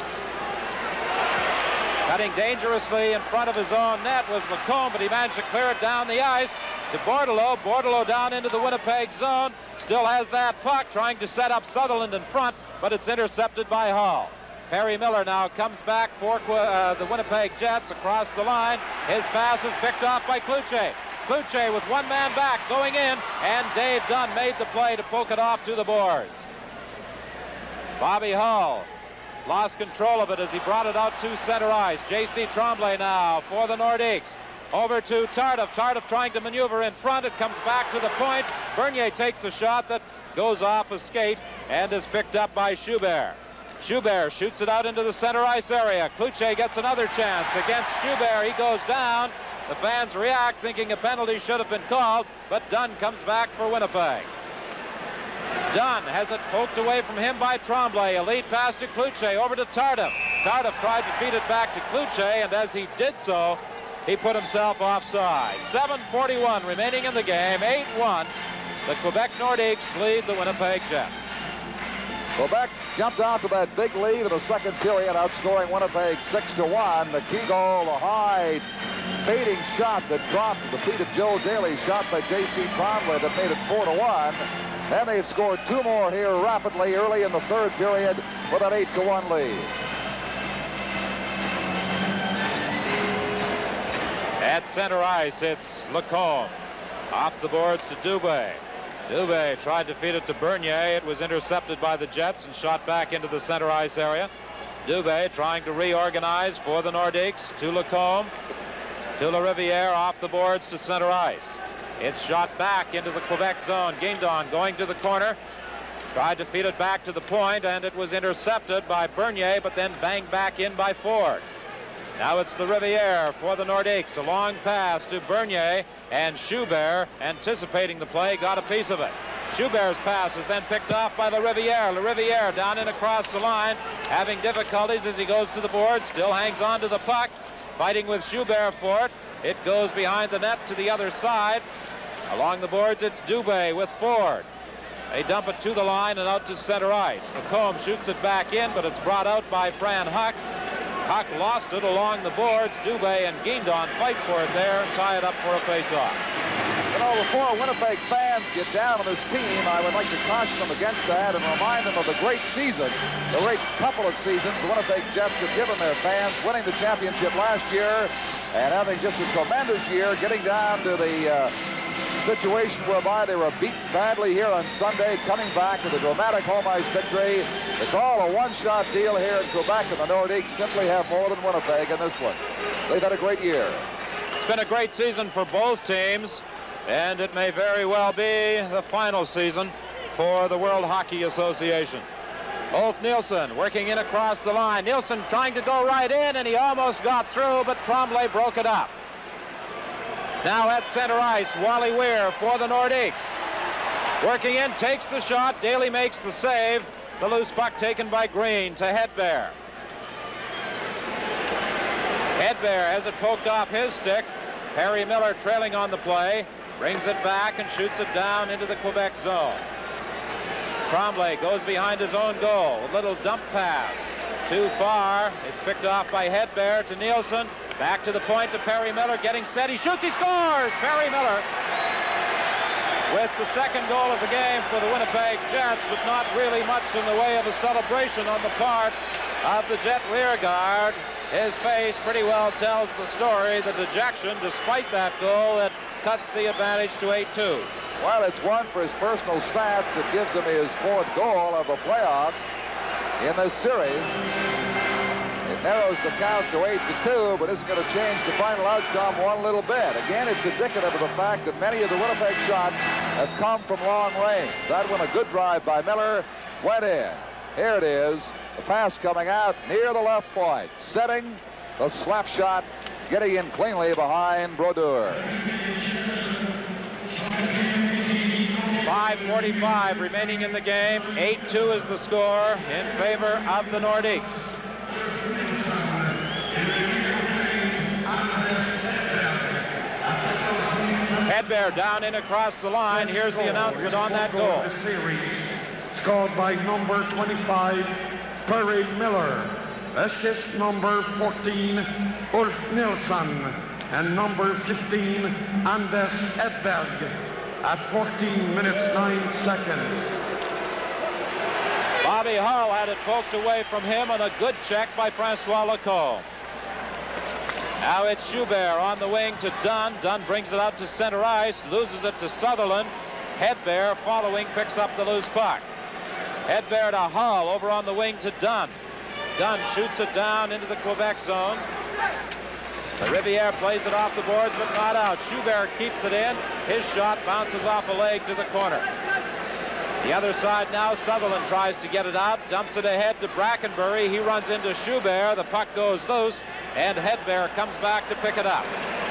Cutting dangerously in front of his own net was Lacombe, but he managed to clear it down the ice to Bordelot. Bordelot down into the Winnipeg zone. Still has that puck, trying to set up Sutherland in front, but it's intercepted by Hall. Perry Miller now comes back for uh, the Winnipeg Jets across the line. His pass is picked off by Cloutier. Cloutier with one man back going in, and Dave Dunn made the play to poke it off to the boards. Bobby Hull lost control of it as he brought it out to center ice. J C Tremblay now for the Nordiques. Over to Tardif. Tardif trying to maneuver in front. It comes back to the point. Bernier takes a shot that goes off a skate and is picked up by Schubert. Schubert shoots it out into the center ice area. Cloutier gets another chance against Schubert. He goes down. The fans react, thinking a penalty should have been called, but Dunn comes back for Winnipeg. Dunn has it poked away from him by Tremblay. A lead pass to Cloutier. Over to Tardif. Tardif tried to feed it back to Cloutier, and as he did so, he put himself offside. seven forty-one remaining in the game. eight one. The Quebec Nordiques lead the Winnipeg Jets. Quebec jumped out to that big lead in the second period, outscoring Winnipeg six to one. The key goal, the high fading shot that dropped the feet of Joe Daly, shot by J C Tremblay, that made it four to one. And they've scored two more here rapidly early in the third period with an eight to one lead. At center ice, it's Lacombe. Off the boards to Dubé. Dubé tried to feed it to Bernier. It was intercepted by the Jets and shot back into the center ice area. Dubé trying to reorganize for the Nordiques to Lacombe. To La Riviere, off the boards to center ice. It's shot back into the Quebec zone. Guindon going to the corner. Tried to feed it back to the point, and it was intercepted by Bernier, but then banged back in by Ford. Now it's the Riviere for the Nordiques. A long pass to Bernier, and Schubert, anticipating the play, got a piece of it. Schubert's pass is then picked off by La Riviere. La Riviere down in across the line, having difficulties as he goes to the board. Still hangs on to the puck, fighting with Schubert for it. It goes behind the net to the other side. Along the boards, it's Dubé with Ford. They dump it to the line and out to center ice. Lacombe shoots it back in, but it's brought out by Fran Huck. Huck lost it along the boards. Dubé and Guindon fight for it there and tie it up for a face-off. You know, before Winnipeg fans get down on this team, I would like to caution them against that and remind them of the great season, the great couple of seasons the Winnipeg Jets have given their fans, winning the championship last year and having just a tremendous year, getting down to the uh, situation whereby they were beaten badly here on Sunday, coming back with a dramatic home ice victory. They call a one-shot deal here in Quebec, and the Nordiques simply have more than Winnipeg in this one. They've had a great year. It's been a great season for both teams, and it may very well be the final season for the World Hockey Association. Ulf Nielsen working in across the line. Nielsen trying to go right in, and he almost got through, but Tremblay broke it up. Now at center ice, Wally Weir for the Nordiques. Working in, takes the shot. Daly makes the save. The loose puck taken by Green to Hedberg. Hedberg has it poked off his stick. Perry Miller trailing on the play. Brings it back and shoots it down into the Quebec zone. Tremblay goes behind his own goal. A little dump pass. Too far. It's picked off by Hedberg to Nielsen. Back to the point to Perry Miller. Getting set. He shoots. He scores. Perry Miller with the second goal of the game for the Winnipeg Jets, but not really much in the way of a celebration on the part of the Jet rearguard. His face pretty well tells the story. The dejection, despite that goal, that cuts the advantage to eight two. Well, it's one for his personal stats. It gives him his fourth goal of the playoffs in this series. It narrows the count to eight to two, but isn't going to change the final outcome one little bit. Again, it's indicative of the fact that many of the Winnipeg shots have come from long range. That one, a good drive by Miller, went in. Here it is. The pass coming out near the left point. Setting the slap shot, getting in cleanly behind Brodeur. five forty-five remaining in the game. eight two is the score in favor of the Nordiques. Hedberg down in across the line. Here's the announcement on that goal. Scored by number twenty-five, Perry Miller. Assist number fourteen, Ulf Nilsson. And number fifteen, Anders Hedberg. At fourteen minutes, nine seconds. Bobby Hull had it poked away from him, and a good check by Francois Lacombe. Now it's Schubert on the wing to Dunn. Dunn brings it out to center ice, loses it to Sutherland. Hedberg following, picks up the loose puck. Hedberg to Hull over on the wing to Dunn. Dunn shoots it down into the Quebec zone. The Riviere plays it off the boards, but not out. Schubert keeps it in. His shot bounces off a leg to the corner. The other side now, Sutherland tries to get it out, dumps it ahead to Brackenbury. He runs into Schubert. The puck goes loose, and Hedberg comes back to pick it up.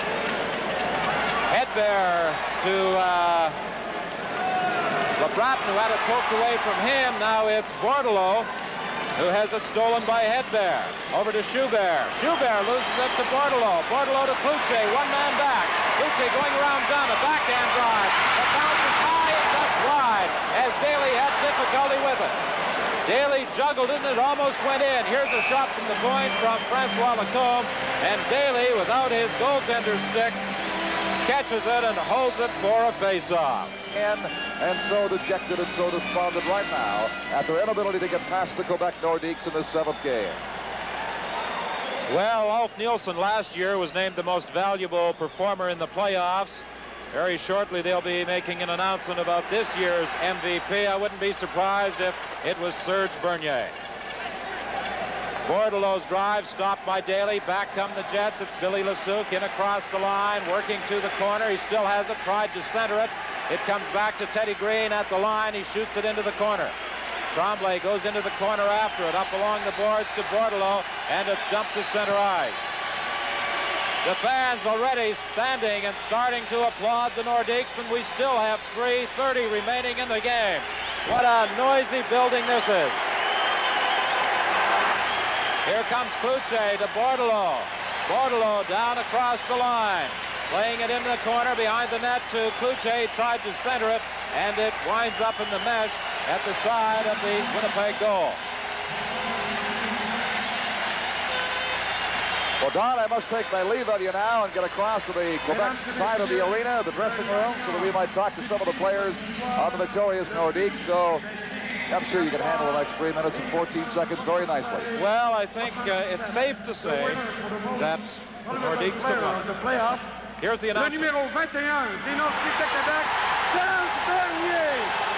Hedberg to uh, LeBratton, who had it poked away from him. Now it's Bordelot, who has it stolen by Hedberg. Over to Schubert. Schubert loses it to Bordelot. Bordelot to Cloutier, one man back. Cloutier going around Dunn, a backhand drive. The bounce is high and just wide, as Daly had difficulty with it. Daly juggled it, and it almost went in. Here's a shot from the point from Francois Lacombe, and Daly, without his goaltender stick, catches it and holds it for a face-off. And, and so dejected and so despondent right now at their inability to get past the Quebec Nordiques in this seventh game. Well, Ulf Nielsen last year was named the most valuable performer in the playoffs. Very shortly they'll be making an announcement about this year's M V P. I wouldn't be surprised if it was Serge Bernier. Bordelot's drive stopped by Daly. Back come the Jets. It's Billy Lasuk in across the line, working to the corner. He still has it, tried to center it. It comes back to Teddy Green at the line. He shoots it into the corner. Tremblay goes into the corner after it, up along the boards to Bordelot, and it's dumped to center ice. The fans already standing and starting to applaud the Nordiques, and we still have three thirty remaining in the game. What a noisy building this is. Here comes Cloutier to Bordelot. Bordelot down across the line. Playing it into the corner behind the net to Cloutier. Tried to center it, and it winds up in the mesh at the side of the Winnipeg goal. Well, Don, I must take my leave of you now and get across to the Quebec side of the arena, the dressing room, so that we might talk to some of the players on the victorious Nordiques. So I'm sure you can handle the next three minutes and fourteen seconds very nicely. Well, I think uh, it's safe to say that the Nordiques have won. The playoff Here's the Le announcement. numéro vingt et un, d'Identité Québec, Serge Bernier.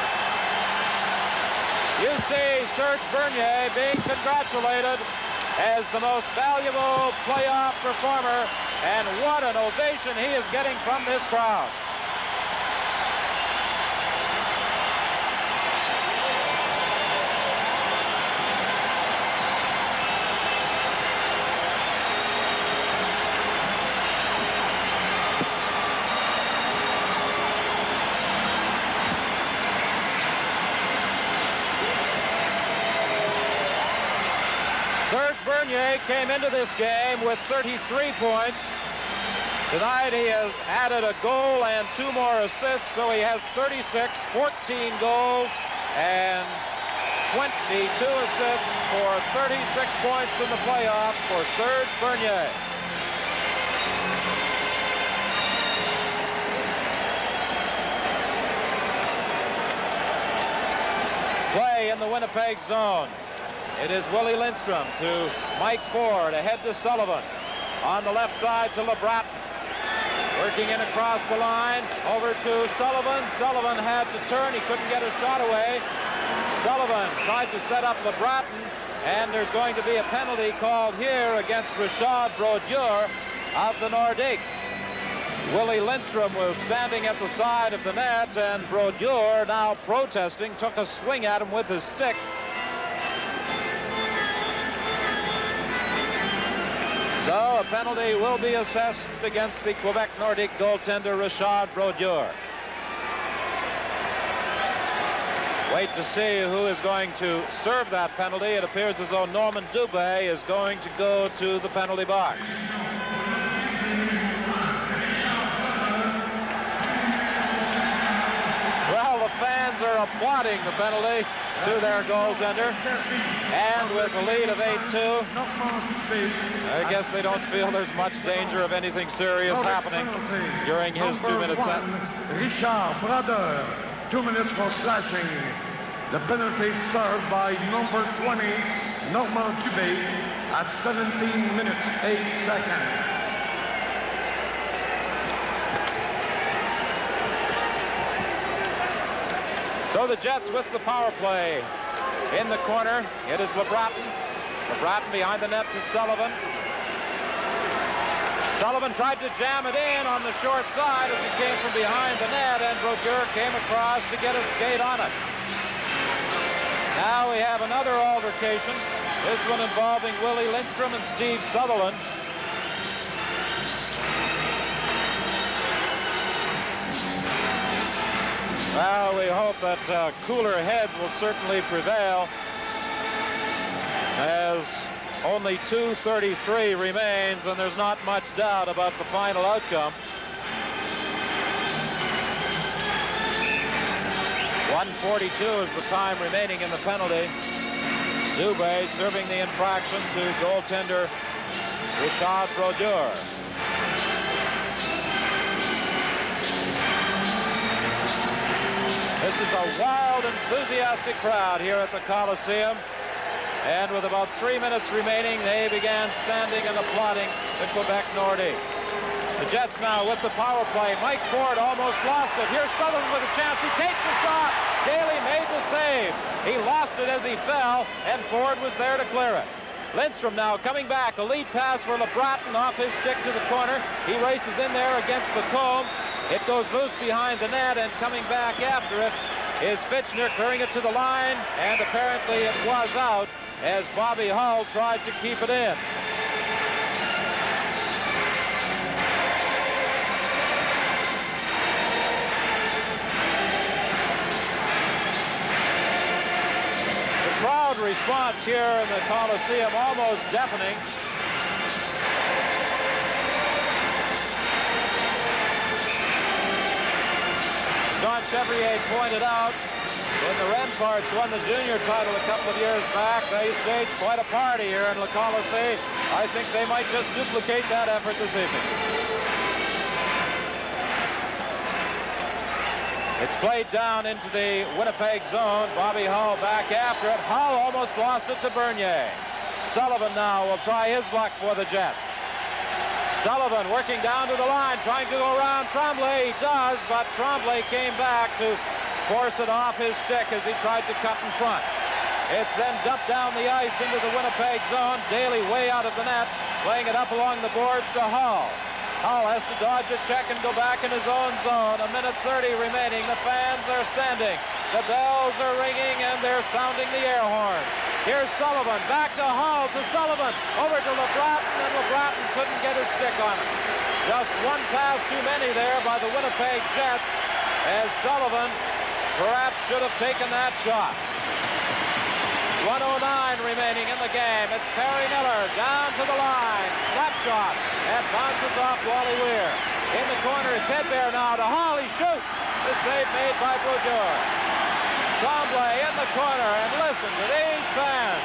You see Serge Bernier being congratulated as the most valuable playoff performer, and what an ovation he is getting from this crowd. Serge Bernier came into this game with thirty-three points. Tonight he has added a goal and two more assists, so he has thirty-six, fourteen goals and twenty-two assists for thirty-six points in the playoffs for Serge Bernier. Play in the Winnipeg zone. It is Willie Lindstrom to Mike Ford, ahead to Sullivan. On the left side to LeBratton. Working in across the line, over to Sullivan. Sullivan had to turn, he couldn't get a shot away. Sullivan tried to set up LeBratton, and there's going to be a penalty called here against Richard Brodeur of the Nordiques. Willie Lindstrom was standing at the side of the net, and Brodeur, now protesting, took a swing at him with his stick. So a penalty will be assessed against the Quebec Nordique goaltender Richard Brodeur. Wait to see who is going to serve that penalty. It appears as though Norman Dubé is going to go to the penalty box. Well, the fans are applauding the penalty to their goaltender. And with a lead of eight two, I guess they don't feel there's much danger of anything serious happening during his two-minute sentence. Richard Brodeur, two minutes for slashing. The penalty served by number twenty, Normand Dubé, at seventeen minutes, eight seconds. So the Jets with the power play. In the corner, it is LeBratton. LeBratton behind the net to Sullivan. Sullivan tried to jam it in on the short side as it came from behind the net, and Brodeur came across to get a skate on it. Now we have another altercation, this one involving Willie Lindstrom and Steve Sutherland. Well, we hope that uh, cooler heads will certainly prevail, as only two thirty-three remains, and there's not much doubt about the final outcome. one forty-two is the time remaining in the penalty. Dubé serving the infraction to goaltender Richard Brodeur. This is a wild, enthusiastic crowd here at the Coliseum. And with about three minutes remaining, they began standing and applauding the Quebec Nordiques. The Jets now with the power play. Mike Ford almost lost it. Here's Sutherland with a chance. He takes the shot. Daly made the save. He lost it as he fell, and Ford was there to clear it. Lindstrom now coming back. A lead pass for LeBratton off his stick to the corner. He races in there against the comb. It goes loose behind the net, and coming back after it is Fitchner, clearing it to the line, and apparently it was out as Bobby Hull tried to keep it in. The crowd response here in the Coliseum almost deafening. John Chevrier pointed out when the Remparts won the junior title a couple of years back, they staged quite a party here in Le Colisée. I think they might just duplicate that effort this evening. It's played down into the Winnipeg zone. Bobby Hull back after it. Hull almost lost it to Bernier. Sullivan now will try his luck for the Jets. Sullivan working down to the line, trying to go around Tremblay. He does, but Tremblay came back to force it off his stick as he tried to cut in front. It's then dumped down the ice into the Winnipeg zone. Daly way out of the net, playing it up along the boards to Hull. Hull has to dodge a check and go back in his own zone. A minute thirty remaining. The fans are standing. The bells are ringing and they're sounding the air horn. Here's Sullivan, back to Hull, to Sullivan, over to LeBratton, and LeBratton couldn't get his stick on him. Just one pass too many there by the Winnipeg Jets, as Sullivan perhaps should have taken that shot. one oh nine remaining in the game. It's Perry Miller down to the line. Slap shot. And bounces off Wally Weir. In the corner, it's Hedberg now to Hull. He shoots. The save made by Bougeour. Tremblay in the corner, and listen to these fans.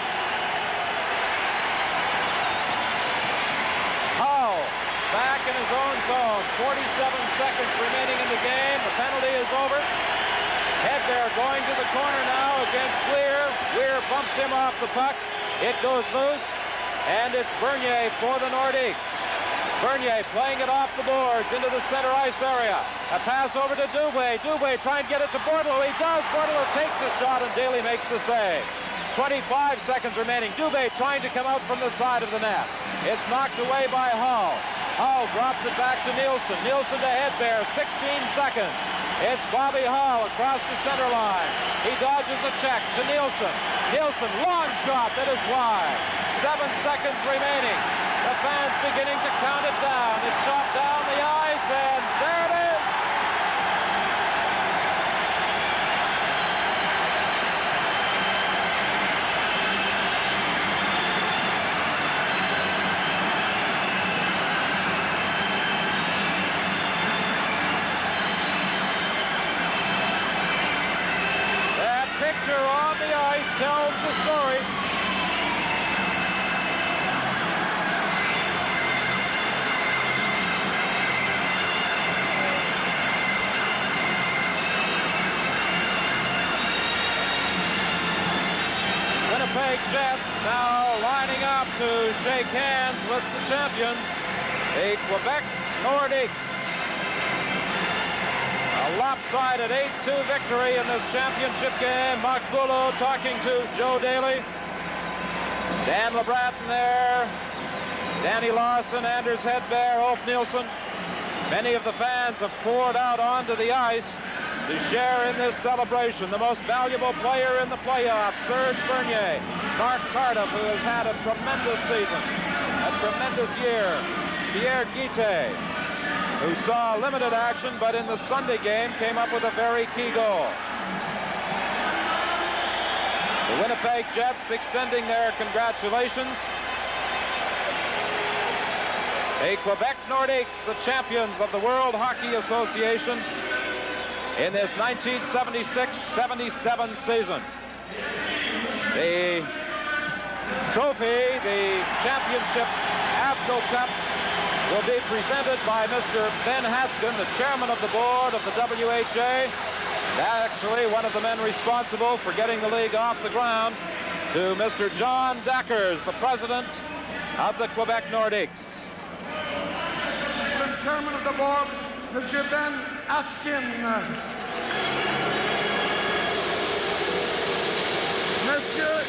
Hull back in his own zone. forty-seven seconds remaining in the game. The penalty is over. Hedberg going to the corner now against Weir. Weir bumps him off the puck. It goes loose, and it's Bernier for the Nordiques. Bernier playing it off the boards into the center ice area. A pass over to Dubé. Dubé trying to get it to Bordelot. He does. Bordelot takes the shot, and Daly makes the save. twenty-five seconds remaining. Dubé trying to come out from the side of the net. It's knocked away by Hull. Hull drops it back to Nielsen. Nielsen to Hedberg. sixteen seconds. It's Bobby Hull across the center line. He dodges the check to Nielsen. Nielsen, long shot that is wide. Seven seconds remaining. The fans beginning to count it down. It's shot down the ice, and there it is. That picture on the ice tells the story. Winnipeg Jets now lining up to shake hands with the champions, the Quebec Nordiques. A lopsided eight two victory in this championship game. Mark Boulot talking to Joe Daly. Dan LeBratton there. Danny Lawson, Anders Hedberg, Ulf Nielsen. Many of the fans have poured out onto the ice to share in this celebration. The most valuable player in the playoffs, Serge Bernier. Mark Tardif, who has had a tremendous season, a tremendous year. Pierre Guite, who saw limited action, but in the Sunday game came up with a very key goal. The Winnipeg Jets extending their congratulations. The Quebec Nordiques, the champions of the World Hockey Association in this nineteen seventy-six seventy-seven season. The trophy, the championship AVCO Cup, will be presented by Mister Ben Haskin, the chairman of the board of the W H A. Actually, one of the men responsible for getting the league off the ground, to Mister John Dackers, the president of the Quebec Nordiques. The chairman of the board, Mister Ben Haskin. Monsieur,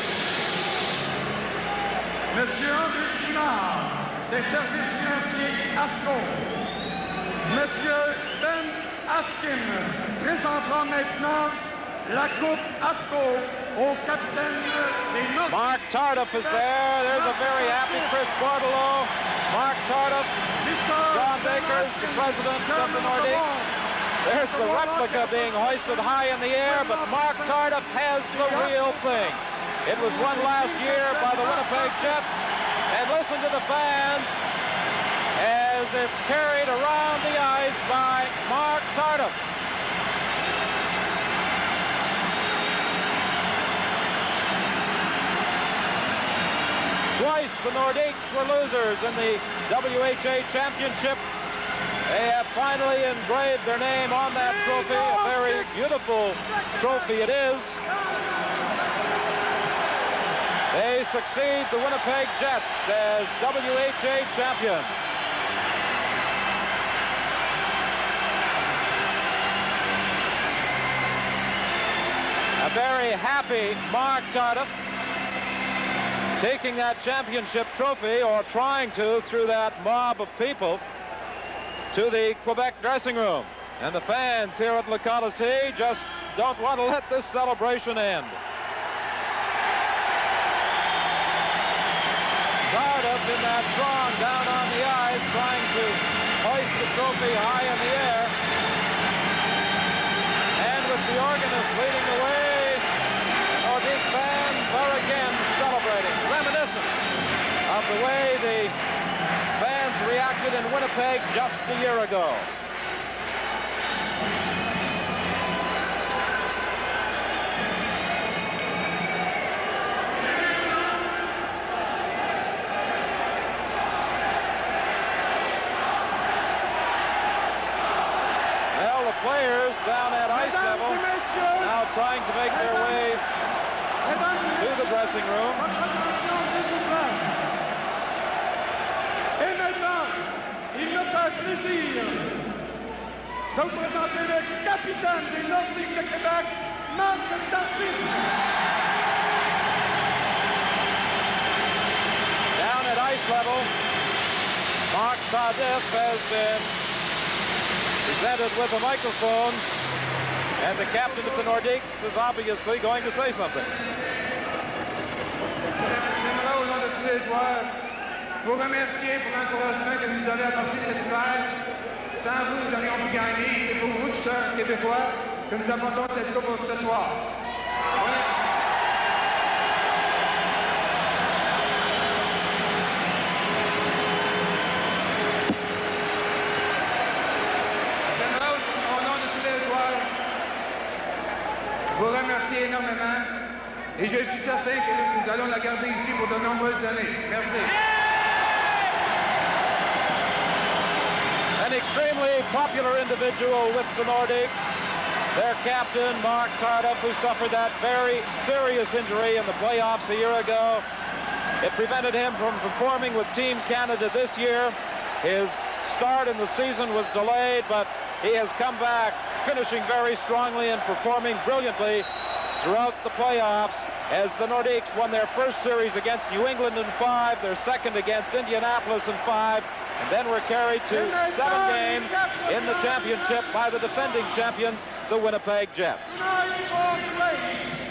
Monsieur André Simard, des services financiers AVCO. Monsieur Ben Haskin présentera maintenant la Coupe AVCO au capitaine des Nordiques. Mark Tardif is there. There's a very happy Chris Bordelot. Mark Tardif, John Dackers, the president of the Nordiques. There's the replica being hoisted high in the air, but Mark Tardif has the real thing. It was won last year by the Winnipeg Jets. And listen to the fans as it's carried around the ice by Mark Tardif. Twice the Nordiques were losers in the W H A championship. They have finally engraved their name on that trophy. A very beautiful trophy it is. They succeed the Winnipeg Jets as W H A champions. A very happy Mark Tardif taking that championship trophy, or trying to, through that mob of people, to the Quebec dressing room. And the fans here at Le Colisée just don't want to let this celebration end. Tardif in that throng down on the ice, trying to hoist the trophy high in the air. And with the organist leading the way, Nordique fans are again celebrating, reminiscent of the way the fans reacted in Winnipeg just a year ago. Well, the players down at ice level now trying to make their way to the dressing room. Et maintenant, il me fait plaisir de vous présenter le capitaine des Nordiques de Québec, Marc Tardif. Down at ice level, Marc Tardif has been presented with a microphone, and the captain of the Nordiques is obviously going to say something. J'aimerais, au nom de tous les joueurs, vous remercier pour l'encouragement que vous nous avez apporté cet hiver. Sans vous, nous n'aurions pu gagner. C'est pour vous, tous sœurs québécois, que nous apportons cette coupe ce soir. J'aimerais, au nom de tous les joueurs, vous remercier énormément. Et je suis certain que nous allons la garder ici pour de nombreuses années. Merci. An extremely popular individual with the Nordiques, their captain, Marc Tardif, who suffered that very serious injury in the playoffs a year ago. It prevented him from performing with Team Canada this year. His start in the season was delayed, but he has come back, finishing very strongly and performing brilliantly throughout the playoffs, as the Nordiques won their first series against New England in five, their second against Indianapolis in five, and then were carried to seven games in the championship by the defending champions, the Winnipeg Jets. Tonight, fourth place.